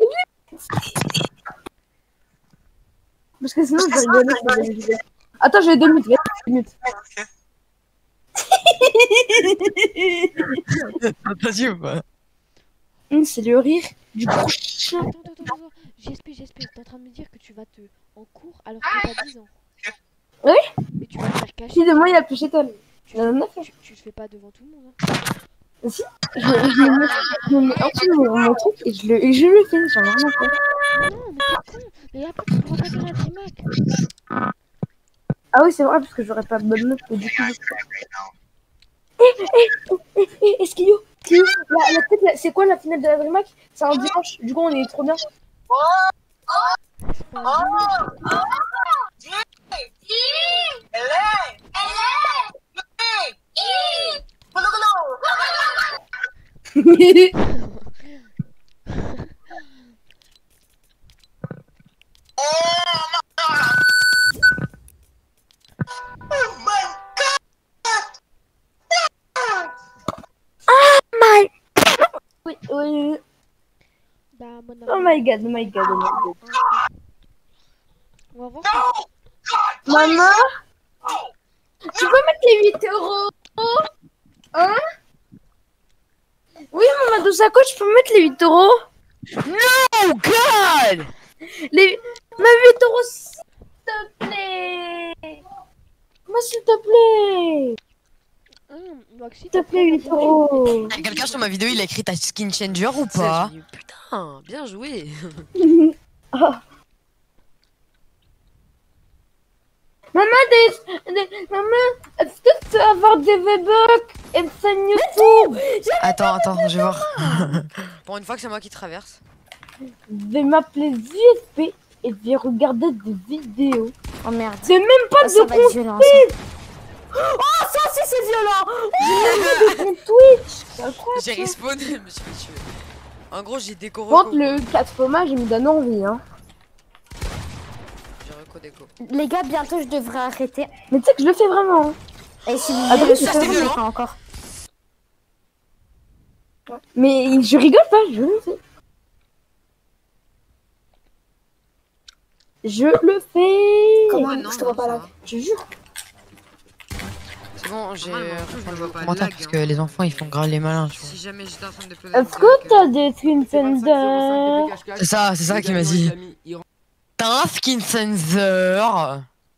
Parce que sinon, je vais rigoler sur les vidéos. Attends, j'ai deux minutes. Deux minutes. Vas-y ou pas? Hum, C'est le rire du prochain. Attends, attends, attends, attends. J S P, J S P, t'es en train de me dire que tu vas te en cours alors que t'as dix ans. Oui. Mais tu vas te faire cacher. Si demain, il y a plus chez toi. Tu, Il en a fait. tu, tu le fais pas devant tout le monde. Hein. Si. Je, je me mets, je me mets en dessous de mon, mon truc et je le, et je le fais. J'en ai rien à faire. Non, mais t'es con. Mais après, tu pourras pas faire un D-Mac. Ah oui, c'est vrai, parce que j'aurais pas de bonne note. Et du coup, Eh, eh, eh, eh, eh, Skio, Skio, la, la, peut-être la- c'est quoi la finale de la DreamHack? C'est un dimanche, du coup on est trop bien. C'est pas un D-Mac. Oui, oui. Bah, mon Oh my god, oh my god, oh my god. On va voir. si- Maman, tu peux mettre les huit euros? Hein? Oui, maman, dans sa coach, je peux mettre les huit euros? Oh god! Les... Mais huit euros, s'il te plaît. Moi, s'il te plaît. Hum, Maxi, S'il te plaît, huit euros. Quelqu'un sur ma vidéo, il a écrit ta skin changer ou pas? Putain, bien joué. Oh. Maman, des, des, maman, est-ce que tu peux avoir des V-Bucks et une chaîne YouTube? Attends, attends, je vais voir. Pour une fois que c'est moi qui traverse. Je vais m'appeler J S P et je vais regarder des vidéos. Oh merde. C'est même pas Oh, ça de va être compte. violent, ça. Oh, ça aussi, c'est violent. Oh, mon Twitch. C'est incroyable. J'ai ça. respawné, je me suis fait tuer. En gros, j'ai déco Par reco. contre, le quatre fromage, il me donne envie, hein. J'ai reco déco. Les gars, bientôt je devrais arrêter. Mais tu sais que je le fais vraiment. Hein. Et si vous Ah, voulez, bah, je ça, peux c'est vous le violent. faire encore. Mais je rigole pas, je le fais. Je le fais. Comment Ouais, non, je te vois non, pas ça là. va. Je jure. C'est bon, j'ai Normalement, reprends je le vois pas de commentaire lag, parce hein. que les enfants ils font grave les malins. Tu vois. Si jamais j'étais en train de pleurer. Est-ce que t'as des Twin Thunder? C'est ça, c'est ça qu'il m'a dit. T'as un skin sensor.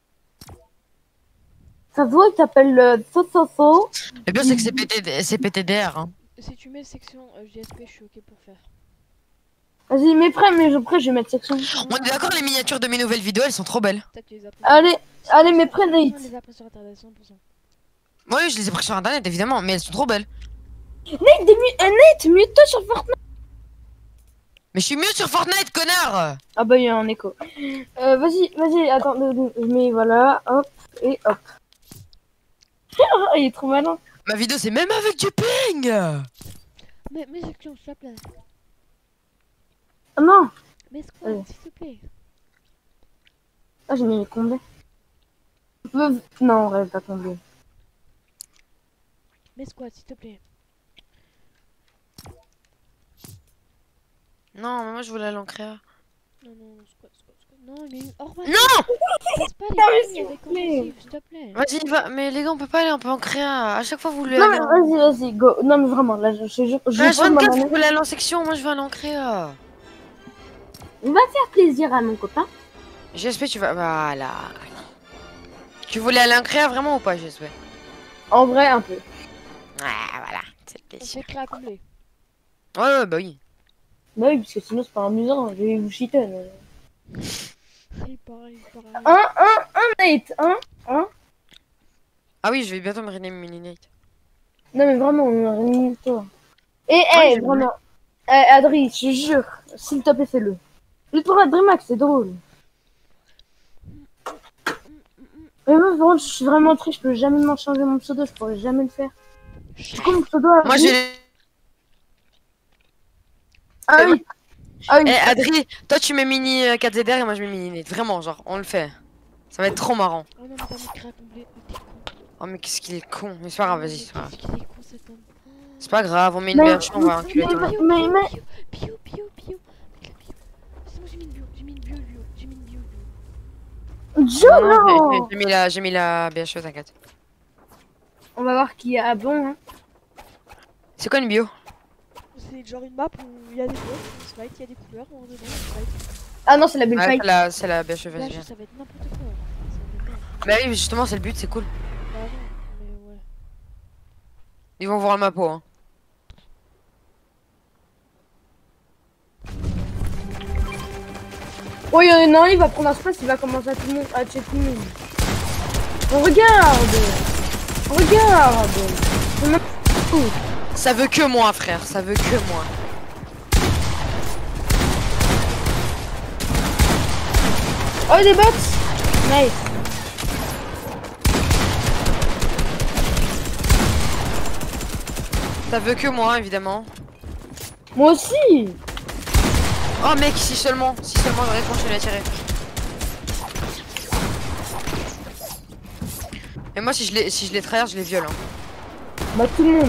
Ça se voit que t'appelles euh, Sososo. Le pire c'est que c'est P T D c'est P T D R. Hein. Si tu mets section euh, J S P, je suis ok pour faire. Vas-y, mets prêt, mais je prêt, je vais mettre section. On est d'accord, les miniatures de mes nouvelles vidéos elles sont trop belles. Peut-être que les apprends. Allez, allez, mets prêt, On Nate. les apprend sur internet cent pour cent. Oui, je les ai pris sur internet évidemment, mais elles sont trop belles. Nate, des mu- euh, Nate, mute-toi sur Fortnite. Mais je suis mieux sur Fortnite, connard. Ah bah, il y a un écho. Euh, vas-y, vas-y, attends, euh, euh, je mets voilà, hop, et hop. Il est trop malin. Ma vidéo c'est même avec du ping. Mais, mais section, s'il te plaît. Ah non, Mais squat, Ouais. s'il te plaît. ah, j'ai mis les comblés. Euh, Non, on rêve pas comblé. Mais squat, s'il te plaît. Non, mais moi je voulais aller en créa. Non, non, squat, squat, squat. Non, mais hors match. Non. Passe pas Non, mais les s'il lignes vous avec plaît. offensive, s'il te plaît. Vas-y, va. Mais les gars, on peut pas aller un peu en créa. À chaque fois vous voulez Non, aller. mais en- vas-y, vas-y, go. Non, mais vraiment, là, je je- je- je Ah, vais prendre ma vingt-quatre, manette. vous voulez aller en section, moi je veux aller en créa. On va faire plaisir à mon copain. G S P, tu vas. Voilà. Tu voulais aller en créa vraiment ou pas, G S P? En vrai, un peu. Ouais, voilà. C'est le On plaisir. fait créer à combler. Ouais, ouais, bah oui. Bah oui, parce que sinon, c'est pas amusant. Je vais vous cheater. euh. Il paraît, il paraît. Un, un, un, Nate, un. Ah oui, je vais bientôt me rename mini Nate. Non, mais vraiment, euh, toi. Et, Ouais, hé, j'ai vraiment. Eh, Adri, je te jure, s'il te plaît, fais-le. Je pour la Dreamax, c'est drôle. Mais moi, vraiment, je suis vraiment triste, je peux jamais m'en changer mon pseudo, je pourrais jamais le faire. C'est quoi mon pseudo, Adri? Moi j'ai. Ah oui. Ah oui. Eh, Adri, toi tu mets mini euh, quatre Z R et moi je mets mini Nate. Vraiment, genre, on le fait. Ça va être trop marrant. Oh non, mais t'as mis créer à combler. Oh, t'es con. Oh, mais qu'est-ce qu'il est con. Mais c'est pas grave, vas-y, Mais c'est pas grave. qu'est-ce qu'il est con, cet homme. C'est pas grave, on met une Mais- version, on va enculer tout le monde. Mais- mais- Bio, bio, bio. Avec la bio. C'est moi, j'ai mis une bio, j'ai mis une bio, bio. J'ai mis une bio, bio. Joe, Non, j'ai- non. j'ai- J'ai mis la, j'ai mis la B H E, t'inquiète. On va voir qui a bon, hein. C'est quoi une bio? C'est genre une map où il y a des blocs, on se fight, il y a des couleurs, on dedans, on se fight. Ah non, c'est la belle Ouais, fight. c'est la, c'est la B H E, Là, vas-y. je- viens. ça va être n'importe quoi. Ça va être merde. Bah oui, justement, c'est le but, c'est cool. Bah non, mais ouais. Ils vont voir ma peau, hein. Oh, il y en a un, il va prendre un space, il va commencer à tout le monde, à check tout le monde. Oh, regarde. Regarde. C'est même- Oh. Ça veut que moi, frère, ça veut que moi. Oh, des bots. Nice. Ça veut que moi, évidemment. Moi aussi. Oh mec, si seulement, si seulement j'aurais continué à tirer. Et moi, si je les, si je les traverse, je les viole. Hein. Bah, tout le monde.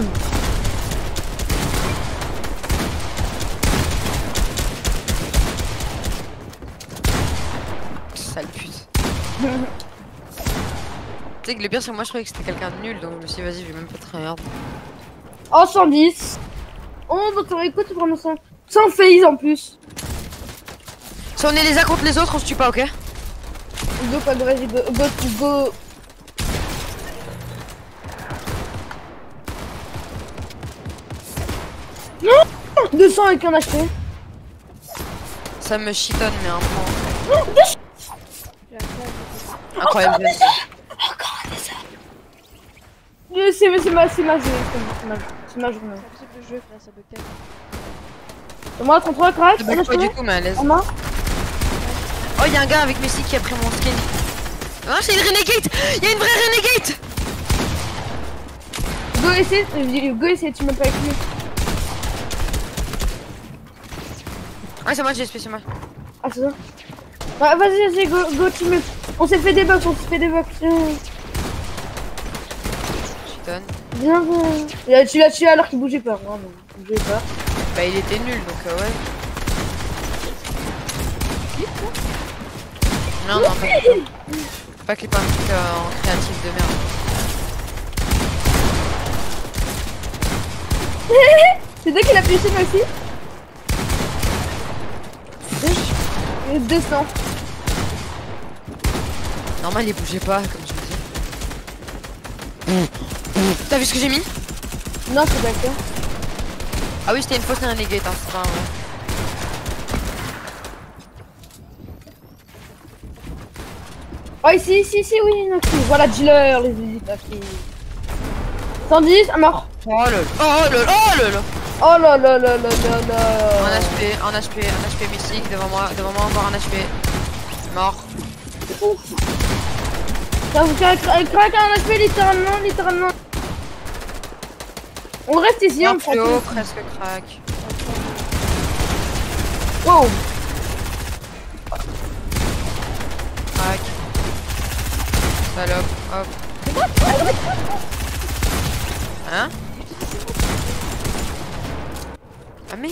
Sale pute. Tu sais que le pire, c'est que moi, je croyais que c'était quelqu'un de nul, donc je me suis dit, vas-y, je vais même pas tryhard. Oh, cent dix. Oh, donc on écoute vraiment sans, sans phase en plus. Si on est les uns contre les autres, on se tue pas, ok? Go, quoi, go, vas-y, go, go, go. Non, deux cents avec un H P. Ça me chitonne, mais un point. J'ai la classe, j'ai Incroyable. Euh, C'est c'est ma, c'est ma, c'est c'est ma, c'est ma journée. c'est impossible de jouer, frère, ça bug tellement. Et moi, trente-trois, crack. Je bug pas du tout, mais à l'aise. En main. Oh, y'a un gars avec Messi qui a pris mon skin. Ah, c'est une renegade! Y'a une vraie renegade! Go essaie, euh, go essaie, tu m'as pas avec lui. Ouais, c'est moi, j'ai S P, c'est moi. Ah, c'est ça. Ouais, vas-y, vas-y, go, go, tu me. On s'est fait des box, on s'est fait des box. Viens, Je donne. viens. viens. Tu l'as tué alors qu'il bougeait pas. Vraiment, il bougeait pas. Bah, il était nul donc, euh, ouais. Non, non, pas clip. Pas clip, un truc euh, en créatif de merde. C'est toi qui l'as pêché, moi aussi. deux cents. Normal, il bougeait pas, comme je me dis. T'as vu ce que j'ai mis? Non, c'est d'accord. Ah oui, c'était une fausse renegade, hein, c'est pas un vrai. Oh, ici, ici, ici, oui, non, voilà, dealer, les visites, ok. cent dix, à mort. Oh lol, oh lol, oh lol. Oh là là là là là là. Un H P, un H P, un H P mystique devant moi, devant moi encore un H P. Mort. Ça vous craque un H P littéralement, littéralement. On reste ici, on Mort prend plus haut, tout. presque crack. Wow. Crack. Salope, hop. Hein? Ah merde.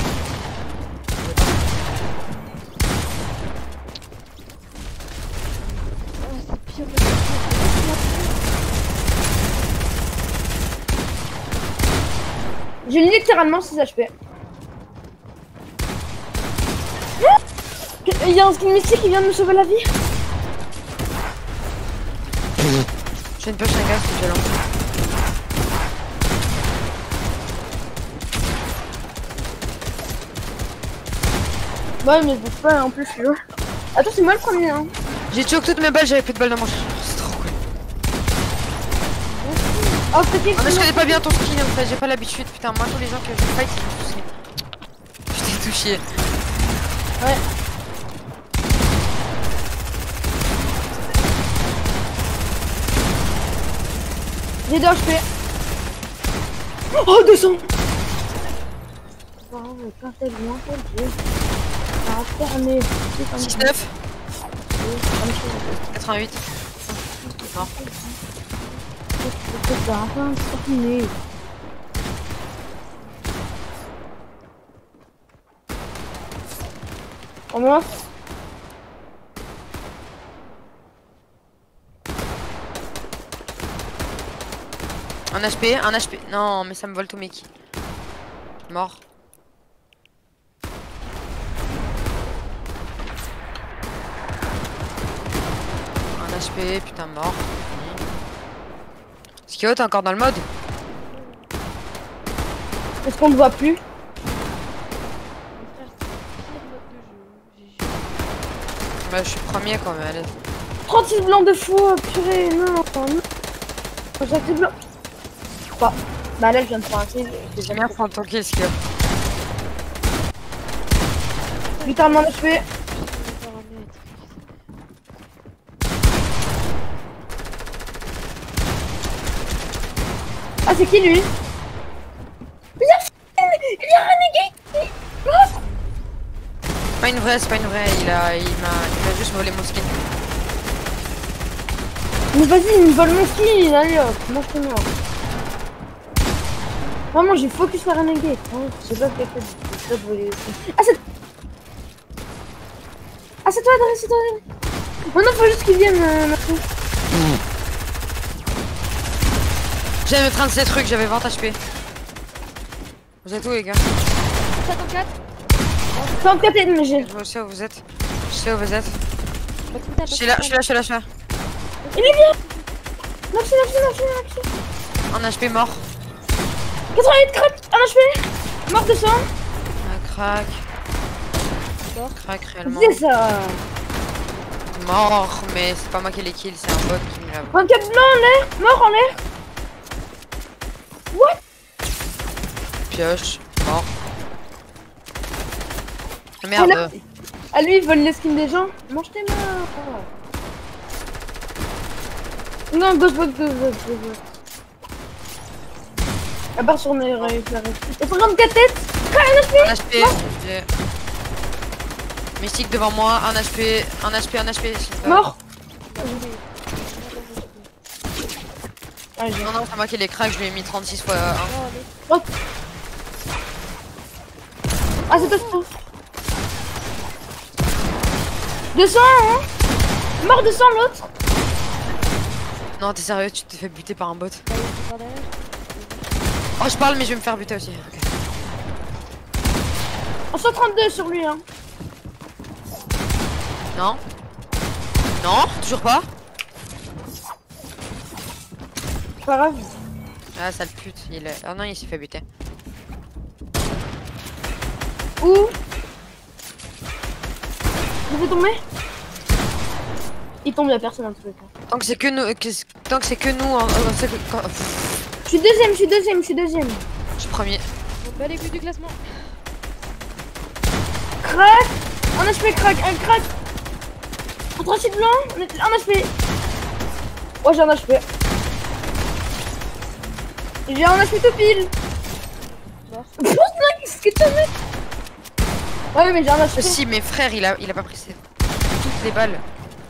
J'ai littéralement six H P. Il y a un skin mystique qui vient de me sauver la vie. J'ai une pêche à gaz, c'est violent. Ouais, mais je bouge pas en plus, je suis là. Attends, c'est moi le premier. Hein. J'ai choqué toutes mes balles, j'avais plus de balles dans mon ch- c'est trop cool. Oh, c'était Ah, mais je connais pas bien ton skin en fait, j'ai pas l'habitude. Putain, moi tous les gens que je fight, ils sont touchés. Je t'ai touché. Ouais. J'ai deux H P. Oh, deux cents. Oh, mais quand t'es bien, t'es Dieu. Ça va fermer. six neuf quatre-vingt-huit. Mort. Ça va fermer. Au moins. Un H P, un H P. Non, mais ça me vole tout mec. Mort. Un H P, putain, mort. Skio, t'es encore dans le mode? Est-ce qu'on ne voit plus? Bah, je suis premier quand même, allez. trente-six blancs de fou, purée, non, non. J'ai pris blanc. Bah, bah là, je viens de prendre un kill. J'ai J'aime jamais bien prendre ton kill, Skio. littéralement H P. Ah, c'est qui lui? Il a il a renégé. Pas une vraie, c'est pas une vraie, il a, il m'a, il a juste volé mon skin. Mais vas-y, il me vole mon skin, allez hop, mange tes morts. Vraiment, j'ai focus sur renégé. Hein, je sais pas ce qu'il a fait. Je sais pas de voler le skin. Ah, c'est. Ah, c'est toi, Adrien, c'est toi, Adrien. Maintenant, faut juste qu'il vienne, euh, maintenant. J'avais trente-sept trucs, j'avais vingt H P. Vous êtes où les gars? cinquante-quatre. cinquante-quatre et demi, j'ai. Je sais où vous êtes. Je sais où vous êtes. Bah, tout à Je suis là, je suis là, je suis là, je suis là. Il est bien. Merci, merci, merci, merci. Un H P mort. quatre-vingt-huit crack, un H P. Mort de sang. Un crack. Mort. Crack réellement. C'est ça. Mort, mais c'est pas moi qui l'ai kill, c'est un bot qui me l'a. vingt-quatre blancs en l'air. Mort en l'air. What? Pioche, mort. Ah, Ah, merde. là. Ah, lui, il vole les skins des gens. Mange tes morts. Non, ghost, ghost, ghost, ghost, ghost. À part sur mes réflérés. Et cinquante-quatre têtes. un H P. J'ai- Mystique devant moi, un H P, un H P, un H P. Mort. Ah, j'ai- Non, non, c'est moi qui l'ai crack, je lui ai mis trente-six fois un. Non, allez. Ah, c'est toi, c'est toi. deux cents, hein. Mort deux cents l'autre. Non, t'es sérieux, tu t'es fait buter par un bot. Bah, il est par derrière. Oh, je parle, mais je vais me faire buter aussi. Ok. En cent trente-deux sur lui, hein. Non. Non, toujours pas. C'est pas grave. Ah, sale pute. Il est... Ah non, il s'est fait buter. Où? Je vais tomber. Il tombe, y'a personne en tout cas. Tant que c'est que nous, que- tant que c'est que nous, hein, euh, c'est que- quand- pff, Je suis deuxième, je suis deuxième, je suis deuxième. je suis premier. On bat les buts du classement. Crac. Un H P crack, un crack. Un tracé blanc, un H P. Oh, j'ai un H P. J'ai un H P tout pile. Mort. Putain, qu'est-ce que t'as mis? Ouais, mais j'ai un H P. Si, mes frères, il a, il a pas pris ses... toutes les balles.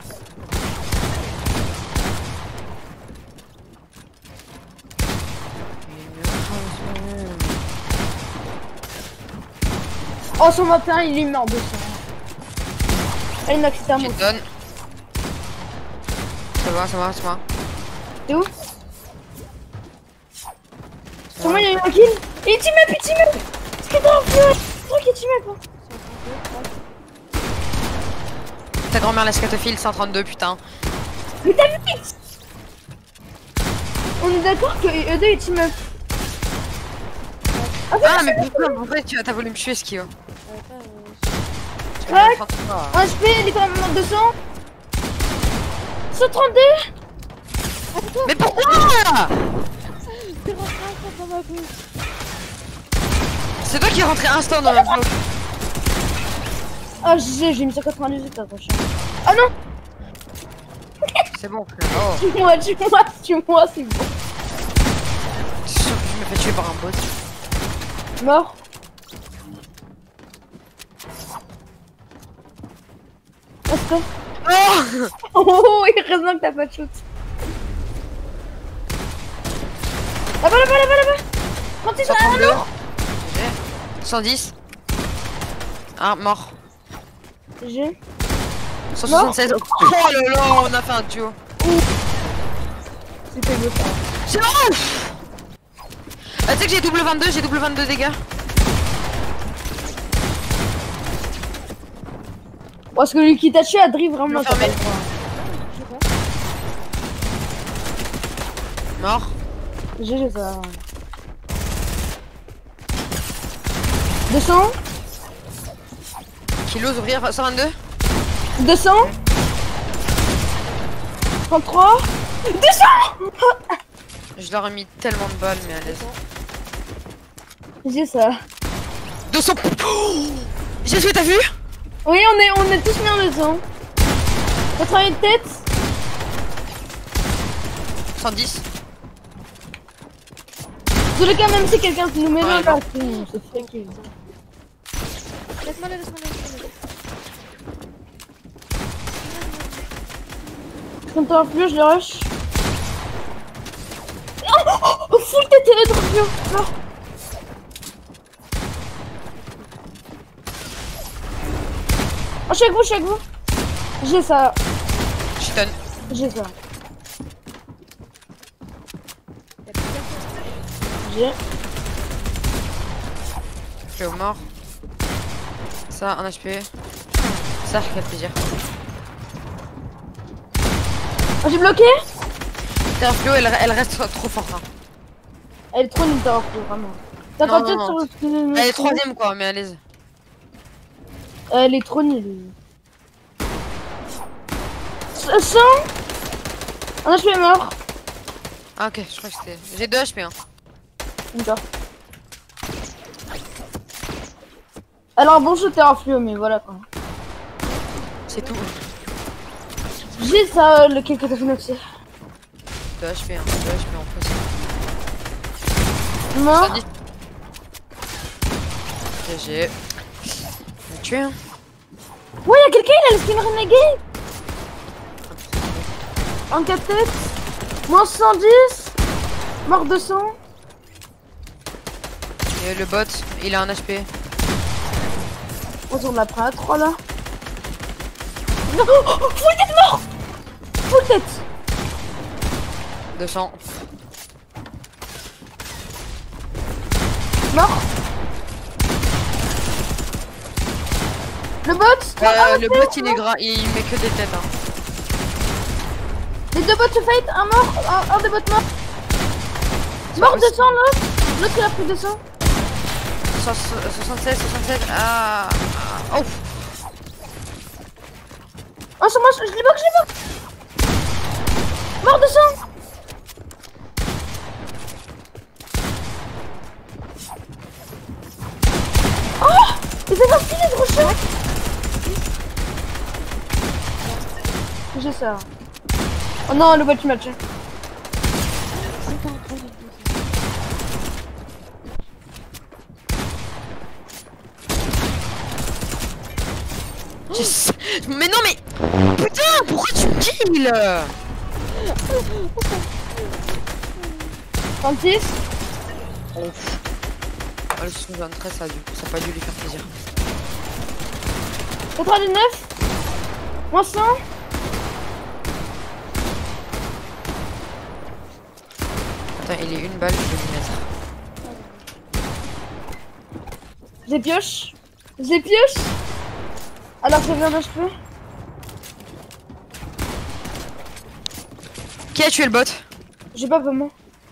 Oh, son matin, il est mort de ça. Ah, il m'a quitté un mot. J'étonne. Ça va, ça va, ça va. T'es où? Sur moi, il y a eu un kill. Et il team up, il team up. C'est que t'as un feu. C'est toi qui team up. Hein. Ta grand-mère la scatophile cent trente-deux, putain. Mais t'as vu? On est d'accord que eux deux, ils team up. Ah, mais pourquoi en fait tu as voulu me tuer, Skio? Crac. Un H P, il est quand même deux cents. cent trente-deux. Mais pourquoi? T'es rentré un peu dans ma bouche. C'est toi qui es rentré instant dans la bloc. Ah, j'ai j'ai mis cent quatre-vingt-dix-huit, attention. Ah non. C'est bon, frère. Oh. Tue-moi, tue-moi, tue-moi, c'est bon. Je suis sûr que je me fais tuer par un bot. Mort. Ah, c'est toi. Oh. Oh, heureusement que t'as pas de shoot. Là-bas, là-bas, là-bas, là-bas. trente-six, cent ah trente-deux. non. cent dix. Ah, mort. J'ai. cent soixante-seize. Oh là là, on a fait un duo. C'était beau ça. C'est ouf. Ah, tu sais que j'ai double vingt-deux, j'ai double vingt-deux dégâts. Parce que lui qui t'a tué a drive vraiment. Le fermer. Je sais pas. Mort. G G ça. deux cents. Kilos ouvrir cent vingt-deux. deux cents. trente-trois. deux cents. Je leur ai mis tellement de balles, mais à l'aise. J'ai ça. deux cents. Oh, j'ai fait, t'as vu? Oui, on est, on est tous mis en deux cents. quatre-vingt-huit têtes. cent dix. Tous les cas, même si quelqu'un nous met Ouais, là, non. c'est fake. Laisse-moi aller, laisse-moi aller, laisse-moi aller. Comme toi, plus je le rush. Oh, oh, oh, full tête et le drop. Non. Oh, je suis avec vous, je suis avec vous. J'ai ça, Je suis tonne. j'ai ça. Y'a plus personne. J'ai. Je suis au mort. Ça, un H P. Ça, quel plaisir. Oh, j'ai bloqué. Terre Flo, elle, elle reste trop forte. Hein. Elle est trop nulle ta reflot, vraiment. T'as Non, pas peut-être non, sur le. Elle est troisième quoi, mais à l'aise. Elle est trop nulle. cent. Un H P est mort. Ah ok, je crois que c'était... J'ai deux H P. Hein. D'accord. Alors bon, je t'ai reflé, mais voilà quoi. C'est tout. J'ai ça, le kill que t'as fait noxer. deux H P, hein. deux H P en plus. Mort. G G. Tu es. Ouais, y'a quelqu'un, il a le skin renegade. En quatre têtes. Moins soixante-dix. Mort deux cents. Et le bot, il a un H P. On tourne après à trois là. Non, oh, oh, full tête mort. Full tête. deux cents. Mort. Le bot. Euh, ah, le ouais, bot il est mort. gras, il met que des têtes. Hein. Les deux bots se fight, un mort, un, un des bots mort. Mort deux cents l'autre. L'autre il a pris deux cents. soixante-seize, soixante-sept. Ah. Oh. Oh sur moi, je l'ai box, je l'ai box. Mort deux cents. Oh, il fait partie les gros chiens. J'ai ça. Oh non, le bot il m'a tué. Yes. Mais non mais. Putain, pourquoi tu me kills? trente-six. Oh, le son vingt-treize, ça a, dû... ça a pas dû lui faire plaisir. quatre-vingt-dix-neuf. Moins cent. Attends, il est une balle, je vais lui mettre. J'ai pioche. J'ai pioche. Alors je viens d'acheter. Qui a tué le bot? J'ai pas vraiment.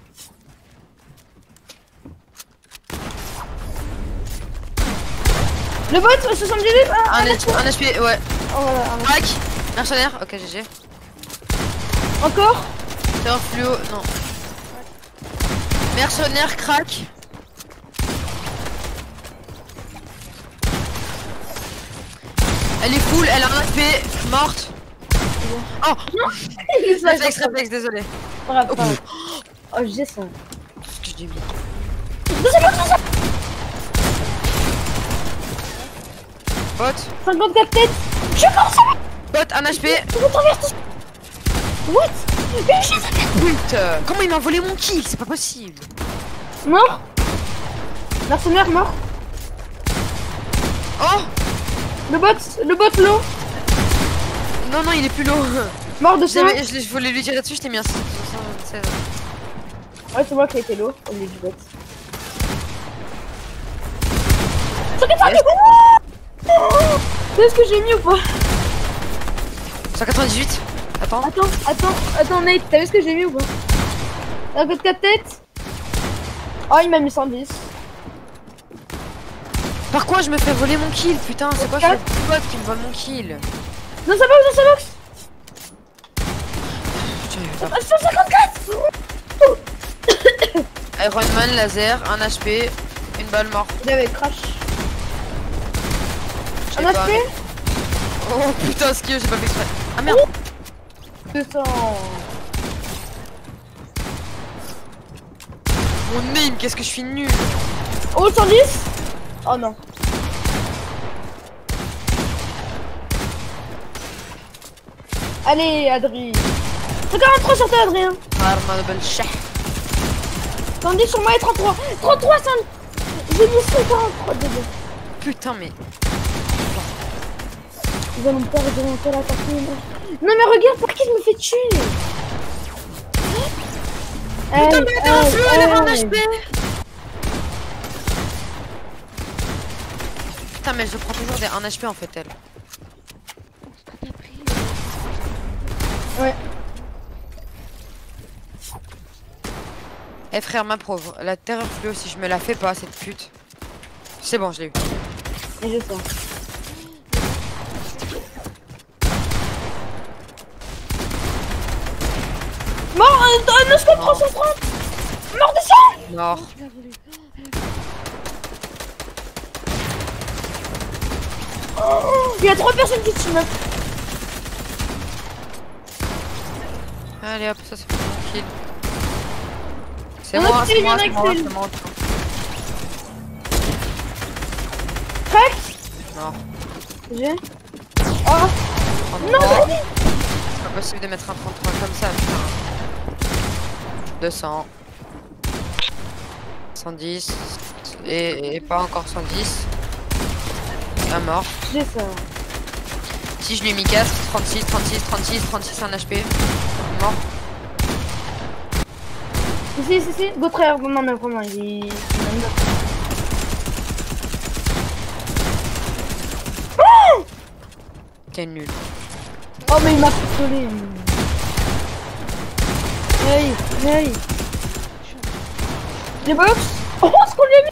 Le bot soixante-dix-huit. Ah, Un, H- un H P, ouais. oh, voilà, un- Crac. Mercenaire, ok, G G. Encore. Terreur fluo, non. Mercenaire, crack. Elle est full, elle a un H P, morte. Oh, Il est réflexe, réflexe, désolé. Bravo. Oh, Oh, j'ai ça. ce que je dis bien. Bot, cinquante-quatre têtes. Je pense. bot, un H P. Je retraverse. What? Mais j'ai ça. Putain, comment il m'a volé mon kill? C'est pas possible. Mort. Mercenaire mort. Oh, Le bot, le bot low. non, non, il est plus low. Mort de ça. J'avais- Je je voulais lui tirer dessus, je t'ai mis un soixante-seize. Ouais, c'est moi qui ai été low au lieu du bot. cent quatre-vingt-dix. Tu sais ce que j'ai mis ou pas? cent quatre-vingt-dix-huit. Attends. Attends, attends, attends Nate, t'as vu ce que j'ai mis ou pas? cinquante-quatre têtes. Oh, il m'a mis cent dix. Par quoi je me fais voler mon kill? Putain, c'est quoi ce Quatre. bot qui me vole mon kill? Dans sa box, dans sa box. Putain, Ah, cent cinquante-quatre. Iron Man, laser, un H P, une balle morte. J'avais crash. Je sais Un pas. H P. Oh putain, ce que j'ai pas fait exprès. Ah merde. deux cents. Mon aim, qu'est-ce que je suis nul. Oh, cent dix. Oh non. Allez, Adri. cent quarante-trois sur toi, Adrien. Arma de belle chah. cent dix sur moi et trente-trois. trente-trois, cent... J'ai mis cent quarante-trois dedans. Putain, mais. Ils allons me perdre, ils allont me faire la partie. Non mais regarde, pour qui je me fais tuer. Putain, mais elle a un feu, elle avait un H P. Putain, mais je prends toujours des un H P en fait, elle. Ouais. Eh frère, ma pauvre, la terreur fluo, si je me la fais pas, cette pute. C'est bon, je l'ai eu. Et je sens. Mort, un scope trois cent trente. Mort de ça. Mort. Tu l'as volé. Oh, il y a trois personnes qui se mettent. Allez hop, ça c'est mon kill. C'est On a moi, tué c'est moi, Yann c'est moi, Axel. c'est moi. Mort. J'ai. Oh, trente-trois. C'est pas possible de mettre un trente-trois comme ça, putain. deux cents. cent dix. Et, et pas encore cent dix. Un mort. j'ai ça. Si je lui ai mis quatre, trente-six, trente-six, trente-six, trente-six, un H P. Mort. Si, si, si, si. Go tryhard. Non, mais vraiment, il est. il est même pas- T'es nul. Oh, mais il m'a picolé. Hey, hey. J'ai box. Oh, ce qu'on lui a mis.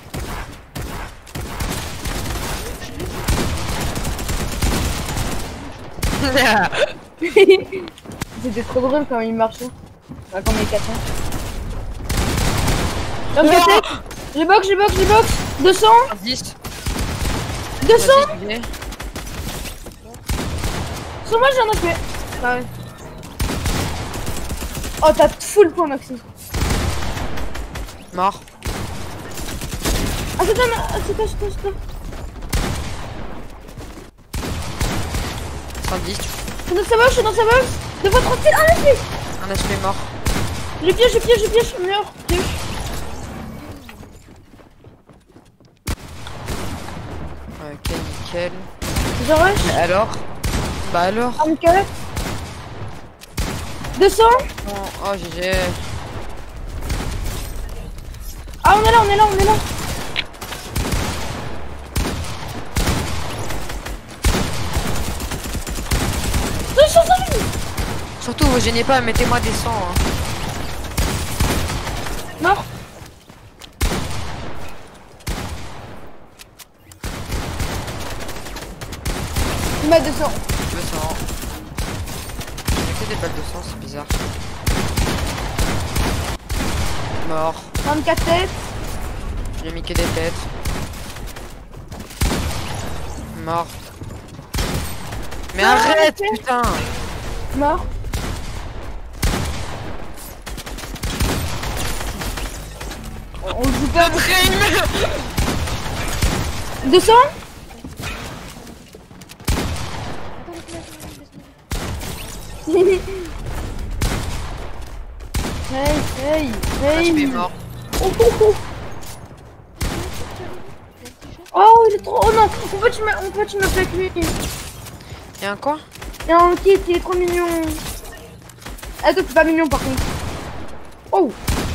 C'était trop drôle quand il marchait. Enfin, quand il cassait. Comme ça, c'est. J'ai box, j'ai box, j'ai box. deux cents. dix. deux cents. Vas-y, j'y vais. Sur moi, j'en ai fait. Ah ouais. Oh, t'as full point, Maxi. Mort. Ah, c'est toi, ah, c'est toi, c'est toi, c'est toi. cent dix. Je suis dans sa box, je suis dans sa box. deux fois trente-six. Ah, là, Un H P mort. je pioche, je pioche, je pioche. Meurs, pioche. Ok, nickel. Je rush. Mais alors? Bah alors? Ah, nickel. deux cents. Oh, oh G G. Ah, on est là, on est là, on est là. deux cents, Surtout, vous gênez pas, mettez-moi des cent. Hein. mort. Il m'a deux cents. deux cents. Mettez des balles de sang, c'est bizarre. Mort. vingt-quatre têtes. J'ai mis que des têtes. Mort. Mais Ah, arrête, ok. putain! Mort. On le joue pas. deux cents. Hey, hey, hey. H P mort. Oh, oh, oh. Oh, il est trop. Oh non, en fait, tu m'as en fait, tu m'as fait lui. Y'a un quoi? Il y a un kit, il est trop mignon. Ah, toi, t'es pas mignon par contre. Oh.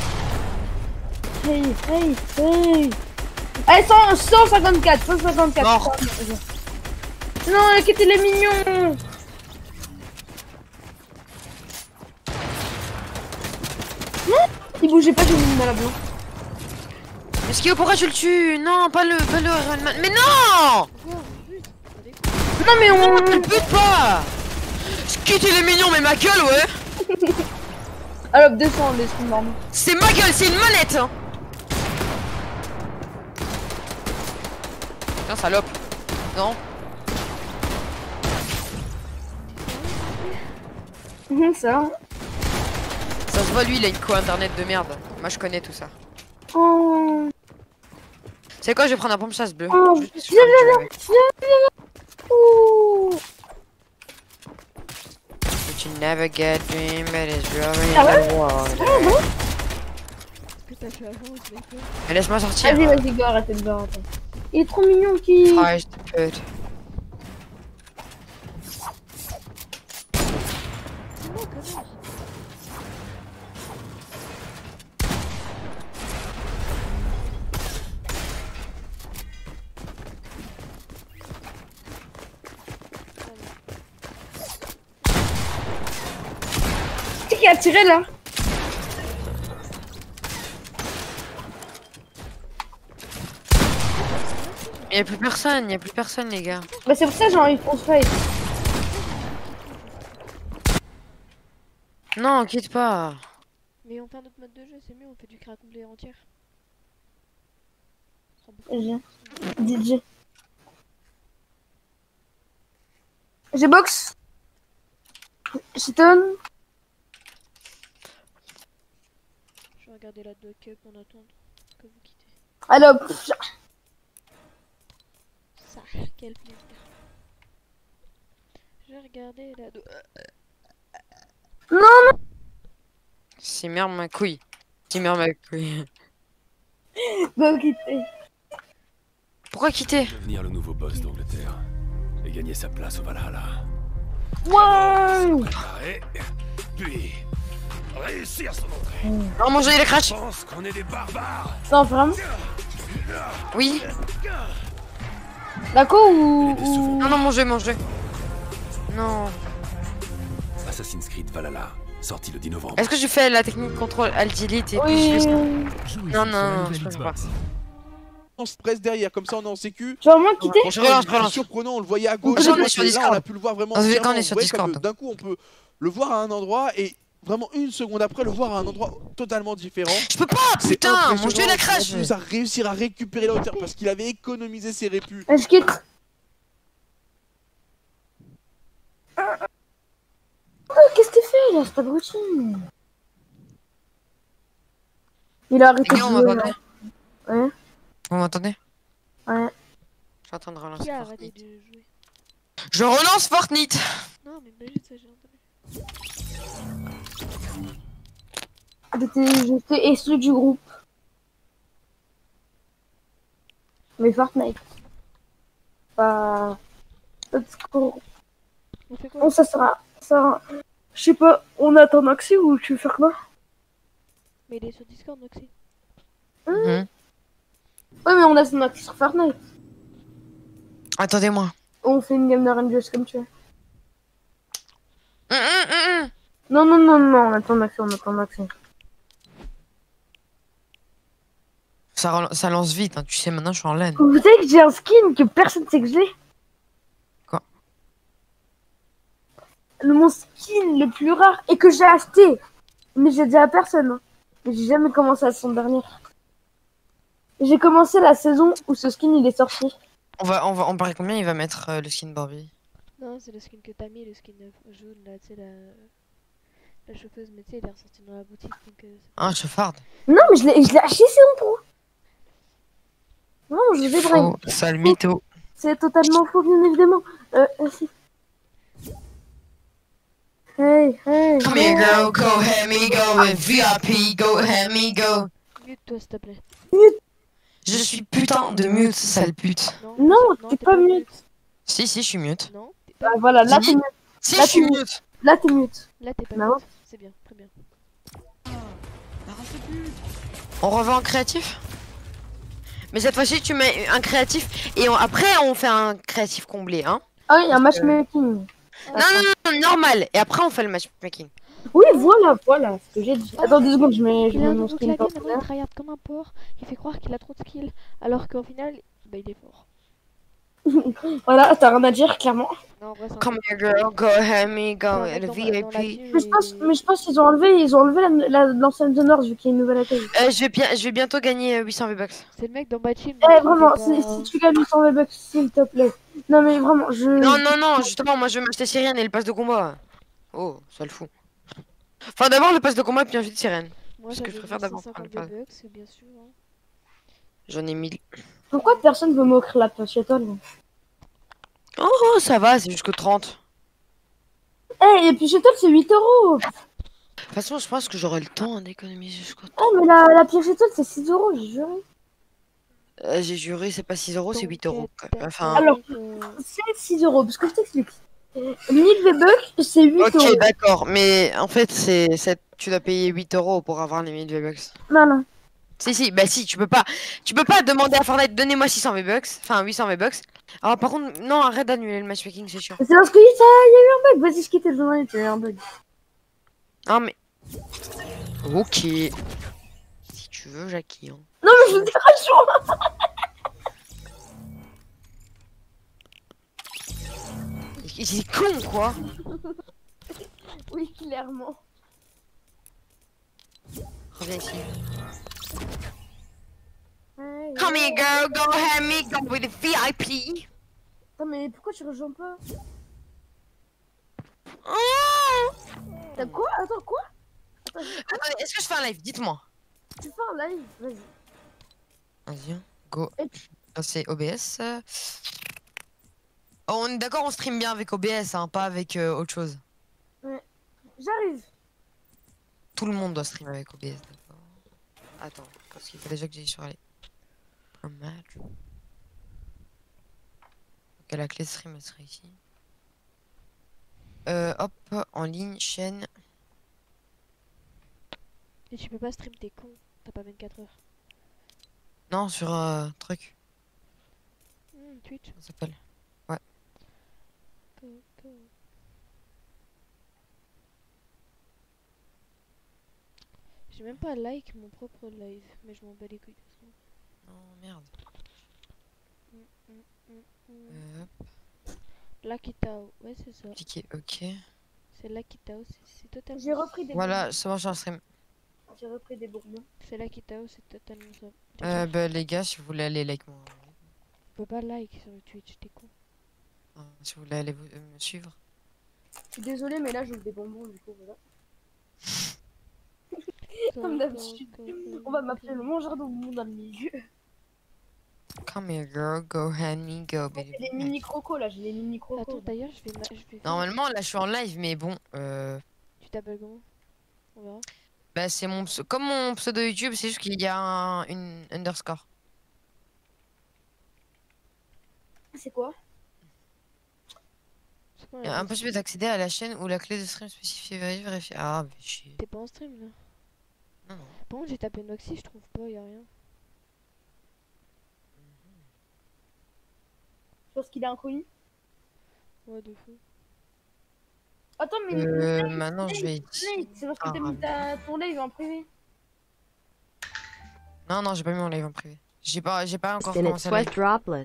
Hey, hey, hey. Allez, cent, cent cinquante-quatre, cent cinquante-quatre. Mort. Non, le kit, il est mignon. Non, il bougeait pas, j'ai mis une balle à blanc. Mais Skio, pourquoi tu le tues? Non, pas le, pas le Iron Man. Mais non! Non, mais on. Tu le butes pas! Skio, il est mignon, mais ma gueule, ouais! Alors, descends, les trucs normaux. C'est ma gueule, c'est une manette! Hein. Putain, salope. Non? Mhm, ça. Ça se voit, lui, il a une co internet de merde. Moi, je connais tout ça. Oh. C'est quoi, je vais prendre un pompe chasse bleu. Oh, Je vais juste viens, faire un viens, petit viens, viens, viens. Ouh. But you never get dream, but it's really Ah ouais? the water. Ah bon? Ce que t'as fait avant, c'est quoi? Mais laisse-moi sortir. Vas-y, vas-y, go, arrêtez de voir. Attends. Il est trop mignon qui. Ah, je te pute. C'est moi, connard. C'est qui a tiré là? Il y a plus personne, il y a plus personne, les gars. Bah, c'est pour ça que j'ai envie qu'on se fight. Non, quitte pas. Mais on fait un autre mode de jeu, c'est mieux, on fait du crack complet entière. Ce sera beaucoup J'ai. D J. J'ai box. Shiton. Je vais regarder la doc up en attendant que vous quittez. Alors. Sark. Quel plaisir. J'ai regardé la... do- C'est merde ma couille. C'est merde ma couille. Go quitter. Pourquoi quitter? Devenir le nouveau boss d'Angleterre et gagner sa place au Valhalla. Wow. Préparer, puis réussir son entrée. Non, manger les crash. Je pense qu'on est des barbares. Non, vraiment. Oui. D'accord ou... ou... Non, non, mon jeu, mon jeu. Non. Assassin's Creed Valhalla, sorti le dix novembre. Est-ce que je fais la technique contrôle alt delete et puis je Oui. fais ça? Non, non, non, je peux pas. On se presse derrière, comme ça on est en sécu. Tu vas vraiment quitter? Je relance, je C'est relance. surprenant, on le voyait à gauche. Déjà, à on est droite, sur et là Discord. on a pu le voir vraiment. Dans ce clairement. cas, on est sur Vous voyez comme, Discord. D'un coup, on peut le voir à un endroit et vraiment une seconde après le voir à un endroit totalement différent. Je peux pas, C'est putain, impressionnant. mon jeu la crash. En plus, à réussir à récupérer la hauteur parce qu'il avait économisé ses répus. Je quitte. Oh, qu'est-ce que t'as fait là, cet abruti? Il a arrêté Les de gars, on jouer. m'entendait? là. Ouais. Vous m'entendez? Ouais. Je suis en train de relancer Qui a arrêté Fortnite. de jouer? Je relance Fortnite. Non, mais pas juste ça, j'ai entendu. J'étais j'étais exclu du groupe. Mais Fortnite. Pas... Let's go. On fait quoi? Bon, ça sera... Ça... Je sais pas, on attend Maxi ou tu veux faire quoi? Mais il est sur Discord, Noxy. Mhm. Ouais, mais on a son Maxi sur Fortnite. Attendez-moi. On fait une game de Rangers comme tu veux. Hum, hum, hum, hum. Non, non, non, non, on attend Maxi, on attend Maxi. Ça, relance- ça lance vite, hein. Tu sais, maintenant je suis en laine. Vous savez que j'ai un skin que personne sait que j'ai? Quoi? Le mon skin le plus rare et que j'ai acheté. Mais j'ai dit à personne. hein. Mais j'ai jamais commencé la saison dernière. J'ai commencé la saison où ce skin il est sorti. On va, on va, on paraît combien il va mettre euh, le skin Barbie? Non, c'est le skin que t'as mis, le skin euh, jaune là, tu sais, la... la chauffeuse, mais tu sais, il est ressorti dans la boutique donc. Euh, c'est- Ah, chefarde. Non, mais je l'ai je l'ai acheté saison trois. Non, je vous ai braille. Faux, sale mytho. C'est totalement faux, bien évidemment. Euh, euh, si. Hey, hey. Come here, girl, go ahead me go with V I P, go ahead me go. Mute-toi, s'il te plaît. Je suis putain de mute, sale pute. Non, Non, t'es pas mute. Si, si, je suis mute. Non, t'es Ah, voilà, là Dis- t'es mute. Si, Là, je suis tu- mute. Là t'es mute. là, t'es pas Non. mute. C'est bien, très bien. On revient en créatif? Mais cette fois-ci, tu mets un créatif et on- après, on fait un créatif comblé, hein? Ah oui, un matchmaking. Non, non, non, normal. Et après, on fait le matchmaking. Oui, voilà, voilà ce que j'ai dit. Attends deux secondes, je mets, je Il a mets un mon nouveau skin clavier, par maintenant il terre. tryhard comme un porc. Il fait croire qu'il a trop de skills, alors qu'au final, bah, il est fort. Voilà, t'as rien à dire, clairement. Non, en vrai, c'est un Come peu- here, girl, go ahead me c'est go un with mec the dans- V I dans la P. queue Mais je pense, et- mais je pense qu'ils ont enlevé, ils ont enlevé la- la- l'ancienne de Nord vu qu'il y a une nouvelle accueil. Euh, je vais bien, je vais bientôt gagner euh, huit cents V-Bucks. C'est le mec dans ma team. Eh, mais il vraiment, fait si, pas- si tu gagnes huit cents V-Bucks, s'il te plaît. Non, mais vraiment, je. Non, non, non, justement, moi je veux m'acheter Sirène et le pass de combat. Oh, ça le fout. Enfin, d'abord le pass de combat, puis ensuite Sirène. Moi, Parce que j'avais je préfère mis d'abord cent cinquante prendre le V-Bucks, bien sûr. hein. J'en ai mille. Pourquoi personne veut m'offrir la pochette? Oh, ça va, c'est jusqu'au trente. Eh, et puis chez toi, c'est huit euros. De toute façon, je pense que j'aurai le temps d'économiser jusqu'au Ah, mais la, la pièce chez toi, c'est six euros, j'ai juré. Euh, J'ai juré, c'est pas six euros, c'est huit euros. T'inquiète, Enfin, Alors, euh, C'est six euros, parce que je t'explique. mille V-Bucks, c'est huit ok, euros. d'accord, mais en fait, c'est, c'est- tu dois payer huit euros pour avoir les mille V-Bucks. Non, non. Si, si, bah si, tu peux pas, tu peux pas demander à Fortnite, donnez-moi six cents V-Bucks, enfin huit cents V-Bucks. Alors par contre, non, arrête d'annuler le matchmaking, c'est sûr. C'est parce que ça, il y a eu un bug. Vas-y, je quitte le journal, il y a eu un bug. Non mais... Ok. Si tu veux, Jackie. Hein. Non, mais je vous dis pas chaud. Il il est con, quoi. Oui, clairement. Reviens ici. Ouais, Come ouais. here, girl, go ahead, me go with the V I P. Attends, mais pourquoi tu rejoins pas? Oh T'as quoi? Attends, quoi? Attendez, est-ce que je fais un live? Dites-moi. Tu fais un live? Vas-y. Vas-y, hein, go. Et- Ah, c'est O B S. euh. Oh, on est d'accord, on stream bien avec O B S, hein, pas avec euh, autre chose. J'arrive. Tout le monde doit stream avec O B S, d'accord. Attends, parce qu'il faut déjà que j'aille sur les... Un match. Ok, la clé de stream, elle serait ici. Euh, hop, en ligne, chaîne. Et tu peux pas stream, t'es con. T'as pas vingt-quatre heures. Non, sur euh, truc, Hmm, Twitch. ça s'appelle. Go, go. J'ai même pas like mon propre live, mais je m'en bats les couilles de toute façon. Non, merde. Mm, mm, mm, mm. Euh, Lucky Tao, ouais c'est ça. cliquer, ok. C'est Lucky Tao, c'est- c'est totalement. J'ai repris des Voilà, c'est bon, je suis en stream. bonbons. J'ai repris des bonbons. C'est Lucky Tao, c'est totalement ça. Euh, bah les gars, si vous voulez aller like moi. Tu peux pas like sur le Twitch, t'es con. Enfin, si vous voulez aller vous, euh, me suivre. Je suis désolée, mais là j'ouvre des bonbons du coup. Voilà. Go, Comme go, d'habitude. go, go, On va go, m'appeler go. le mangeur de bonbons dans le milieu. Come here girl, go hand me, go baby. J'ai les mini crocos là, j'ai les mini crocos. Attends, d'ailleurs, je vais. ma- Je vais faire- Normalement, là je suis en live, mais bon, euh... Tu t'appelles comment? On verra. bah c'est mon pseudo, comme mon pseudo YouTube, c'est juste qu'il y a un, une underscore. C'est quoi? C'est quoi, Il est la- impossible d'accéder à la chaîne où la clé de stream spécifiée vérifiée. vérifiée. Ah, mais chier. T'es pas en stream là? Non, non. Par contre, j'ai tapé Noxy, je trouve pas, y'a rien. Je pense qu'il est inconnu. Ouais, de fou. Attends, mais Euh, maintenant je vais ici. Nate, c'est parce que Ah, t'as mis ta... ton live en privé. Non, non, j'ai pas mis mon live en privé. J'ai pas, j'ai pas encore Then it's commencé à live. sweat droplets.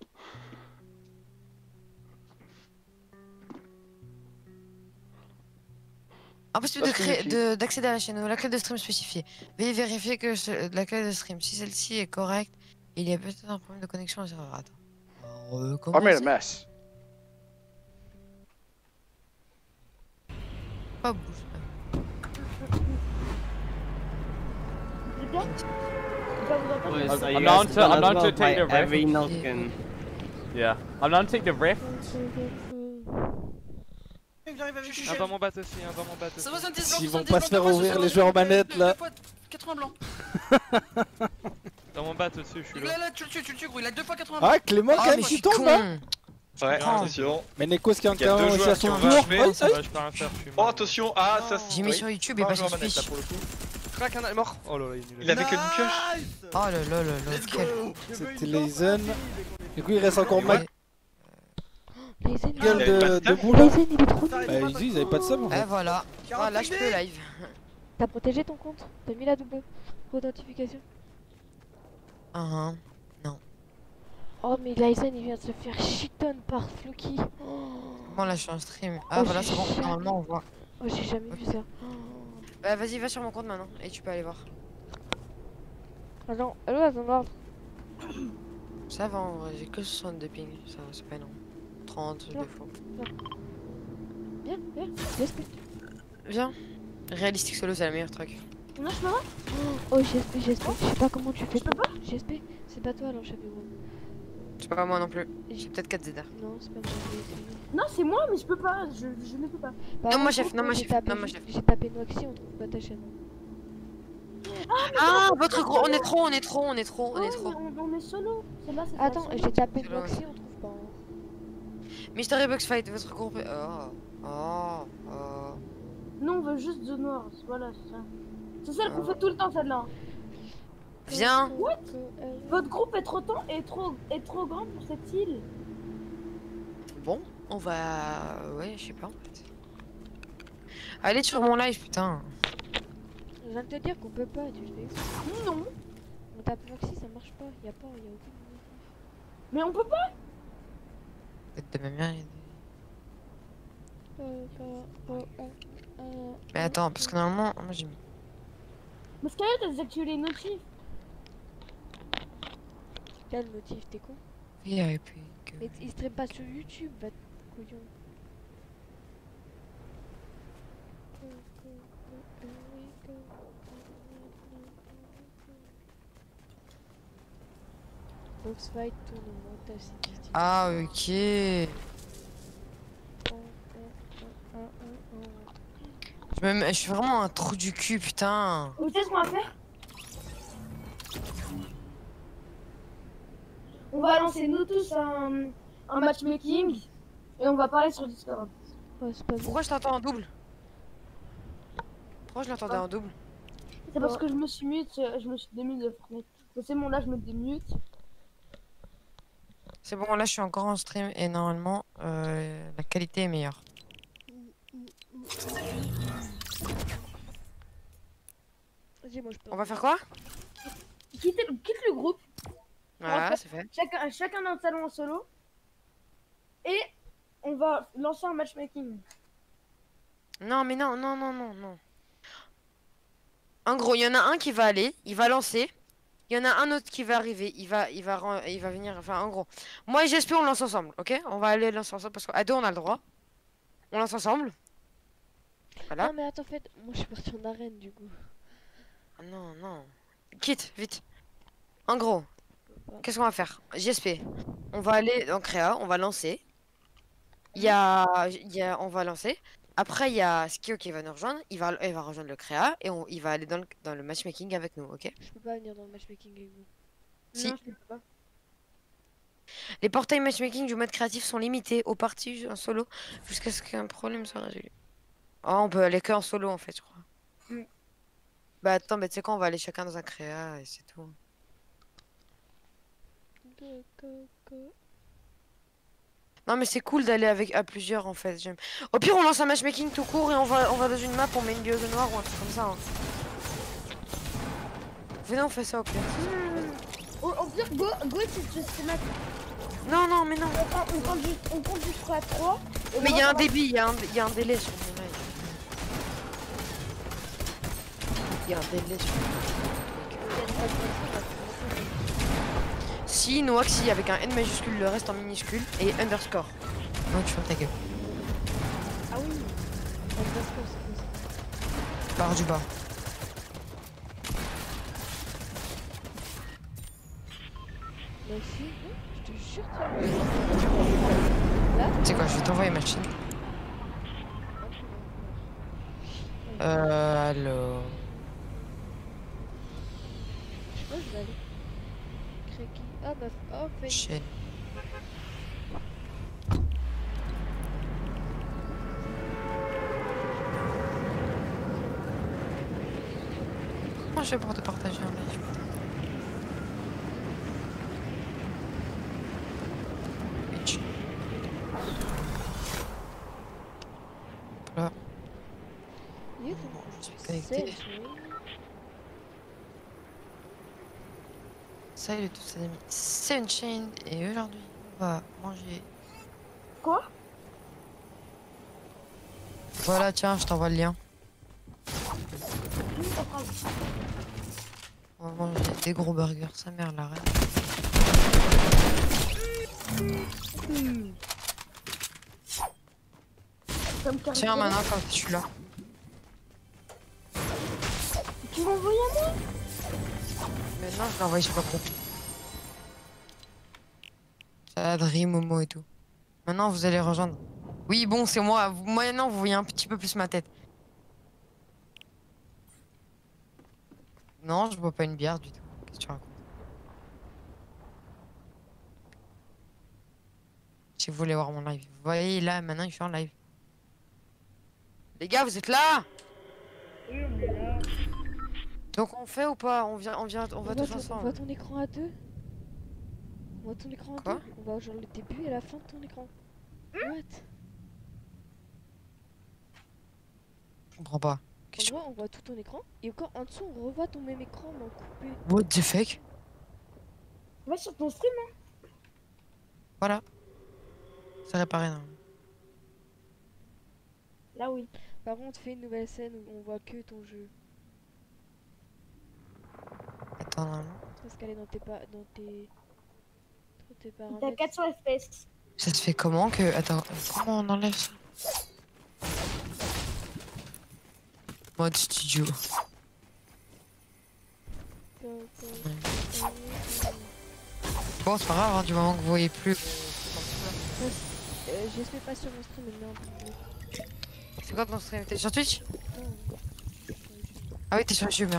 Impossible de créer, de- d'accéder à la chaîne ou la clé de stream spécifiée. Veuillez vérifier que ce- la clé de stream, si celle-ci est correcte, il y a peut-être un problème de connexion au serveur. Attends. Alors, euh, comment I made a c'est mess. pas bouge. C'est bien. Je vais vous entendre. Was, uh, I'm you down guys to- I'm done down as to well take by the ref. every Nulkin. Yeah. I'm down to take the rift. J'arrive avec Un dans mon bat aussi, un dans mon bat aussi. soixante-dix blancs, Ils vont soixante-dix pas blancs, se faire deux fois ouvrir les soixante-dix joueurs blancs, manettes, deux- là. deux fois quatre-vingts blancs. Dans mon bat aussi, je suis là. Là, là, tu le tues, tu le tues, gros. Il a deux fois quatre-vingts blancs. Ah, Clément, Oh, quand mais même, je qui suis tombe, hein. con. Ouais, prends. attention. Mais Nekos qui est Il y a encore deux aussi joueurs à qui son ont tour. achevé. Aïe, Ça aïe. va, je peux rien faire, je suis Oh, mort. attention. Ah, ça J'ai mis oui. sur YouTube et Pas pas un sur joueur manette, là, Twitch. pour le coup. Crac, un est mort. Oh là là, il est nul. Il avait que une pioche. Oh là là là là, quel... C'était Leisen. Du coup, il reste encore Ouais. Mac. Leisen, Il Gueule avait pas de, de de table. boule. Leisen, il est trop nul. Bah, Easy, ils avaient pas de sub en Et fait. voilà. Voilà, je peux live. T'as protégé ton compte? T'as mis la double authentification? Uh-huh. Oh, mais Leisen, il vient de se faire shiton par Floki. Oh, Bon, là je suis en stream. Ah, Oh, voilà, j'ai c'est bon. jamais- Normalement, on voit. oh j'ai jamais vu ça. Oh. Bah, vas-y, va sur mon compte maintenant et tu peux aller voir. Attends, allô, attends, Ça va, en vrai, j'ai que soixante-deux ping. Ça, c'est pas énorme. trente Non. des fois. viens, viens, laisse-moi. Viens. Réalistique solo, c'est la meilleure truc. Non, je peux pas. Oh, G S P, G S P, je sais pas comment tu fais. G S P, c'est pas toi alors, je savais gros. C'est pas moi non plus. J'ai peut-être quatre Z R. Non, c'est pas moi, je vais essayer. Non, c'est moi, mais je peux pas. Je, je ne peux pas. Par Non, moi, contre, chef, non, moi, j'ai chef, tapé- non, moi, chef. J'ai tapé Noxy, on trouve pas ta chaîne. Ah, votre gros, on est trop, on est trop, on est trop, on est Ouais, trop. mais on, on est solo. Celle-là, c'est Attends, la j'ai tapé C'est là, Noxy, on trouve pas. hein. Mystery Box Fight, votre groupe. Oh, oh, oh. Non, on veut juste The Noir. Voilà, c'est ça. C'est celle qu'on Ah. fait tout le temps, celle-là. Viens. What? Votre groupe est trop, temps, est trop, est trop grand pour cette île. Bon, on va. Ouais, je sais pas en fait. Allez sur mon live, putain. Je viens de te dire qu'on peut pas, tu fais exprès. Non. On tape Noxy, ça marche pas, y a pas, y a aucune. Mais on peut pas. Peut-être de ma mère. il y a des- Euh, euh, euh, euh, euh, Mais attends, parce que normalement, moi j'ai mis. Mais Skyler, t'as désactivé les notifs. Quel motif, t'es con? V I P. Mais il stream pas sur YouTube, va te couillon. Box fight, tournement, t'as Ah, ok. Je, me... je suis vraiment un trou du cul, putain. Vous savez ce qu'on va faire? On va lancer nous tous un, un matchmaking et on va parler sur Discord. Ouais, c'est pas bon. Pourquoi je t'entends en double? Pourquoi je l'entendais en double? C'est parce que je me suis mute, je me suis démute de Fortnite. Mais c'est bon, là je me démute. C'est bon, là je suis encore en stream et normalement euh, la qualité est meilleure. Vas-y, moi je peux. On va faire quoi? Quitte, quitte le groupe, Voilà, c'est fait. chacun, chacun dans le salon en solo. Et on va lancer un matchmaking. Non, mais non, non, non, non, non. En gros, il y en a un qui va aller, il va lancer. Il y en a un autre qui va arriver, il va, il va, ren- il va venir. Enfin, en gros, moi et G S P on lance ensemble, ok? On va aller lancer ensemble parce qu'à deux on a le droit. On lance ensemble. Voilà. Non, mais attends, en fait, moi je suis parti en arène du coup. Ah non, non. Quitte, vite. En gros, qu'est-ce qu'on va faire? G S P, on va aller dans Créa, on va lancer. Il y a, il y a, on va lancer. Après, il y a Skio qui va nous rejoindre. Il va, il va rejoindre le Créa et on, il va aller dans le, dans le matchmaking avec nous, ok? Je peux pas venir dans le matchmaking avec vous. Si. Non, je peux pas. Les portails matchmaking du mode créatif sont limités aux parties en solo jusqu'à ce qu'un problème soit résolu. Oh, on peut aller que en solo en fait, je crois. Mm. Bah attends, mais tu sais quoi, on va aller chacun dans un créa et c'est tout. Go, go, go. Non mais c'est cool d'aller avec à plusieurs en fait. J'aime. Au pire, on lance un matchmaking tout court et on va, on va dans une map, on met une gueule noire ou un truc comme ça. Hein. Venez, on fait ça au pire. Au, au pire, go, go, c'est juste match. Non, non, mais non. On, compte- on compte juste, on compte jusqu'à trois. et Mais il moi, y a un on va- débit, il y, a un- il y a un délai sur mon live. Il y a un délai sur mon live. Si, Noaxi avec un N majuscule, le reste en minuscule et underscore. Non, tu fermes ta gueule. Ah oui. Underscore, c'est quoi ça? Barre du bas. Bah si, non, je te jure, tu Tu sais quoi, je vais t'envoyer ma chaîne. Euh, alors. Je sais pas, je vais aller. Cracky. Ah bah, oh, fait. Chaîne. Comment je fais pour te partager un live? Twitch. Voilà. Il est où Bon, je suis ton- connecté. C'est, oui. Salut tous les amis, c'est Unchained et aujourd'hui on va manger. Quoi? Voilà, tiens, je t'envoie le lien. On va manger des gros burgers, sa mère la reine. Comme Carrie Tiens, Fisher. maintenant quand je suis là. Tu m'as envoyé un mail? Maintenant je l'ai envoyé sur le groupe. Adri, Momo et tout. Maintenant vous allez rejoindre. Oui, bon, c'est moi. Vous- Moi maintenant vous voyez un petit peu plus ma tête. Non, je bois pas une bière du tout. Qu'est-ce que tu racontes? Si vous voulez voir mon live. Vous voyez là, maintenant je suis en live. Les gars, vous êtes là? Oui, on est là. Donc on fait ou pas? On vient, on vient, on On va voit tous ton- on ensemble. voit ton écran à deux. On voit ton écran à Quoi? deux. On voit genre le début et la fin de ton écran. What? Je comprends pas. En Qu'est-ce que gros, on voit tout ton écran et encore en dessous, on revoit ton même écran mais en coupé. tu- What the fuck? Va sur ton stream, hein. Voilà. C'est réparé non. Là, oui. Par contre, fais une nouvelle scène où on voit que ton jeu. Attends, non. Parce qu'elle est dans tes pas dans tes dans tes T'as paramètres. quatre cents F P S. Ça se fait comment que... Attends, comment on enlève ça? Mode studio. Go, go, Ouais. go, go. Bon, c'est pas grave, hein, du moment que vous voyez plus. Euh, J'espère pas sur mon stream mais non. C'est quoi ton stream? T'es sur Twitch? Non. Ah oui, t'es sur YouTube, merde.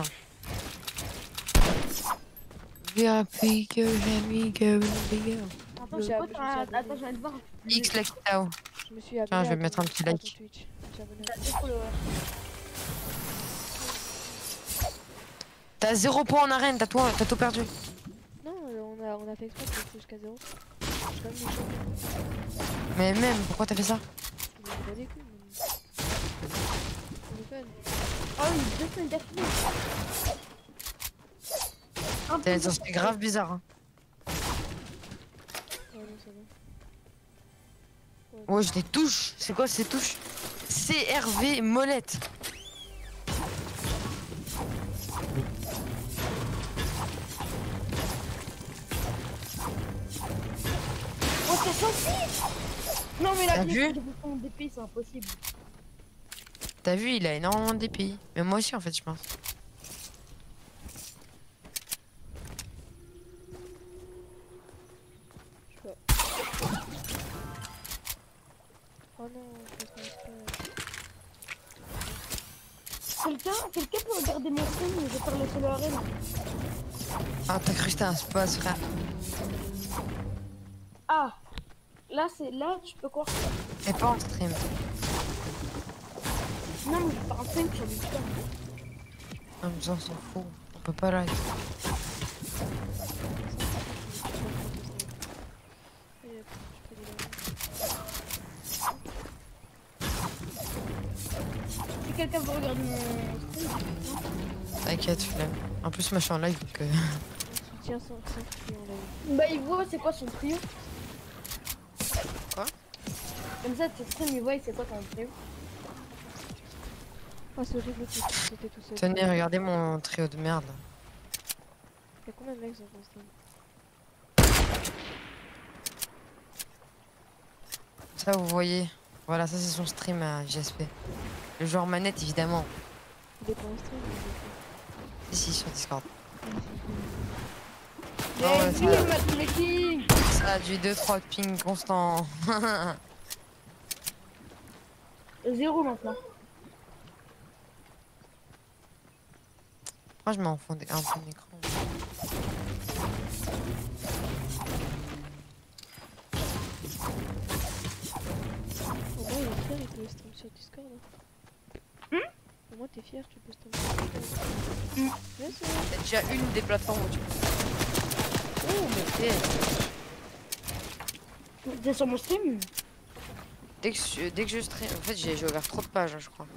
Bien pique, j'aime que Attends, Je j'ai me quoi suis ton- abonné. Attends, je viens de voir. X Lucky Tao. Je me suis abonné. Tiens, je vais à mettre ton- un petit à ton like. Twitch. Je me suis abonné à T'as ton deux followers. T'as zéro point en arène, t'as tout, t'as tout perdu. Non, euh, on a, on a fait exprès de rester jusqu'à zéro. C'est comme méchant. Mais même, pourquoi t'as fait ça? Je me bats les couilles, mais- C'est le fun. Oh, une deux semaines d'affilée. Un peu C'est de- c'est grave bizarre. Hein. Ouais, non, ça va. Ouais, je les touche. C'est quoi ces touches? C R V molette. Oh, c'est censé. Non, mais la T'as clé vu de son D P, c'est impossible. T'as vu, il a énormément de D P I. Mais moi aussi, en fait, je pense. Je sais pas. Oh non, je passe mon spell. Quelqu'un quelqu'un peut regarder mon stream, je vais faire le solo arène. Ah, t'as cru que c'était un space, frère. Ah, là, c'est là, tu peux quoi? Et pas en stream. Non, mais je vais faire un stream sur Discord. Non, mais ça, on s'en fout. On peut pas live. Et hop, je fais des lives. Si quelqu'un veut regarder mon stream, T'inquiète, flemme. En plus, moi, je suis en live, donc... Euh... On soutient sans sans fruits en live. bah, il voit c'est quoi son trio. Quoi? Comme ça, tu stream, il voit c'est quoi ton trio. Oh, c'est horrible, tout- c'était tout seul. Tenez, regardez mon trio de merde. Y'a combien de mecs sur ton stream? Ça, vous voyez. Voilà, ça, c'est son stream à J S P. Le joueur manette, évidemment. Il est pas en stream, il est Ici, sur Discord. pas. Mais Ah ouais, oui, ça- matchmaking. Ça a du deux trois de ping constant. Zéro maintenant. Moi, je m'en fous des- un peu d'écran. Au moins, il est fier, il peut stream sur Discord. Hein. Au moins, t'es fier, tu peux stream sur Discord. Hmm. Bien sûr. C'est déjà une des plateformes où tu peux. Oh, mais t'es- T'es sur mon stream? dès que, je, dès que je stream. En fait, j'ai j'ai ouvert trop de pages, hein, je crois.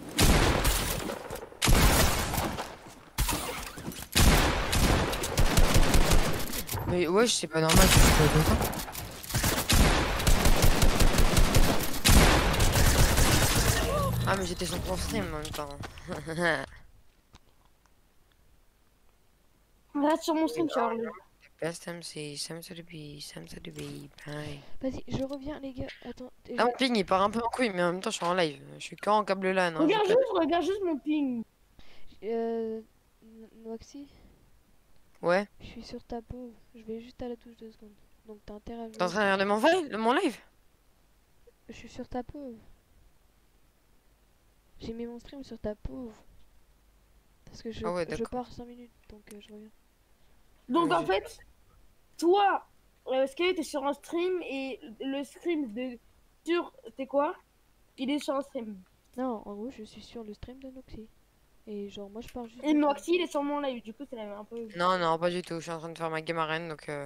Mais ouais, c'est pas normal que tu sois autant. Ah, mais j'étais sur ton stream en même temps. Reste sur mon stream, tu vas voir le- Best M C, Sam to the B, Sam to the B, bye. Vas-y, je reviens, les gars. Attends. et Ah, je- mon ping il part un peu en couille, mais en même temps je suis en live. Je suis quand en câble LAN. Hein, Regarde je- juste, regarde juste mon ping. Euh. N- Noaxy, Ouais. je suis sur ta peau. Je vais juste à la touche deux secondes. Donc t'as intérêt à T'es en jouer. train de regarder mon, vi- mon live? Je suis sur ta peau. J'ai mis mon stream sur ta peau. Parce que je, Ah ouais, je d'accord. pars cinq minutes, donc euh, je reviens. Donc Ouais, en j'ai- fait, toi, euh, Sky, t'es sur un stream et le stream de sur t'es quoi? Il est sur un stream. Non, en gros, je suis sur le stream de Noxy. Et genre, moi je pars juste. Et Noxy, il est sur mon live. Du coup, c'est la même un peu. Non, non, pas du tout. Je suis en train de faire ma game arène donc. Euh...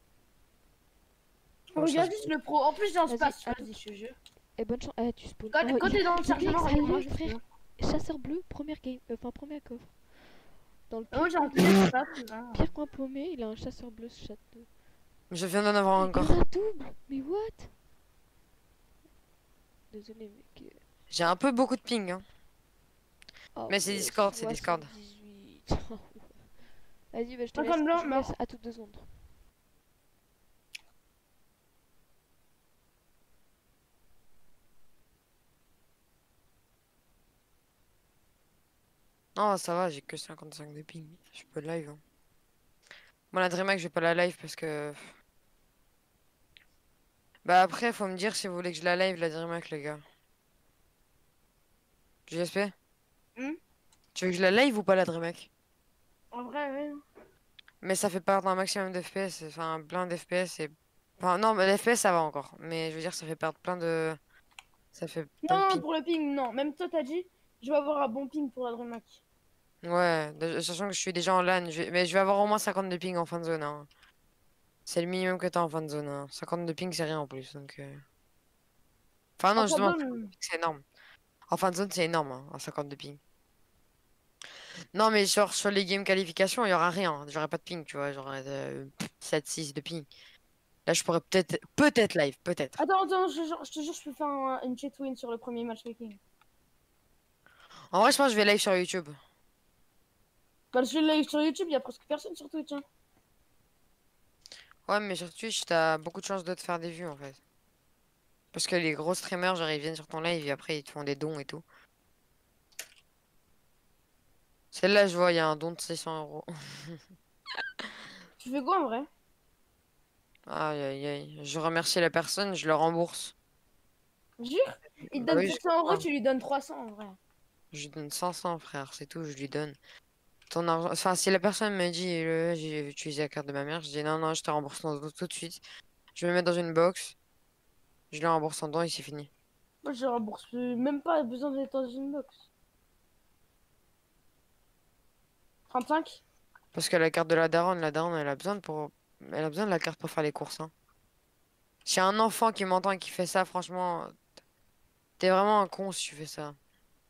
bon, Regarde ça- juste le pro. En plus, j'ai un Vas-y, space. attends. Vas-y, je te jure. Et bonne chance. Eh, tu spawns. Quand, Oh, quand il- t'es dans le il chargement, glitch, ça regarde-moi glitch, juste. frère. Chasseur bleu, première game. euh, Enfin, première coffre. Dans le Ah, moi, pire, j'ai un petit space. hein. pire coin paumé, il a un chasseur bleu, ce chat. de- Je viens d'en avoir Il encore. a un double. Mais what? Désolé, mec. euh, J'ai un peu beaucoup de ping. Hein. oh, Mais c'est euh, Discord, c'est Discord. soixante-dixhuit. Vas-y, bah, je te Cinquante laisse, blancs, je te mort. laisse à toutes deux secondes. Non, ça va, j'ai que cinquante-cinq de ping. Je peux live. Hein. Moi, la DreamHack, je vais pas la live parce que. Bah, après, faut me dire si vous voulez que je la live, la DreamHack, les gars. J S P. Hmm Tu veux que je la live ou pas la Dreamhack? En vrai, ouais. Mais ça fait perdre un maximum d'F P S, enfin plein d'F P S et... Enfin non, mais l'F P S ça va encore. Mais je veux dire, ça fait perdre plein de... Ça fait plein de Non, ping. pour le ping, non. Même toi, t'as dit, je vais avoir un bon ping pour la Dreamhack. Ouais, de- sachant que je suis déjà en LAN, je vais- mais je vais avoir au moins cinquante de ping en fin de zone. Hein. C'est le minimum que t'as en fin de zone. Hein. cinquante de ping, c'est rien en plus. Donc, euh. Enfin non, Enfin, justement, donne. c'est énorme. En fin de zone, c'est énorme, hein, en cinquante de ping. Non, mais genre sur les games qualification, il y aura rien. J'aurai pas de ping, tu vois. J'aurai de... sept six de ping. Là, je pourrais peut-être peut-être live, peut-être. Attends, attends, je, te jure- je te jure, je peux faire un- une cheat win sur le premier matchmaking. En vrai, je pense que je vais live sur YouTube. Bah, je live sur YouTube, il y a presque personne sur Twitch. Hein. Ouais, mais sur Twitch, t'as beaucoup de chances de te faire des vues en fait. Parce que les gros streamers, genre, ils viennent sur ton live et après ils te font des dons et tout. Celle-là, je vois, il y a un don de six cents euros. Tu fais quoi en vrai? Aïe aïe aïe. Je remercie la personne, je le rembourse. Jure? Il te Bah donne oui, je sept cents euros, comprends. tu lui donnes trois cents en vrai. Je lui donne cinq cents, frère, c'est tout, je lui donne. Ton argent. Enfin, si la personne me dit, euh, j'ai utilisé la carte de ma mère, je dis non, non, je te rembourse ton don tout de suite. Je vais le mettre dans une box, je le rembourse en don et c'est fini. Moi, je rembourse euh, même pas besoin d'être dans une box. trente-cinq? Parce que la carte de la daronne, la daronne, elle a besoin de pour... elle a besoin de la carte pour faire les courses. Hein. S'il y a un enfant qui m'entend et qui fait ça, franchement, t'es vraiment un con si tu fais ça.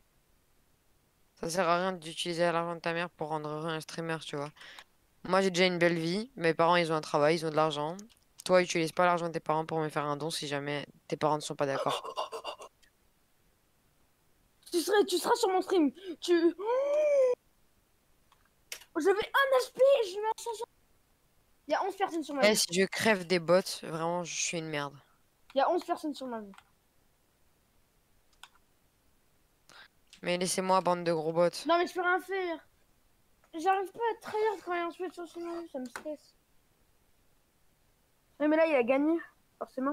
Ça sert à rien d'utiliser l'argent de ta mère pour rendre heureux un streamer, tu vois. Moi, j'ai déjà une belle vie. Mes parents, ils ont un travail, ils ont de l'argent. Toi, utilise pas l'argent de tes parents pour me faire un don si jamais tes parents ne sont pas d'accord. Tu serais, tu seras sur mon stream. Tu. Oh, j'avais un H P, je mets un cinq cents. Il y a onze personnes sur ma Eh, vie. si je crève des bots, vraiment, je suis une merde. Il y a onze personnes sur ma vie. Mais laissez-moi, bande de gros bots. Non, mais je peux rien faire. J'arrive pas à être tryhard quand il y a un switch sur ma vie, ça me stresse. Oui, mais là, il a gagné, forcément.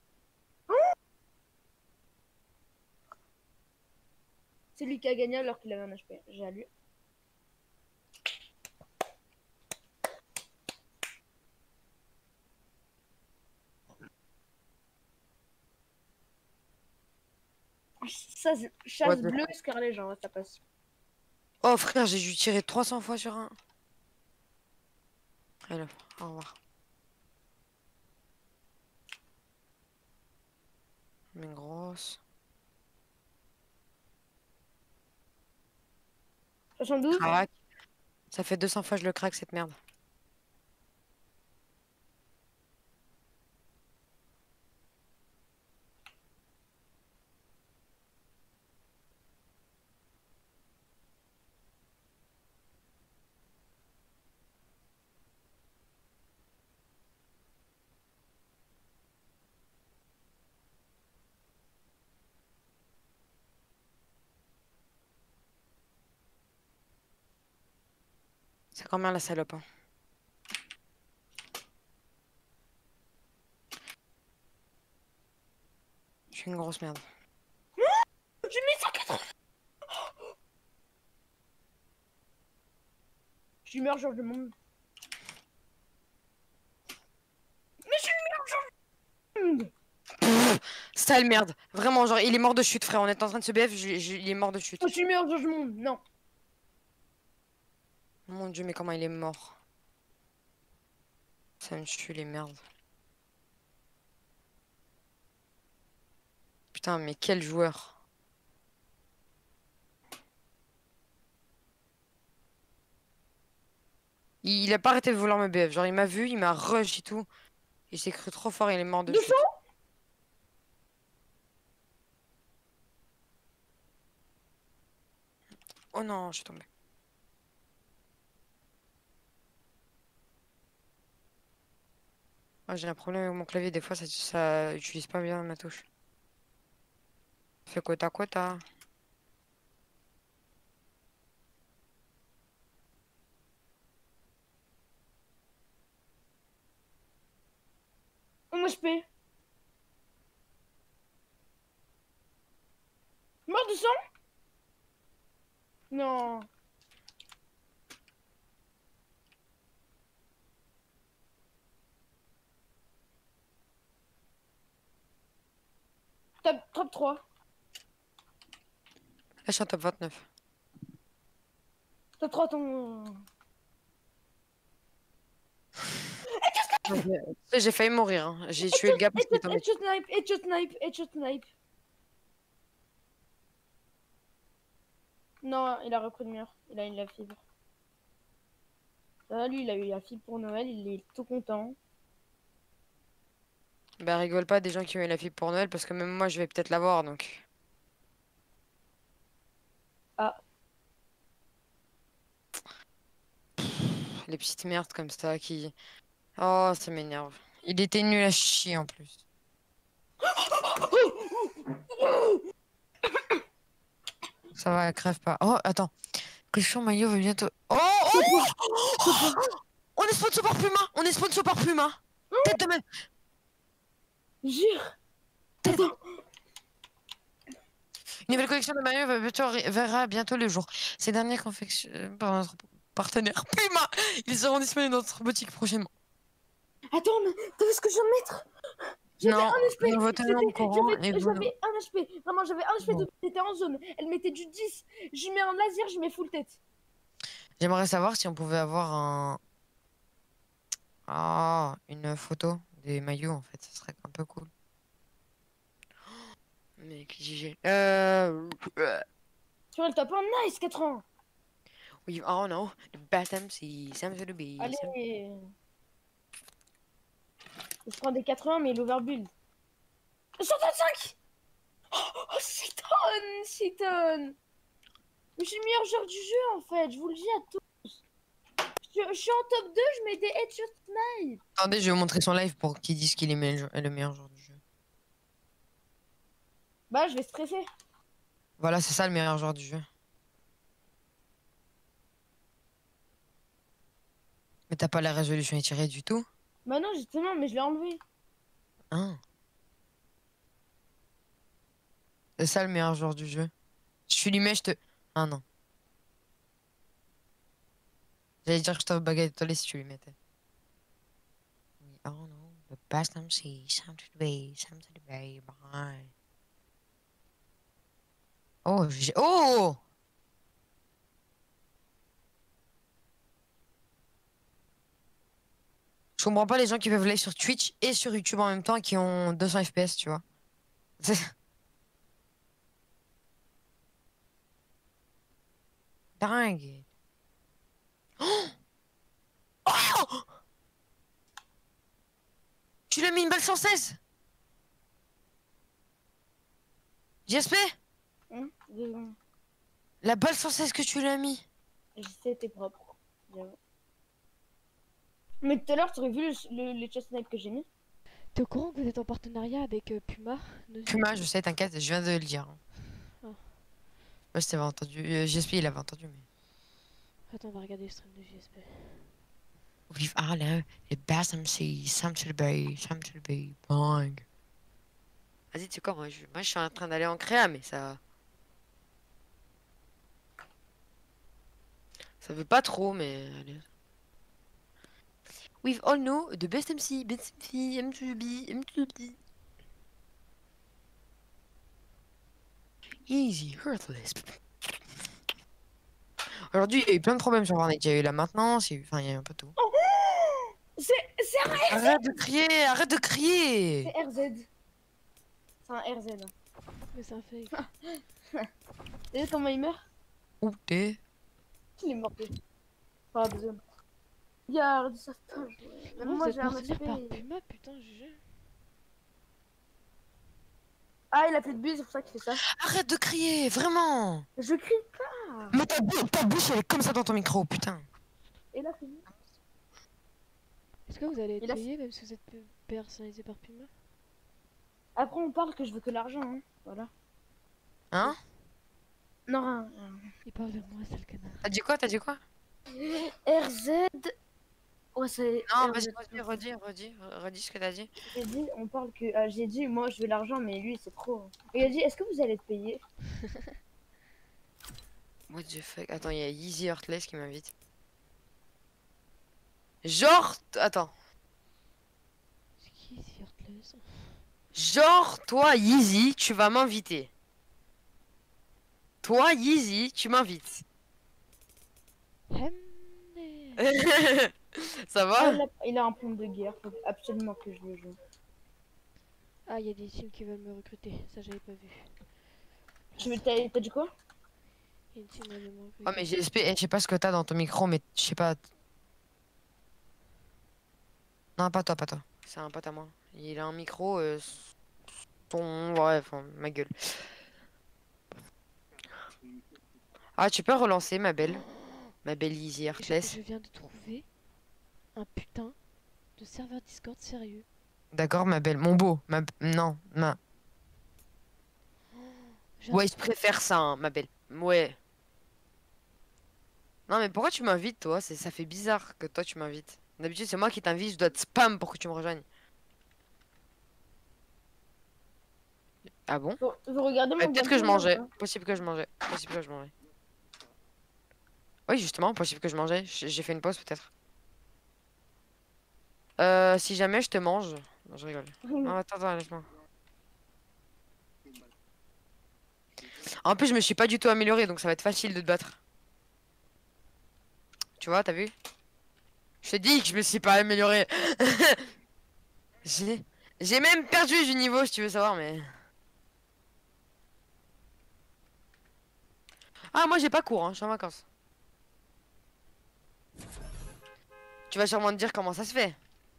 C'est lui qui a gagné alors qu'il avait un H P. J'ai lu. Ça, c'est- chasse What the- bleue, escarlet, genre, ça passe. Oh frère, j'ai dû tirer trois cents fois sur un. Allez, au revoir. Mais grosse. soixante-douze? Crac. Ça fait deux cents fois que je le craque cette merde. C'est combien la salope hein. Je suis une grosse merde. J'ai mis cent quatre-vingts. Je suis meilleur joueur du monde. Mais je suis le meilleur joueur du monde. Sale merde. Vraiment, genre, il est mort de chute, frère. On est en train de se B F, je- je- il est mort de chute. Moi, je suis le meilleur joueur du monde. Non. Mon dieu, mais comment il est mort. Ça me tue les merdes. Putain, mais quel joueur. Il, il a pas arrêté de vouloir me B F. Genre, il m'a vu, il m'a rush et tout. Il s'est cru trop fort, il est mort de deux chute. cents? Oh non, je suis tombé. Ah, j'ai un problème avec mon clavier, des fois ça, ça utilise pas bien ma touche. Fais quota quota. Un H P. Mort de sang? Non. Top, top trois. Là, je suis en top vingt-neuf. Top trois, ton. J'ai failli mourir. Hein. J'ai tué le gars parce qu'il est tombé. Headshot snipe, headshot snipe, headshot snipe. Non, il a repris le mur. Il a eu la fibre. Ça, lui, il a eu la fibre pour Noël. Il est tout content. Bah, rigole pas des gens qui ont eu la fibre pour Noël parce que même moi, je vais peut-être l'avoir donc. Ah. Pff, les petites merdes comme ça qui. Oh, ça m'énerve. Il était nul à chier en plus. Ça va, crève pas. Oh, attends. Cochon maillot veut bientôt. Oh, oh, oh On est sponsor par Puma. On est sponsor par Puma. Tête de même. Jure. Tête de... Une nouvelle collection de maillots va bientôt- verra bientôt le jour. Ces derniers confectionnés par notre partenaire Puma. Ils seront disponibles dans notre boutique prochainement. Attends, mais t'as vu ce que je viens de mettre? J'avais Non, un H P. nous vous tenons au J'étais- courant J'avais et vous- j'avais un H P. Vraiment, j'avais un H P. Bon. Tout était en zone. Elle mettait du dix. Je mets un laser, je mets full tête. J'aimerais savoir si on pouvait avoir un. Ah, une photo des maillots en fait, ça serait un peu cool. Mec, J G. Euh. Tu vois le top un, nice, quatre-vingts. Oui, oh non, le Batam, c'est Sam to the B. Allez. Je prends des quatre-vingts, mais l'overbuild. cent trente-cinq. Oh, oh six tonnes, six tonnes. Mais je suis le meilleur joueur du jeu, en fait. Je vous le dis à tous. Je, je suis en top deux, je mets des headshot snipe. Attendez, je vais vous montrer son live pour qu'il dise qu'il est me- le meilleur joueur du jeu. Bah, je vais stresser. Voilà, c'est ça le meilleur joueur du jeu. Mais t'as pas la résolution étirée du tout? Bah non, justement, mais je l'ai enlevé. Hein? C'est ça le meilleur joueur du jeu. Je suis limé, je te. Ah non. J'allais dire que je t'avais baguette de si tu lui mettais. Oui, oh non. The best M C, Sam to the bay, Sam to the bay, bye. Oh, j'ai. Oh! Je comprends pas les gens qui peuvent live sur Twitch et sur YouTube en même temps et qui ont deux cents F P S, tu vois. Dingue. Oh! Oh! Tu lui as mis une balle cent seize? J S P? Hein, deux secondes. La balle cent seize que tu lui as mis? Je sais, t'es propre. J'avoue. Mais tout à l'heure, tu aurais vu le, le, les chest snipe que j'ai mis? T'es au courant que vous êtes en partenariat avec euh, Puma Nos- Puma, je sais, t'inquiète, je viens de le dire. Ah. Ouais, je t'avais entendu. euh, J S P, il avait entendu, mais. Attends, on va regarder le stream de J S P. We've all know the best M C, Sam to the bay, Sam to the bay, bang. Vas-y, tu sais quoi, moi je, moi je suis en train d'aller en créa, mais ça. Ça veut pas trop, mais. Allez. We've all know the best M C, best M C, M to the B, M to the B. Easy, heartless. Aujourd'hui, il y a eu plein de problèmes sur Fortnite. Il y a eu la maintenance, il y a eu, enfin, il y a eu un peu tout. C'est c'est un R Z. Arrête de crier, arrête de crier. C'est R Z. C'est un R Z. Mais c'est un fake. Et là, comment il meurt? Où t'es? Il est mort. Pas besoin. Regarde, ça se passe. Non, Moi, vous êtes j'ai un partenaire par H P. Puma, putain, G G. Ah, il a plus de buse, c'est pour ça qu'il fait ça. Arrête de crier, vraiment. Je crie pas. Mais ta, bou- ta bouche, elle est comme ça dans ton micro, putain. Et là, c'est bon. Est-ce que vous allez être Il a- payé même si vous êtes pe- personnalisé par Puma? Après, on parle que je veux que l'argent, hein. Voilà. Hein? Non, rien, rien. Il parle de moi, sale canard. T'as dit quoi? T'as dit quoi? R Z. Ouais, c'est. Non, R Z. vas-y, redis, redis, redis, redis ce que t'as dit. J'ai dit, on parle que. ah, j'ai dit, moi, je veux l'argent, mais lui, c'est trop. Et il a dit, est-ce que vous allez être payé? What the fuck? Attends, il y a Easy Heartless qui m'invite. Genre, attends. C'est qui Easy Heartless? Genre, toi, Yeezy, tu vas m'inviter. Toi, Yeezy, tu m'invites. Ça va? Ah, il, a, il a un plan de guerre, faut absolument que je le joue. Ah, il y a des teams qui veulent me recruter, ça j'avais pas vu. Tu veux, t'as t'as dit quoi? Il y a une team qui veut me recruter. Oh, mais j'ai je sais pas ce que t'as dans ton micro, mais je sais pas. Non, pas toi, pas toi. C'est un pote à moi. Il a un micro, euh, ton. Ouais, enfin, ma gueule. Ah, tu peux relancer, ma belle. Ma belle Easy Je, Heartless. je viens de trouver un putain de serveur Discord sérieux. D'accord, ma belle. Mon beau. Ma... Non, ma. Genre, Ouais, je préfère ça, hein, ma belle. Ouais. Non, mais pourquoi tu m'invites, toi? C'est, ça fait bizarre que toi tu m'invites. D'habitude, c'est moi qui t'invite, je dois te spam pour que tu me rejoignes. Ah bon? Vous, vous regardez Ouais, mon peut-être que je gameplay, mangeais. là, ou Possible que je mangeais. Possible que je mangeais. Oui, justement, possible que je mangeais. J- J'ai fait une pause, peut-être. Euh, si jamais je te mange. Non, je rigole. pas Non, attends, attends, laisse-moi. En plus, je me suis pas du tout amélioré, donc ça va être facile de te battre. Tu vois, t'as vu? Je te dis que je me suis pas amélioré. J'ai j'ai même perdu du niveau, si tu veux savoir, mais... Ah, moi j'ai pas cours, hein, je suis en vacances. Tu vas sûrement te dire comment ça se fait.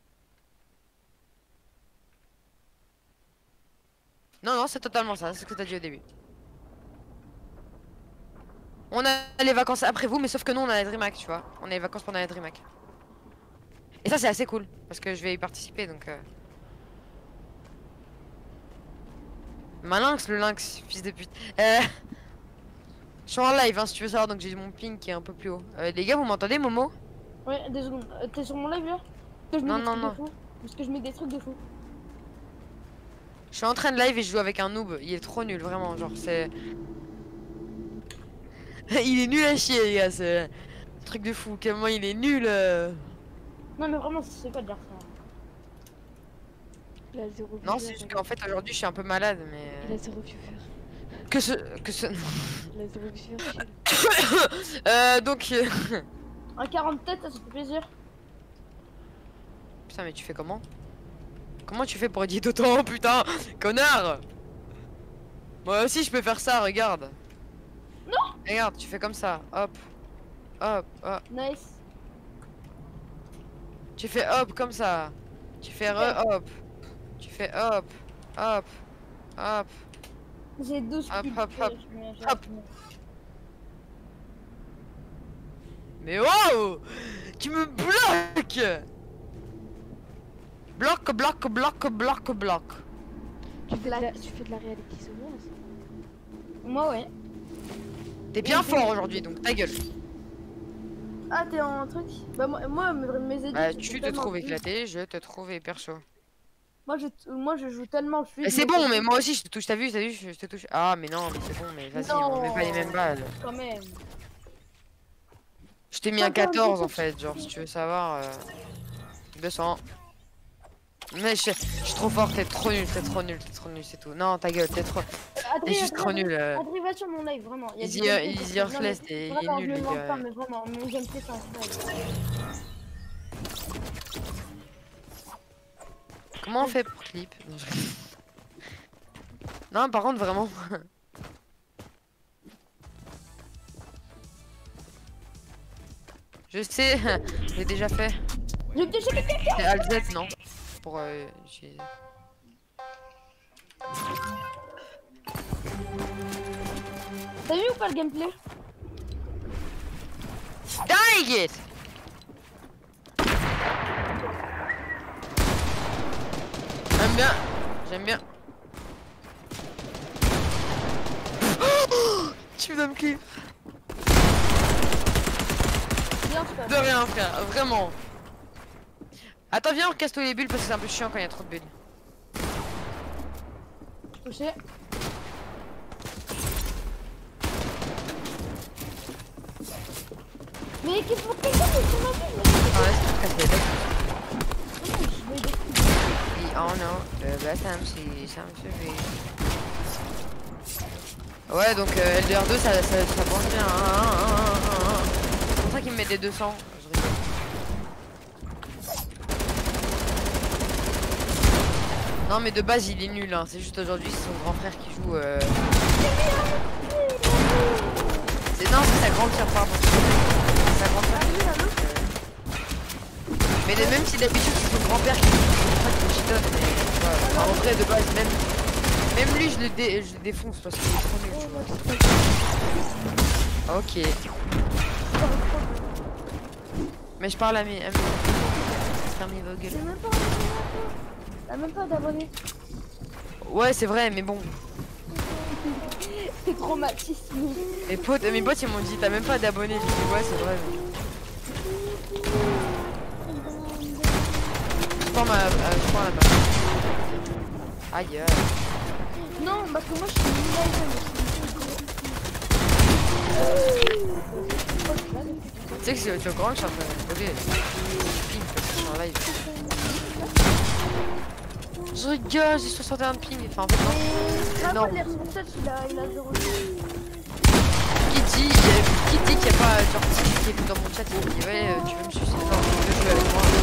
Non, non, c'est totalement ça, c'est ce que t'as dit au début. On a les vacances après vous, mais sauf que nous on a la DreamHack, tu vois. On a les vacances pendant la DreamHack. Et ça c'est assez cool, parce que je vais y participer, donc... Euh... Malinx, le lynx, fils de pute. Euh... Je suis en live, hein, si tu veux savoir, donc j'ai mon ping qui est un peu plus haut. Euh, les gars, vous m'entendez, Momo? Ouais, deux secondes. Euh, T'es sur mon live là? Parce que je mets Non, des non, trucs non. de fou. Parce que je mets des trucs de fou. Je suis en train de live et je joue avec un noob. Il est trop nul, vraiment. Genre, c'est. Il est nul à chier, les gars. C'est un truc de fou. Comment il est nul. euh. Non, mais vraiment, c'est pas de dire ça. il a zéro Non, viewer, c'est juste regarde. qu'en fait, aujourd'hui, je suis un peu malade, mais. Il a zéro viewer. Que ce. Que ce. Il a zéro viewer, chill. euh, donc. euh, Un quarante têtes, ça, ça fait plaisir. Putain, mais tu fais comment? Comment tu fais pour éditer autant, putain? Connard! Moi aussi, je peux faire ça, regarde. Non! Regarde, tu fais comme ça. Hop. Hop, hop. Nice. Tu fais hop comme ça. Tu fais re hop. Tu fais hop. Hop. Hop. J'ai douze Hop, pubs. hop, hop. Je mets- je- Hop. Mais wow! Tu me bloques! Bloc, bloc, bloc, bloc, bloc. Tu fais, de la, tu fais de la reality solo hein, ça. Moi, ouais. T'es bien fort aujourd'hui, donc ta gueule. Ah, t'es en truc? Bah, moi, moi mes, mes édits. Bah, c'est tu te tellement trouves fluide. éclaté, je te trouve hyper chaud. Moi, je, moi, je joue tellement fluide. Mais c'est moi, bon, je- mais moi aussi je te touche, t'as vu, t'as vu, je te touche. Ah, mais non, mais c'est bon, mais vas-y, on met pas les mêmes balles. Quand même. Je t'ai mis un Attends, quatorze en je- fait, genre si tu veux savoir. Euh... deux cents. Mais je, je suis trop fort, t'es trop nul, t'es trop nul, t'es trop nul, c'est tout. Non, ta gueule, t'es trop. Adrien, T'es juste trop Adrien, nul. euh. Adrien, va sur mon live, vraiment. Il y a Easy, du euh, gameplay, Easy parce que- Heartless, non, t'es- mais il est vraiment, nul, je me les demande gars. pas, mais vraiment, mon gameplay, c'est incroyable. Comment on fait pour clip? Non, je- Non, par contre, vraiment. Je sais, je l'ai déjà fait. J'ai déjà fait quelqu'un. C'est Alzette, non? Pour. Euh, j'ai- T'as vu ou pas le gameplay? Dang it! J'aime bien, j'aime bien. Tu me clip. Bien, c'est pas De rien, frère, vraiment. Attends, viens, on casse tous les bulles parce que c'est un peu chiant quand il y a trop de bulles. touché. Mais qu'est-ce que tu fais sur ma vie? Ah ouais, c'est tout cassé. Je vais des Et oh non, euh, bah ça me fait, ça me fait. Ouais, donc euh, L D R deux ça, ça, ça pense bien. Hein, hein, hein, hein, hein. C'est pour ça qu'il me met des deux cents. Je rigole. Non, mais de base il est nul. Hein. C'est juste aujourd'hui, c'est son grand frère qui joue. Euh... C'est non, c'est sa grande sœur, pardon. C'est sa grande sœur. Mais de- même si d'habitude c'est son grand-père qui qui me chitonne, mais ouais, enfin, en vrai de base même même lui je le, dé, je le défonce parce qu'il est trop nul. Tu vois. Ok. Mais je parle à mes à mes frères mes vos gueules. même pas T'as même pas d'abonnés. Ouais c'est vrai mais bon. C'est traumatisme. Mes potes mes potes ils m'ont dit t'as même pas d'abonnés. J'ai dit ouais c'est vrai. Mais... Je prends ma. Euh, je prends la main. Aïe. Euh. Non, parce que moi je suis une Tu sais que c'est- tu es au courant que je suis en train de rigoler. Je ping parce que je suis en live. Je rigole, j'ai soixante et un de ping. Enfin en fait non. C'est énorme. il a il a zéro. Qui dit, qui dit qu'il n'y a pas genre qui est dans mon chat, il me dit ouais euh, tu veux me sucer, non tu veux jouer avec moi.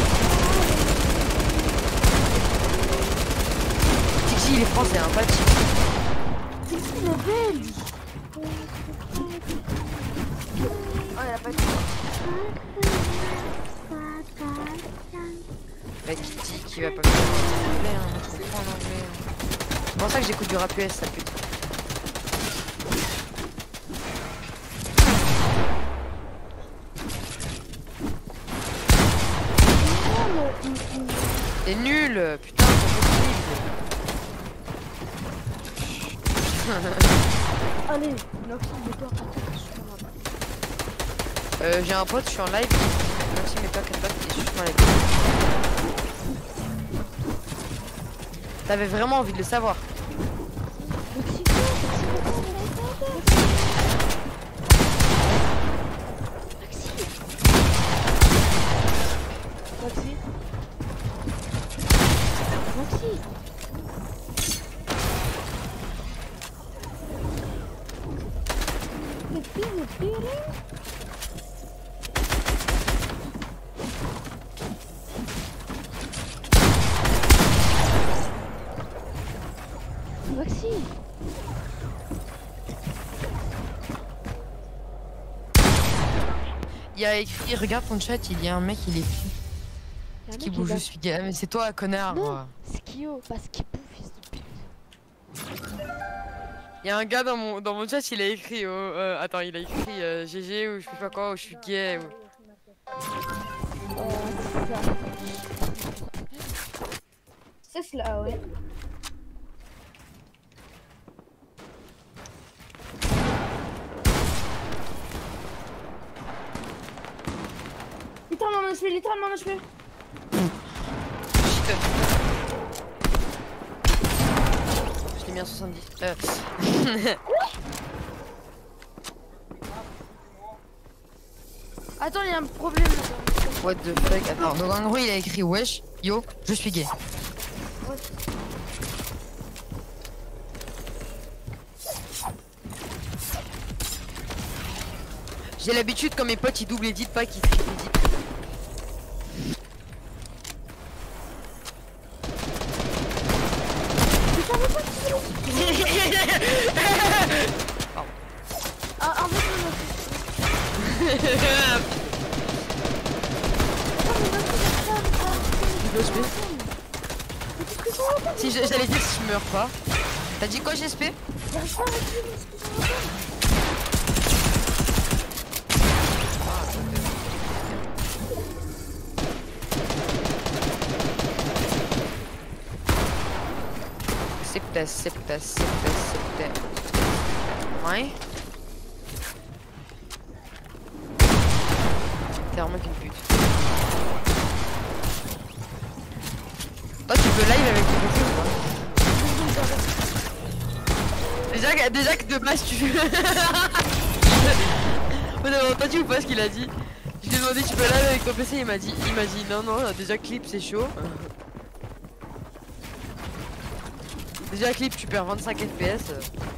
Tixi il est français hein, pas Tixi. Tixi il est belge. Oh il a pas de Mec qui dit qu'il va pas faire l'anglais hein, je comprends l'anglais. C'est pour ça que j'écoute du rap U S ça pute. T'es nul, putain, c'est possible. Allez, Noxy, mets-toi à Euh, j'ai un pote, je suis en live. Merci, mets-toi quatre pattes et je suis en live. T'avais vraiment envie de le savoir. Maxi. Maxi. Maxi. Il y a écrit, regarde ton chat, il y a un mec, il est fou. Y a un Qui mec bouge, qui je va- suis gay. Mais c'est toi, connard. Non, moi. Skio, pas Skipou, fils de pute. Il y a un gars dans mon, dans mon chat, il a écrit. Oh, euh, attends, il a écrit euh, G G ou je sais pas quoi, ou je suis gay. Ou... Oh, c'est ça. C'est cela, ouais. Littéralement mon H P, littéralement mon H P. Shit. Je l'ai mis à soixante-dix. Euh... Attends, il y a un problème. What the fuck? Attends, donc en gros, il a écrit wesh, yo, je suis gay. J'ai l'habitude quand mes potes ils double éditent pas qu'ils triple éditent. Ah, en fait, Si je- j'allais dire si je meurs pas. T'as dit quoi G S P? Septas, septas, septas, septas. Ouais. T'es vraiment qu'une pute. Toi tu peux live avec tes PC ou pas? Déjà, que- déjà que de base tu... On a entendu ou pas ce qu'il a dit? lui ai demandé tu peux live avec ton P C, il m'a dit, il m'a dit non non déjà clip c'est chaud. Déjà clip tu perds vingt-cinq F P S.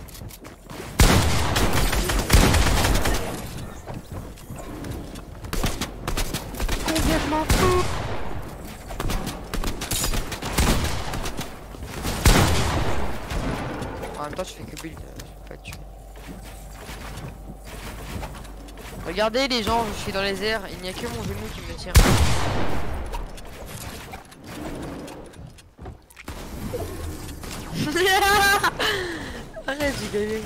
Complètement fou. En même temps je fais que build, je peux pas te tuer. Regardez les gens, je suis dans les airs, il n'y a que mon genou qui me tient. Arrête, j'ai galéré.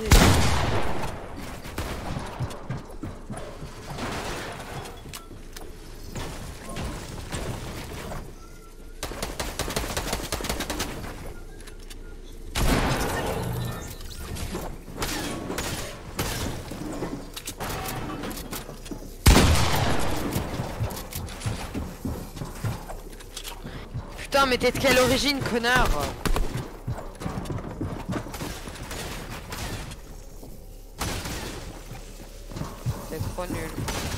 Putain, mais t'es de quelle origine, connard? T'es trop nul.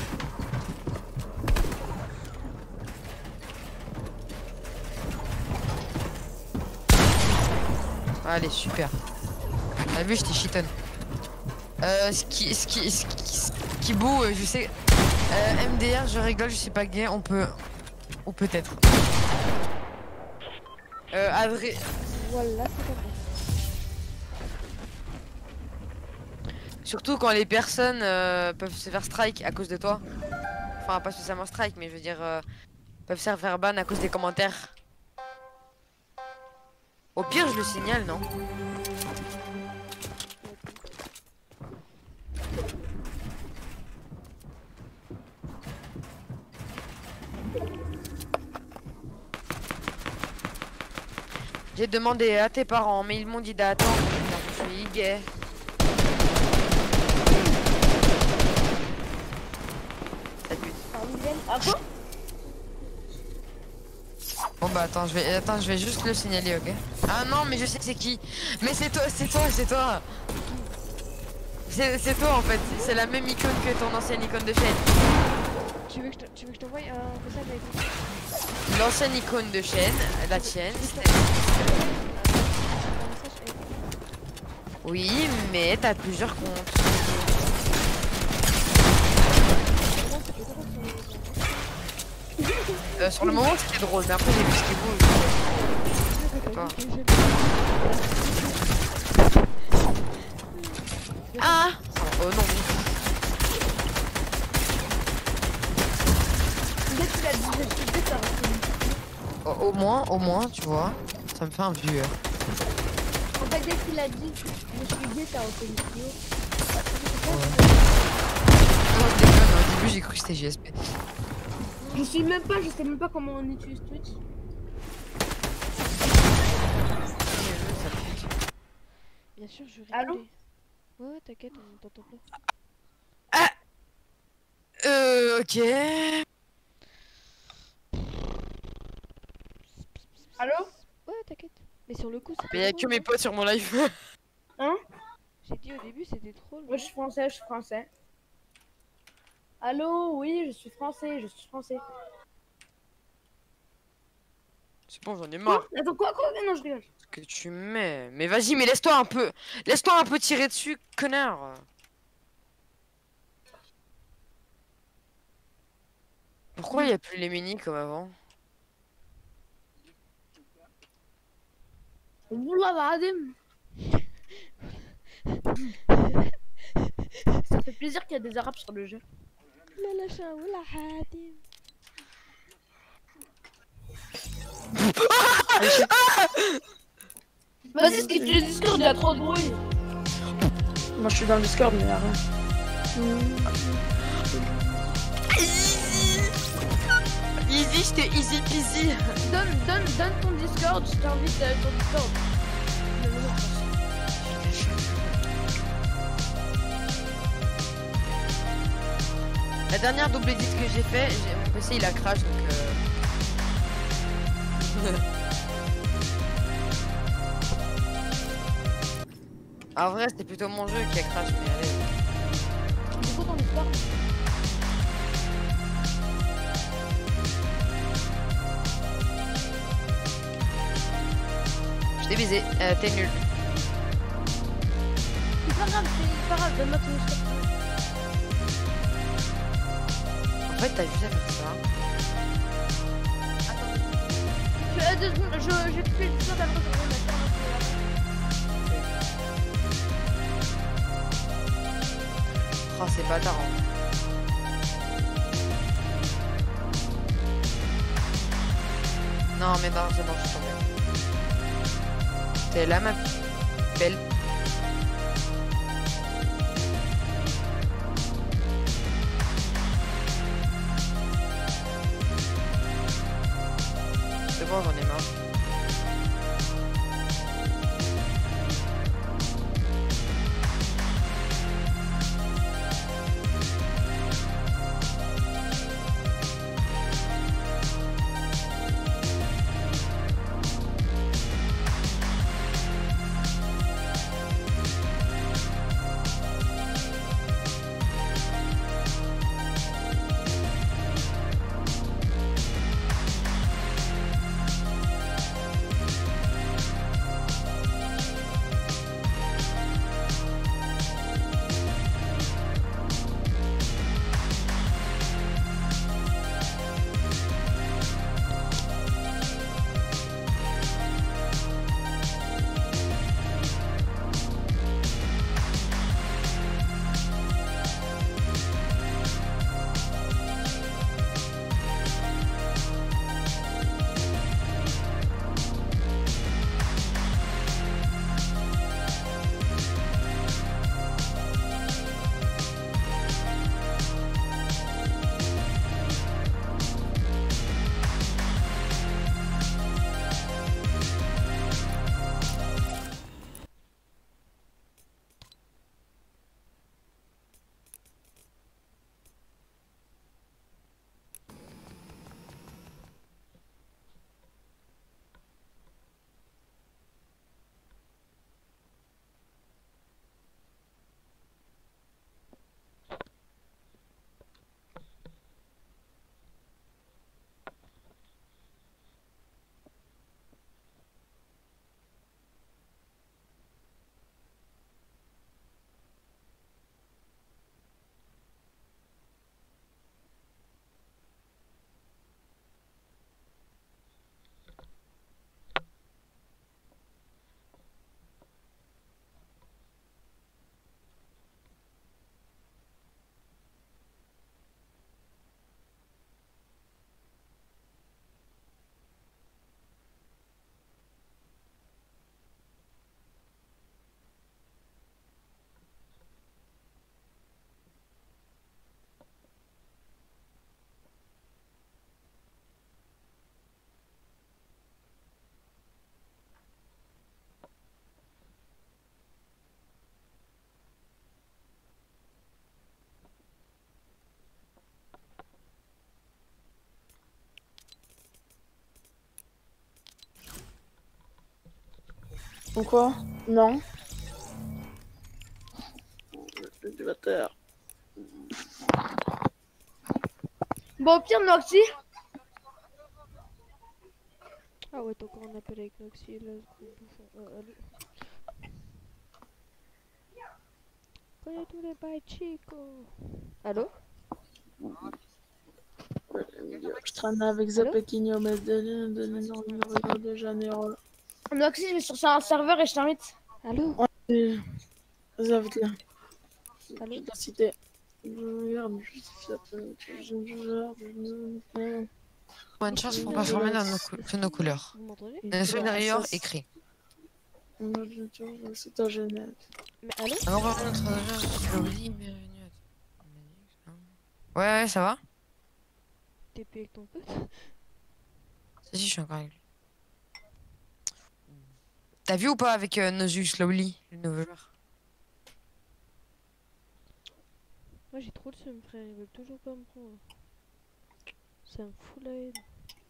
Allez, super. T'as vu, je t'ai chitonne. Euh, ce qui, ce qui, ce qui, ce qui boue, je sais. Euh, M D R, je rigole, je suis pas gay, on peut. Ou peut-être. Euh, Adré... Voilà, c'est pas bon. Surtout quand les personnes euh, peuvent se faire strike à cause de toi. Enfin, pas spécialement strike, mais je veux dire, euh, peuvent se faire ban à cause des commentaires. Au pire, je le signale, non? J'ai demandé à tes parents, mais ils m'ont dit d'attendre car je suis gay. Ah quoi? Bon bah attends, je vais attends, je vais juste le signaler, ok? Ah non, mais je sais c'est qui. Mais c'est toi, c'est toi, c'est toi. C'est toi en fait. C'est la même icône que ton ancienne icône de chaîne. Tu veux que je te- tu veux que je t'envoie un message avec L'ancienne icône de chaîne, la tienne. un message avec Oui, mais t'as plusieurs comptes. Euh, sur le moment c'était drôle, mais après j'ai vu ce qui bouge. Toi. Ah oh non. Dès qu'il a dit je suis gay, ça va. Au, au moins, au moins, tu vois, ça me fait un viewer. En fait, dès qu'il a dit je suis gay, t'as reconnu Kyo. Non, je déconne, au début j'ai cru que c'était J S P. Je suis même pas, je sais même pas comment on utilise Twitch. Bien sûr, je vais Allô? rigoler. Ouais, ouais, t'inquiète, on t'entend pas. Ah Euh, ok. Allô? Ouais, t'inquiète. Mais sur le coup, c'était. Mais y'a drôle, que mes hein. potes sur mon live. Hein? J'ai dit au début, c'était trop. Moi je suis français, je suis français. Allô? Oui, je suis français, je suis français. C'est bon, j'en ai marre. Quoi? Attends, quoi, quoi? Non, je rigole. Ce que tu mets. Mais vas-y, mais laisse-toi un peu. Laisse-toi un peu tirer dessus, connard. Pourquoi il y a plus les mini comme avant? Oula, Vadim. Ça fait plaisir qu'il y a des arabes sur le jeu. La la chat, oula, hadim. Vas-y, skip le Discord, il y a trop de bruit. Moi je suis dans le Discord, mais il y a rien. Easy. Easy, j'étais easy peasy. Donne, donne, donne ton Discord, je t'invite à ton Discord. La dernière double edit que j'ai fait, j'ai- mon P C il a crash donc euh... En vrai c'était plutôt mon jeu qui a crash mais allez. Du coup, ton Discord. T'es visé, euh, t'es nul. C'est pas grave, c'est pas grave, donne-moi ton score. En fait, t'as juste à faire ça. Je, euh, deux secondes, je, je fais le tour d'abord, je reviens maintenant. Oh, c'est bâtard. Hein. Non, mais non, c'est bon, je suis tombé. T'es là, ma belle. C'est bon, j'en ai marre. Quoi? Non. Cultivateur. Bon, au pire, Noxy. Ah ouais, t'as encore un appel avec Noxy, là, gros bouffon. Euh, allô. Connais tous les bails, Chico. Allô? Je traîne avec Zapequinho, mais de de de Janeiro. Noxy, je vais sur un serveur et je t'invite. Allô? J'invite là. Allô? Je dois citer. Bonne chance pour performer dans nos, cou sous nos couleurs. Vous m'entendez? Le scénario écrit. C'est un Genève. Mais allô? Alors, on va notre bienvenue. Ouais, ouais, ça va? T'es plus avec ton pote? Si, si, je suis encore avec lui. T'as vu ou pas avec euh, Nozu Slowly, le nouveau joueur? Moi j'ai trop le seum, frère, ils veulent toujours pas me prendre. Ça me fout la haine.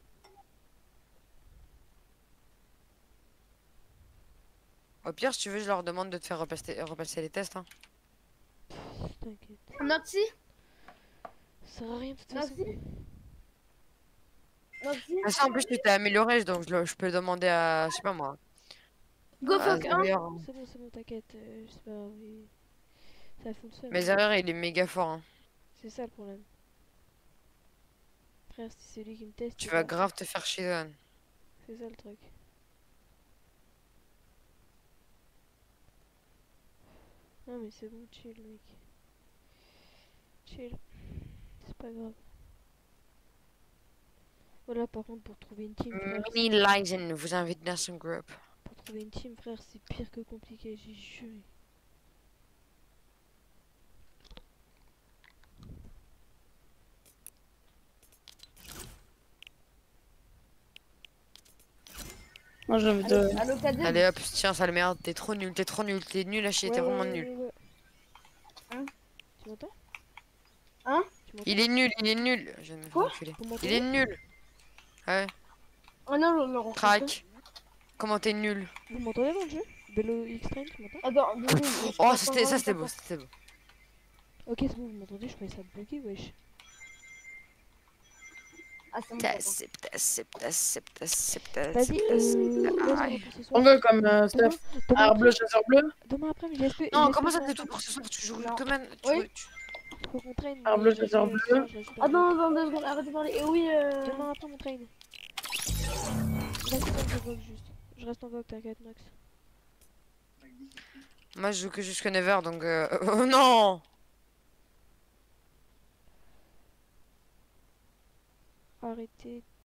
Au pire, si tu veux, je leur demande de te faire repasser, repasser les tests. Hein. T'inquiète. Noxy? Ça sert à rien de toute façon. Noxy? Noxy? Ah, ça, en plus, tu t'es amélioré, donc je, le- je peux demander à. Je sais pas moi. Go Ah, fuck c'est un. meilleur. C'est bon, c'est bon, t'inquiète. euh, c'est pas grave. il- Ça fonctionne. Mais Zarya, il est méga fort. Hein. C'est ça le problème. Frère, si c'est lui qui me teste. Tu il vas va- grave te faire shizon. C'est ça le truc. Non mais c'est bon, chill mec. Chill. C'est pas grave. Voilà, par contre, pour trouver une team, frère, c'est- Mini Lizen vous invite dans son groupe. pour trouver une team, frère, c'est pire que compliqué, j'ai juré. Moi j'ai envie de. Allo Kadir. Allez hop, tiens, ça le merde. T'es trop nul, t'es trop nul, t'es nul à chier, t'es Ouais, vraiment ouais, nul. ouais, ouais. Hein Tu m'entends? Hein Tu m'entends? Il est nul, il est nul. Je vais me faire Quoi enculer. Vous Il m'entendez? est nul. Ouais, Oh non, le rencontre. crack. Comment t'es nul? Vous m'entendez dans le jeu? Bello X-Train, tu m'entends? Attends, deux minutes, je Oh, passe c'était, en ça c'était vrai, beau, c'était beau. Ok, c'est bon, vous m'entendez? Je croyais ça bloqué, wesh. Ah, c'est bon. Septas, j'entends. septas, septas, septas, septas, Vas-y, septas, euh. septas. laisse-moi Aïe. pour ce On soir. veut comme euh, Demain, Steph. demain Arbre bleu, après, chasseur bleu. demain après, G S P. Non, G S P comment ça pour t'es un tout truc. pour ce soir? Tu joues Non. Toman? Oui. Tu... Faut qu'on traîne. Arbre mais bleu, chasseur vas-y, euh, bleu. ce soir, je rajoute un Attends, truc. attends, deux secondes, arrête de parler. Et oui, euh. Demain après, mon train. Vas-y, donne je vogue juste. Je reste en vogue, t'inquiète, Max. Moi je joue que jusqu'à neuf heures donc. Euh... Oh non! Arrêtez